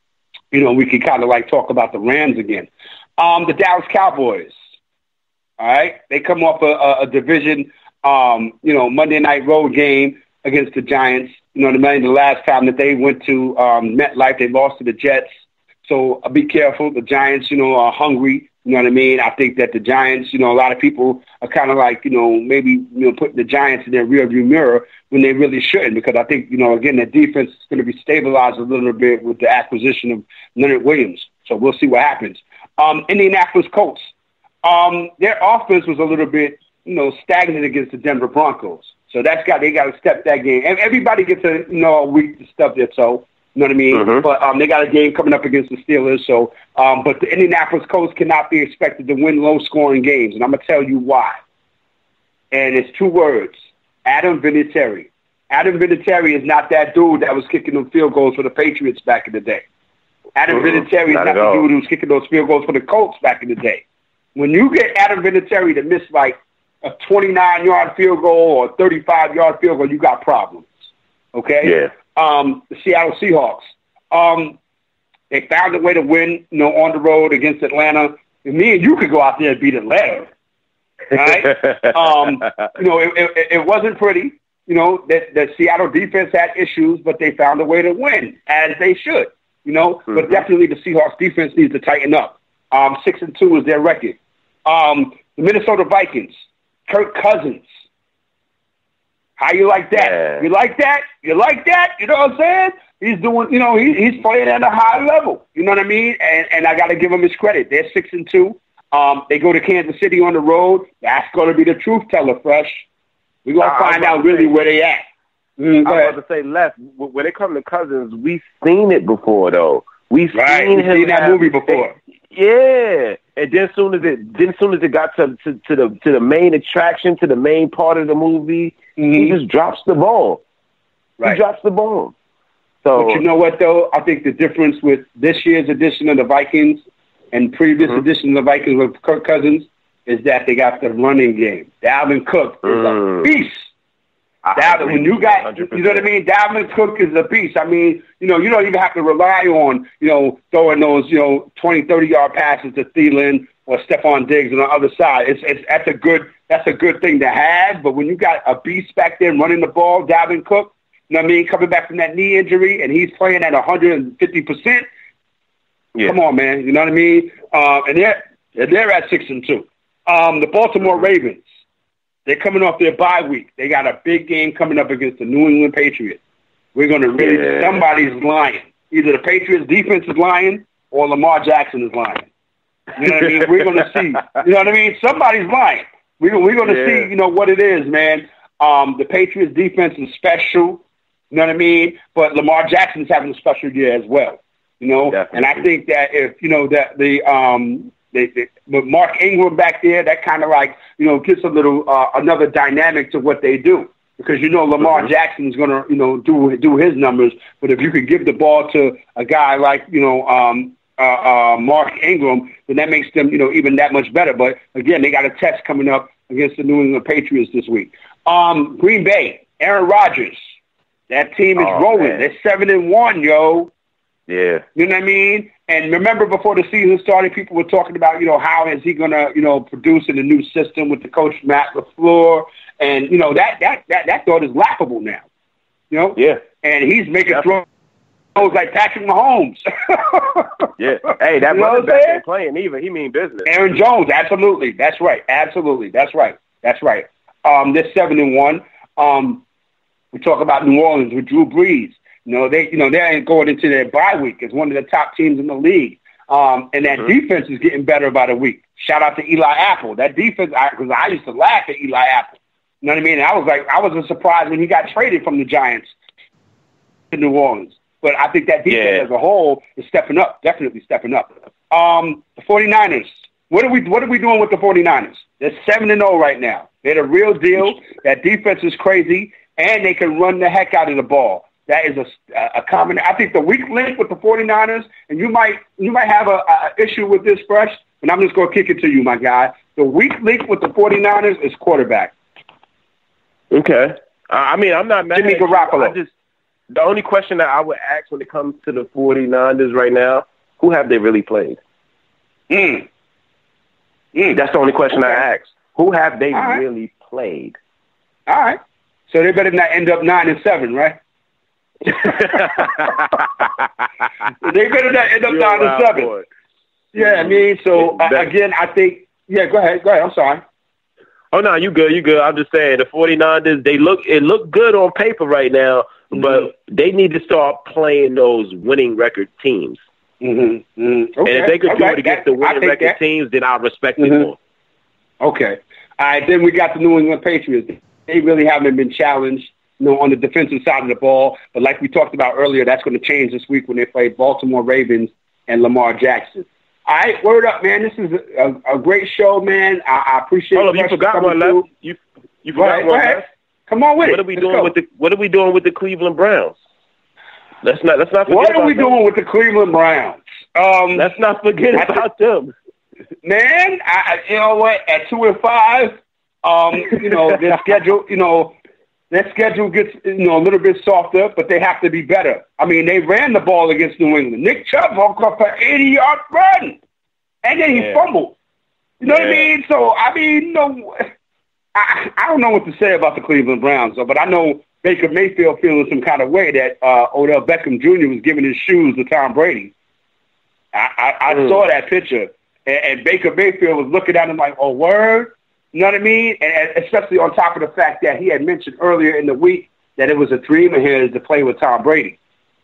you know, we can kind of like talk about the Rams again. Um, the Dallas Cowboys. All right, they come off a, a, a division, um, you know, Monday night road game against the Giants. You know what I mean? The last time that they went to um, MetLife, they lost to the Jets. So uh, be careful. The Giants, you know, are hungry. You know what I mean? I think that the Giants, you know, a lot of people are kind of like, you know, maybe, you know, putting the Giants in their rearview mirror when they really shouldn't, because I think, you know, again, their defense is going to be stabilized a little bit with the acquisition of Leonard Williams. So we'll see what happens. Um, Indianapolis Colts. Um, their offense was a little bit, you know, stagnant against the Denver Broncos. So that's got they got to step that game. And everybody gets a you know a week to stub their toe. You know what I mean? Mm-hmm. But um, they got a game coming up against the Steelers. So, um, but the Indianapolis Colts cannot be expected to win low-scoring games, and I'm gonna tell you why. And it's two words: Adam Vinatieri. Adam Vinatieri is not that dude that was kicking them field goals for the Patriots back in the day. Adam mm-hmm. Vinatieri is not, not the dude who was kicking those field goals for the Colts back in the day. When you get Adam Vinatieri to miss like a twenty-nine-yard field goal or a thirty-five-yard field goal, you got problems. Okay? Yeah. Um, the Seattle Seahawks. Um, they found a way to win, you know, on the road against Atlanta. And me and you could go out there and beat Atlanta. All right? um, you know, it, it, it wasn't pretty. You know, the, the Seattle defense had issues, but they found a way to win, as they should. You know, mm-hmm. but definitely the Seahawks defense needs to tighten up. Um, six and two is their record. Um, the Minnesota Vikings, Kirk Cousins. How you like that? Yeah. You like that? You like that? You know what I'm saying? He's doing, you know, he, he's playing at a high level. You know what I mean? And, and I got to give him his credit. They're six and two. Um, they go to Kansas City on the road. That's going to be the truth teller, Fresh. We're going to find out really say, where they at. Mm, I was about to say, Les, when it comes to Cousins, we've seen it before, though. We've right. seen We've him seen that have, movie before. Yeah, and then soon as it, then soon as it got to, to to the to the main attraction, to the main part of the movie, mm-hmm. he just drops the ball. Right. He drops the ball. So, but you know what though? I think the difference with this year's edition of the Vikings and previous mm-hmm. edition of the Vikings with Kirk Cousins is that they got the running game. Dalvin Cook is mm. a beast. Dalvin, when you got, one hundred percent. You know what I mean? Dalvin Cook is a beast. I mean, you know, you don't even have to rely on, you know, throwing those, you know, twenty, thirty-yard passes to Thielen or Stephon Diggs on the other side. It's, it's that's a good that's a good thing to have. But when you got a beast back there running the ball, Dalvin Cook, you know what I mean, coming back from that knee injury, and he's playing at one hundred fifty percent. Yeah. Come on, man. You know what I mean? Uh, and they're they're at six and two. Um, the Baltimore Ravens. They're coming off their bye week. They got a big game coming up against the New England Patriots. We're going to really yeah. – somebody's lying. Either the Patriots' defense is lying or Lamar Jackson is lying. You know what I mean? We're going to see. You know what I mean? Somebody's lying. We're, we're going to yeah. see, you know, what it is, man. Um, the Patriots' defense is special. You know what I mean? But Lamar Jackson's having a special year as well. You know? Definitely. And I think that if, you know, that the um, – They, they, with Mark Ingram back there, that kind of like, you know, gives a little, uh, another dynamic to what they do. Because, you know, Lamar mm-hmm. Jackson's going to, you know, do do his numbers. But if you could give the ball to a guy like, you know, um, uh, uh, Mark Ingram, then that makes them, you know, even that much better. But, again, they got a test coming up against the New England Patriots this week. Um, Green Bay, Aaron Rodgers. That team is oh, rolling. Man. They're seven and one, yo. Yeah. You know what I mean? And remember before the season started, people were talking about, you know, how is he going to, you know, produce in the new system with the coach Matt LaFleur. And, you know, that that that, that thought is laughable now. You know? Yeah. And he's making Definitely. throws like Patrick Mahomes. yeah. Hey, that you know running back ain't playing either. He mean business. Aaron Jones, absolutely. That's right. Absolutely. That's right. That's right. Um, they're seven and one. Um, we talk about New Orleans with Drew Brees. You know, they, you know, they ain't going into their bye week as one of the top teams in the league. Um, and that mm-hmm. defense is getting better by the week. Shout out to Eli Apple. That defense, because I, I used to laugh at Eli Apple. You know what I mean? And I was like, I was surprised when he got traded from the Giants to New Orleans. But I think that defense yeah. as a whole is stepping up, definitely stepping up. Um, the 49ers. What are we What are we doing with the 49ers? They're seven and oh right now. They're the real deal. That defense is crazy, and they can run the heck out of the ball. That is a, a common. I think the weak link with the 49ers, and you might you might have a, a issue with this, Fresh, and I'm just going to kick it to you, my guy. The weak link with the 49ers is quarterback. Okay. I mean, I'm not mad Jimmy at you. Garoppolo. I just, the only question that I would ask when it comes to the 49ers right now Who have they really played? Mm. Mm. That's the only question okay. I asked. Who have they right. really played? All right. So they better not end up nine and seven, right? They better not end up You're nine and seven. Boy. Yeah, I mean, so uh, again, I think. Yeah, go ahead. Go ahead. I'm sorry. Oh no, you good, you good. I'm just saying the 49ers, they look it look good on paper right now, mm-hmm. but they need to start playing those winning record teams. Mm-hmm. Mm-hmm. Okay. And if they could do okay. it against the winning record that. teams, then I respect mm-hmm. it more. Okay. All right, then we got the New England Patriots. They really haven't been challenged, you know, on the defensive side of the ball. But like we talked about earlier, that's going to change this week when they play Baltimore Ravens and Lamar Jackson. All right, word up, man. This is a, a, a great show, man. I, I appreciate it. Hold on, you forgot one left. You, you forgot right, one left. Come on with what it. Are we Let's doing go. with the, what are we doing with the Cleveland Browns? Let's not let's not forget What are about we them. doing with the Cleveland Browns? Um, let's not forget I about th- them. Man, I, you know what? At two and five, um, you know, their schedule, you know, their schedule gets, you know, a little bit softer, but they have to be better. I mean, they ran the ball against New England. Nick Chubb woke up for eighty-yard run, and then he yeah. fumbled. You know yeah. what I mean? So, I mean, you know, I, I don't know what to say about the Cleveland Browns, though, but I know Baker Mayfield feeling some kind of way that uh, Odell Beckham Junior was giving his shoes to Tom Brady. I, I, I mm. saw that picture, and, and Baker Mayfield was looking at him like, oh, word? You know what I mean? And, and especially on top of the fact that he had mentioned earlier in the week that it was a dream of his to play with Tom Brady.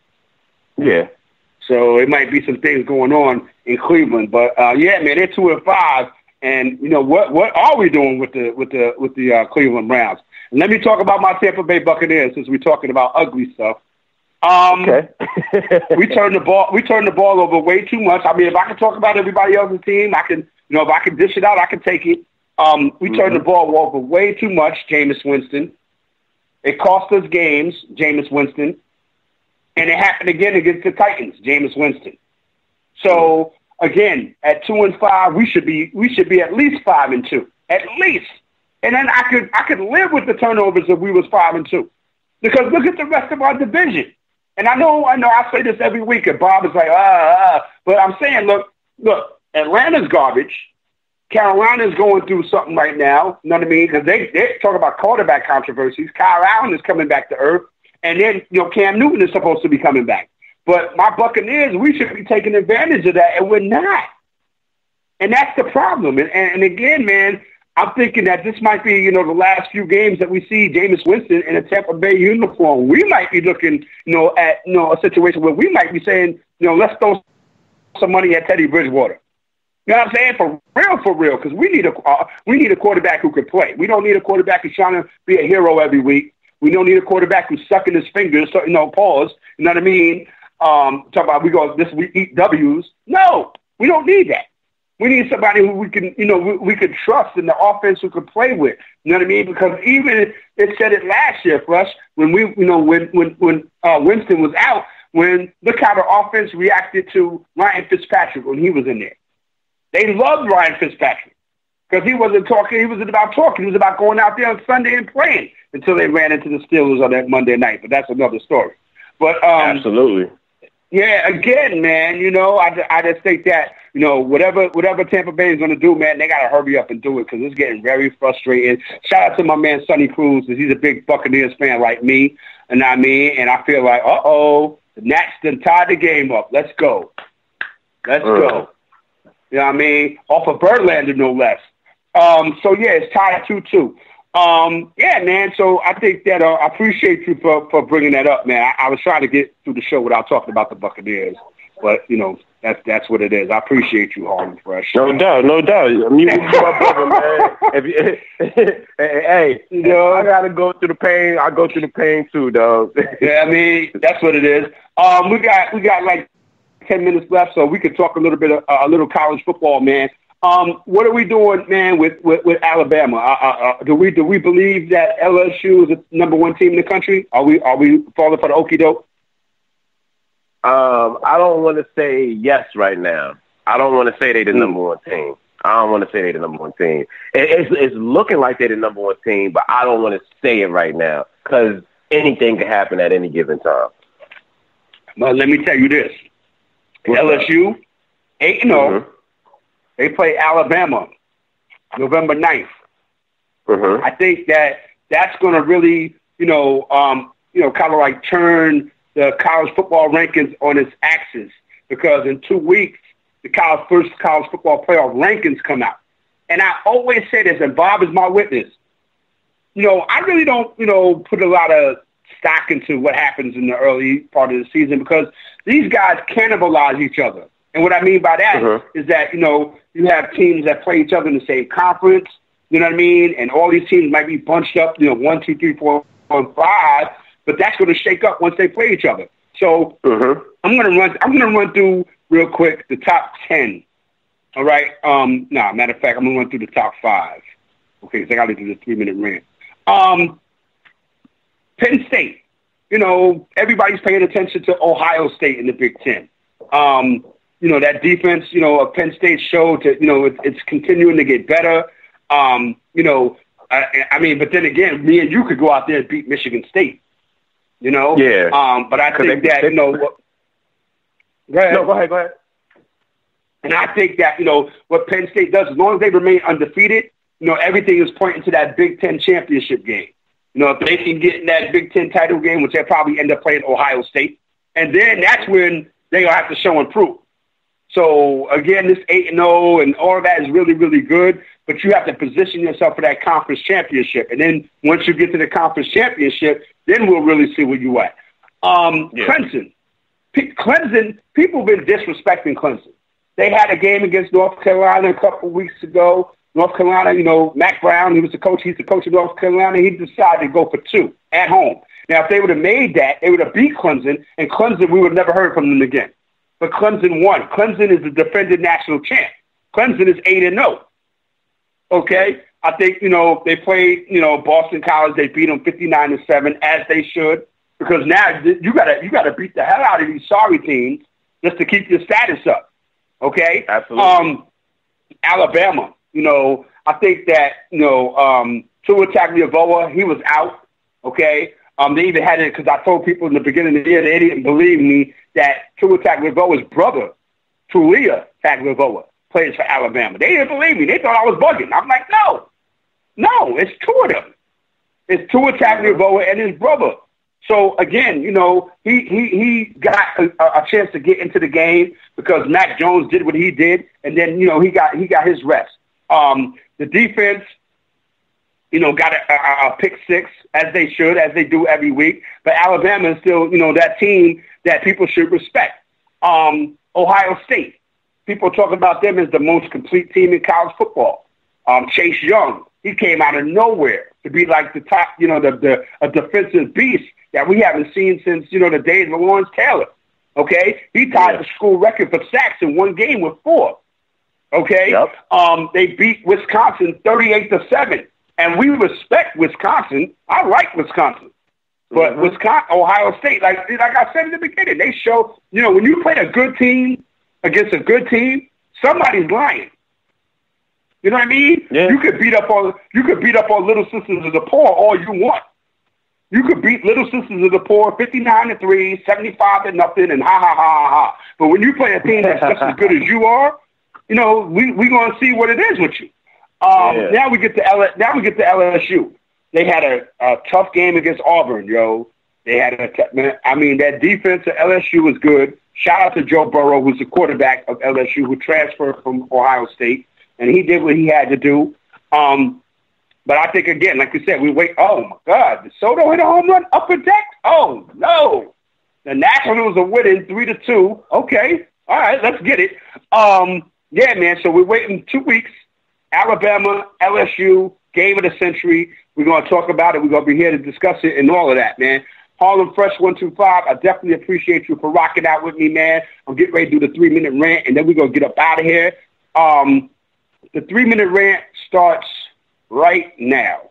Yeah. So it might be some things going on in Cleveland. But, uh, yeah, man, they're two and five. And, you know, what what are we doing with the with the, with the uh, Cleveland Browns? And let me talk about my Tampa Bay Buccaneers since we're talking about ugly stuff. Um, okay. we turned the ball we turned the ball over way too much. I mean, if I can talk about everybody else's team, I can, you know, if I can dish it out, I can take it. Um, we mm-hmm. turned the ball over way too much, Jameis Winston. It cost us games, Jameis Winston. And it happened again against the Titans, Jameis Winston. So, again, at two and five, we should be we should be at least five and two. At least. And then I could I could live with the turnovers if we was five and two. Because look at the rest of our division. And I know I know I say this every week, and Bob is like, ah, ah. But I'm saying, look, look, Atlanta's garbage. Carolina's going through something right now. You know what I mean? Because they they talk about quarterback controversies. Kyle Allen is coming back to earth, and then you know Cam Newton is supposed to be coming back. But my Buccaneers, we should be taking advantage of that, and we're not. And that's the problem. And, and, and again, man, I'm thinking that this might be, you know, the last few games that we see Jameis Winston in a Tampa Bay uniform. We might be looking, you know, at you know a situation where we might be saying, you know, let's throw some money at Teddy Bridgewater. You know what I'm saying? For real, for real, because we need a uh, we need a quarterback who can play. We don't need a quarterback who's trying to be a hero every week. We don't need a quarterback who's sucking his fingers, so, you know, pause. You know what I mean? Um, talk about we go this week eat W's. No, we don't need that. We need somebody who we can, you know, we, we could trust in the offense who could play with. You know what I mean? Because even it said it last year for us when we, you know, when when when uh, Winston was out. When look how the offense reacted to Ryan Fitzpatrick when he was in there. They loved Ryan Fitzpatrick because he wasn't talking. He wasn't about talking. He was about going out there on Sunday and playing until they ran into the Steelers on that Monday night. But that's another story. But um, absolutely. Yeah, again, man, you know, I, I just think that, you know, whatever whatever Tampa Bay is going to do, man, they got to hurry up and do it because it's getting very frustrating. Shout out to my man, Sonny Cruz, because he's a big Buccaneers fan like me, and I mean, and I feel like, uh-oh, the Nats done tied the game up. Let's go. Let's uh. go. You know what I mean? Off of Birdlander, no less. Um, so, yeah, it's tied two two. Um, yeah, man. So I think that uh, I appreciate you for, for bringing that up, man. I, I was trying to get through the show without talking about the Buccaneers, but you know that's that's what it is. I appreciate you, Harlem Fresh. No doubt, no doubt. I mean, you my brother, man. If you, hey, you know, I gotta go through the pain. I go through the pain too, dog. Yeah, I mean that's what it is. Um, we got we got like ten minutes left, so we could talk a little bit of uh, a little college football, man. Um, what are we doing, man, with, with, with Alabama? Uh, uh, uh, do we do we believe that L S U is the number one team in the country? Are we are we falling for the okie doke? Um, I don't want to say yes right now. I don't want to say they're the mm. number one team. I don't want to say they're the number one team. It, it's it's looking like they're the number one team, but I don't want to say it right now because anything can happen at any given time. Well, let me tell you this. L S U, eight and oh. Mm-hmm. They play Alabama November ninth. Mm-hmm. I think that that's going to really, you know, um, you know, kind of like turn the college football rankings on its axis, because in two weeks, the college first college football playoff rankings come out. And I always say this, and Bob is my witness. You know, I really don't, you know, put a lot of stock into what happens in the early part of the season, because these guys cannibalize each other. And what I mean by that mm-hmm. is that, you know, you have teams that play each other in the same conference, you know what I mean? And all these teams might be bunched up, you know, one, two, three, four, four, five, but that's going to shake up once they play each other. So mm-hmm. I'm going to run, I'm going to run through real quick the top ten. All right. Um, no, nah, matter of fact, I'm going to run through the top five. Okay, so I got to do the three minute rant. Um, Penn State. You know, everybody's paying attention to Ohio State in the Big Ten. Um, you know, that defense, you know, of Penn State showed that, you know, it, it's continuing to get better. Um, you know, I, I mean, but then again, me and you could go out there and beat Michigan State. You know? Yeah. Um, but I think that, you know, what, go ahead. No, go ahead, go ahead. And I think that, you know, what Penn State does, as long as they remain undefeated, you know, everything is pointing to that Big Ten championship game. You know, if they can get in that Big Ten title game, which they'll probably end up playing Ohio State, and then that's when they'll have to show and prove. So, again, this eight and oh and all of that is really, really good, but you have to position yourself for that conference championship. And then once you get to the conference championship, then we'll really see where you at. Um, yeah. Clemson. P- Clemson, people have been disrespecting Clemson. They had a game against North Carolina a couple weeks ago. North Carolina, you know, Mac Brown, he was the coach. He's the coach of North Carolina. He decided to go for two at home. Now, if they would have made that, they would have beat Clemson, and Clemson, we would have never heard from them again. But Clemson won. Clemson is the defending national champ. Clemson is eight and oh. Okay? I think, you know, they played, you know, Boston College. They beat them fifty-nine to seven, as they should, because now you got to you got to beat the hell out of these sorry teams just to keep your status up. Okay? Absolutely. Um, Alabama. You know, I think that, you know, um, Tua Tagovailoa, he was out, okay? Um, they even had it, because I told people in the beginning of the year, they didn't believe me, that Tua Tagovailoa's brother, Tua Tagovailoa, plays for Alabama. They didn't believe me. They thought I was bugging. I'm like, no. No, it's two of them. It's Tua Tagovailoa and his brother. So, again, you know, he he, he got a, a chance to get into the game because Mac Jones did what he did, and then, you know, he got he got his rest. Um, the defense, you know, got a, a, a pick six, as they should, as they do every week. But Alabama is still, you know, that team that people should respect. Um, Ohio State, people talk about them as the most complete team in college football. Um, Chase Young, he came out of nowhere to be like the top, you know, the, the a defensive beast that we haven't seen since, you know, the days of Lawrence Taylor. Okay? He tied yeah. the school record for sacks in one game with four. Okay, yep. um, they beat Wisconsin thirty-eight to seven, and we respect Wisconsin. I like Wisconsin, but mm-hmm. Wisconsin, Ohio State, like like I said in the beginning, they show, you know, when you play a good team against a good team, somebody's lying. You know what I mean? Yeah. You could beat up on you could beat up on Little Sisters of the Poor all you want. You could beat Little Sisters of the Poor fifty-nine to three, seventy-five to nothing, and ha ha ha ha ha. But when you play a team that's just as good as you are, you know, we we gonna see what it is with you. Um, yeah. Now we get to L. Now we get to L S U. They had a, a tough game against Auburn, yo. They had a. T- I mean, that defense at L S U was good. Shout out to Joe Burrow, who's the quarterback of L S U, who transferred from Ohio State, and he did what he had to do. Um, but I think again, like you said, we wait. Oh my God, did Soto hit a home run upper deck? Oh no, the Nationals are winning three to two. Okay, all right, let's get it. Um. Yeah, man, so we're waiting two weeks. Alabama, L S U, game of the century. We're going to talk about it. We're going to be here to discuss it and all of that, man. Harlem Fresh one two five, I definitely appreciate you for rocking out with me, man. I'm getting ready to do the three-minute rant, and then we're going to get up out of here. Um, the three-minute rant starts right now.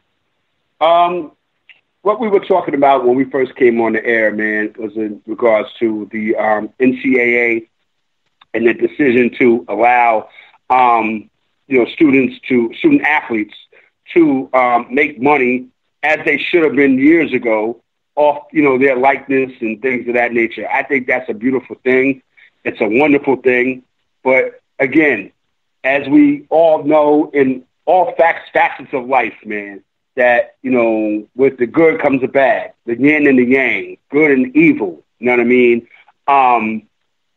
Um, what we were talking about when we first came on the air, man, was in regards to the um, N C double A and the decision to allow, um, you know, students to student athletes to um, make money as they should have been years ago off, you know, their likeness and things of that nature. I think that's a beautiful thing. It's a wonderful thing. But again, as we all know in all facts, facets of life, man, that, you know, with the good comes the bad, the yin and the yang, good and evil. You know what I mean? Um,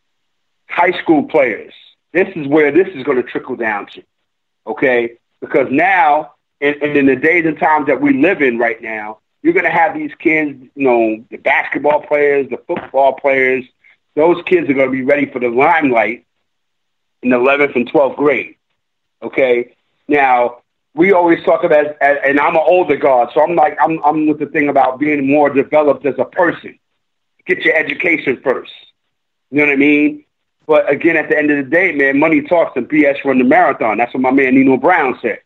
high school players, this is where this is going to trickle down to, okay? Because now, and, and in the days and times that we live in right now, you're going to have these kids, you know, the basketball players, the football players, those kids are going to be ready for the limelight in the eleventh and twelfth grade, okay? Now, we always talk about, and I'm an older guard, so I'm like, I'm, I'm with the thing about being more developed as a person. Get your education first. You know what I mean? But again, at the end of the day, man, money talks and B S run the marathon. That's what my man Nino Brown said.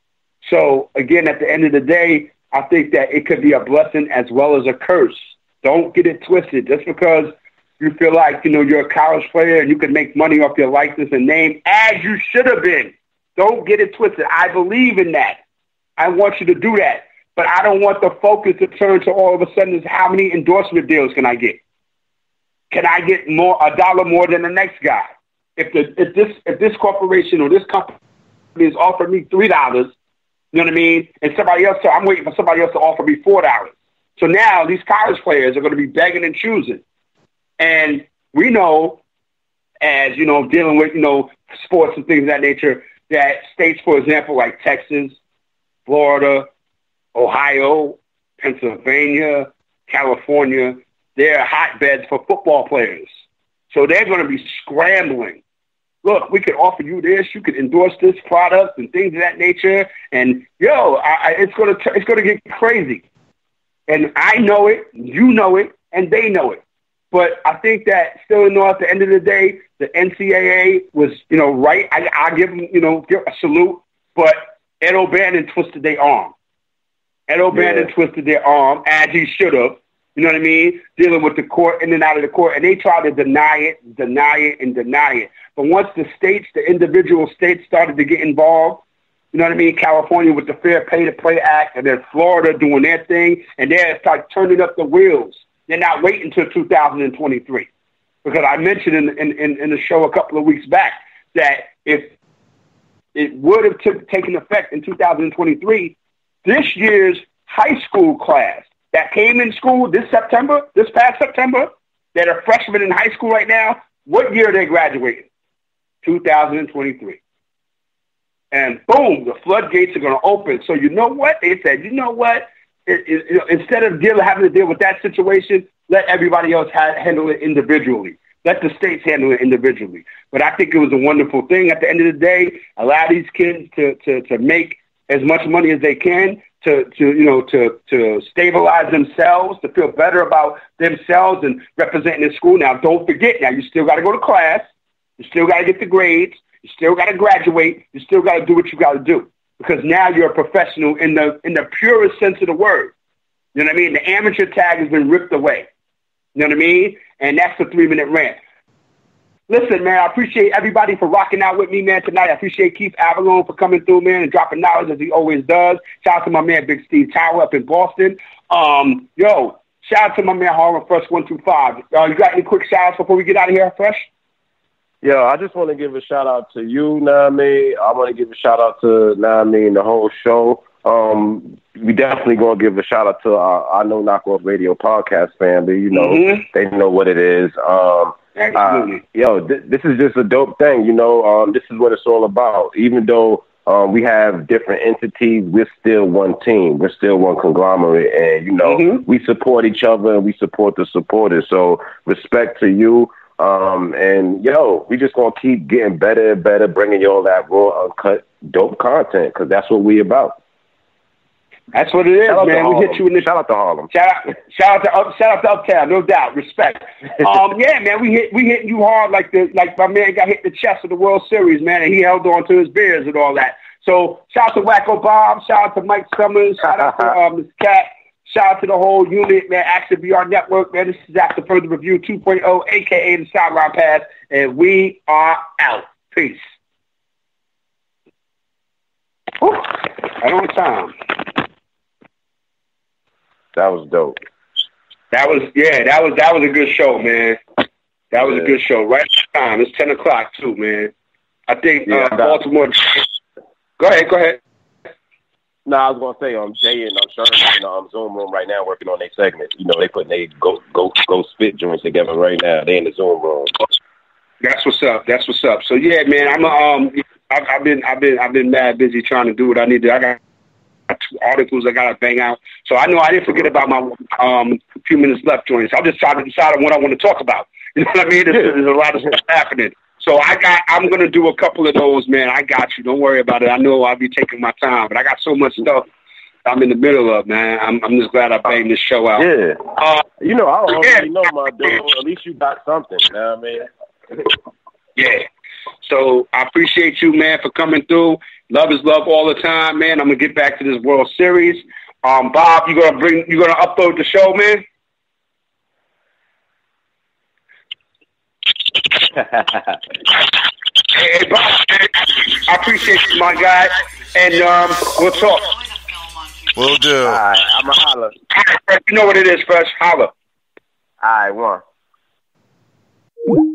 So again, at the end of the day, I think that it could be a blessing as well as a curse. Don't get it twisted. Just because you feel like, you know, you're a college player and you can make money off your license and name, as you should have been. Don't get it twisted. I believe in that. I want you to do that. But I don't want the focus to turn to all of a sudden is how many endorsement deals can I get? Can I get more a dollar more than the next guy? If the if this if this corporation or this company is offering me three dollars, you know what I mean, and somebody else, I'm waiting for somebody else to offer me four dollars. So now these college players are going to be begging and choosing, and we know, as you know, dealing with you know sports and things of that nature, that states, for example, like Texas, Florida, Ohio, Pennsylvania, California, they're hotbeds for football players. So they're going to be scrambling. Look, we could offer you this. You could endorse this product and things of that nature. And, yo, I, I, it's going to it's going to get crazy. And I know it, you know it, and they know it. But I think that still, you know, at the end of the day, the N C double A was, you know, right. I, I give them, you know, give a salute. But Ed O'Bannon twisted their arm. Ed O'Bannon yeah. twisted their arm, as he should have. You know what I mean? Dealing with the court, in and out of the court. And they try to deny it, deny it, and deny it. But once the states, the individual states started to get involved, you know what I mean? California with the Fair Pay to Play Act, and then Florida doing their thing, and they start turning up the wheels. They're not waiting until two thousand twenty-three. Because I mentioned in, in, in, in the show a couple of weeks back that if it would have t- taken effect in two thousand twenty-three, this year's high school class that came in school this September, this past September, that are freshmen in high school right now, what year are they graduating? two thousand twenty-three. And boom, the floodgates are going to open. So you know what? They said, you know what? It, it, you know, instead of deal, having to deal with that situation, let everybody else ha- handle it individually. Let the states handle it individually. But I think it was a wonderful thing. At the end of the day, allow these kids to, to, to make as much money as they can, to, to you know, to, to stabilize themselves, to feel better about themselves and representing the school. Now, don't forget, now you still got to go to class. You still got to get the grades. You still got to graduate. You still got to do what you got to do, because now you're a professional in the in the purest sense of the word. You know what I mean? The amateur tag has been ripped away. You know what I mean? And that's the three-minute rant. Listen, man, I appreciate everybody for rocking out with me, man, tonight. I appreciate Keith Avalon for coming through, man, and dropping knowledge as he always does. Shout out to my man, Big Steve Tower up in Boston. Um, yo, shout out to my man, Harlem Fresh one two five. Uh, you got any quick shout-outs before we get out of here, Fresh? Yo, I just want to give a shout-out to you, Nami. I want to give a shout-out to Nami and the whole show. Um, we definitely going to give a shout-out to our I Know Knockoff Radio podcast family. You know, mm-hmm. They know what it is. Um, uh, yo, th- this is just a dope thing. You know, um, this is what it's all about. Even though um, we have different entities, we're still one team. We're still one conglomerate. And, you know, mm-hmm. we support each other and we support the supporters. So respect to you. Um, and, yo, we just going to keep getting better and better, bringing you all that raw, uncut, dope content, because that's what we about. That's what it is, man. We hit you in the shout out to Harlem. Shout out, shout out to up, shout out to Uptown, no doubt. Respect. um, yeah, man, we hit we hitting you hard like the like my man got hit the chest of the World Series, man, and he held on to his beers and all that. So shout out to Wacko Bob, shout out to Mike Summers, shout out to um, Miz Cat, shout out to the whole unit, man. Action B R Network, man. This is After Further Review two point oh, aka the Sideline Pass, and we are out. Peace. Whew. Right on time. That was dope. That was yeah. That was that was a good show, man. That was yeah. a good show, right? time. It's ten o'clock too, man. I think Yeah, uh, I got- Baltimore. Go ahead, go ahead. No, I was gonna say, um, Jay and um, Sherman in the um, Zoom room right now working on their segment. You know, they putting they go go go spit joints together right now. They in the Zoom room. That's what's up. That's what's up. So yeah, man, I'm um, I've, I've been I've been I've been mad busy trying to do what I need to. I got two articles I gotta bang out. So I know I didn't forget about my um few minutes left joints. I'm just trying to decide on what I want to talk about. You know what I mean? There's, there's a lot of stuff happening. So I got I'm gonna do a couple of those, man. I got you. Don't worry about it. I know I'll be taking my time, but I got so much stuff I'm in the middle of, man. I'm I'm just glad I banged this show out. Yeah. Uh, You know, I already yeah. know, my dude. At least you got something. You know what I mean? Yeah. So I appreciate you, man, for coming through. Love is love all the time, man. I'm gonna get back to this World Series. Um, Bob, you gonna bring you gonna upload the show, man? Hey, hey, Bob, I appreciate you, my guy, and um, we'll talk. Will do. All right, I'm a holler. You know what it is, Fresh. Holla. All right, one.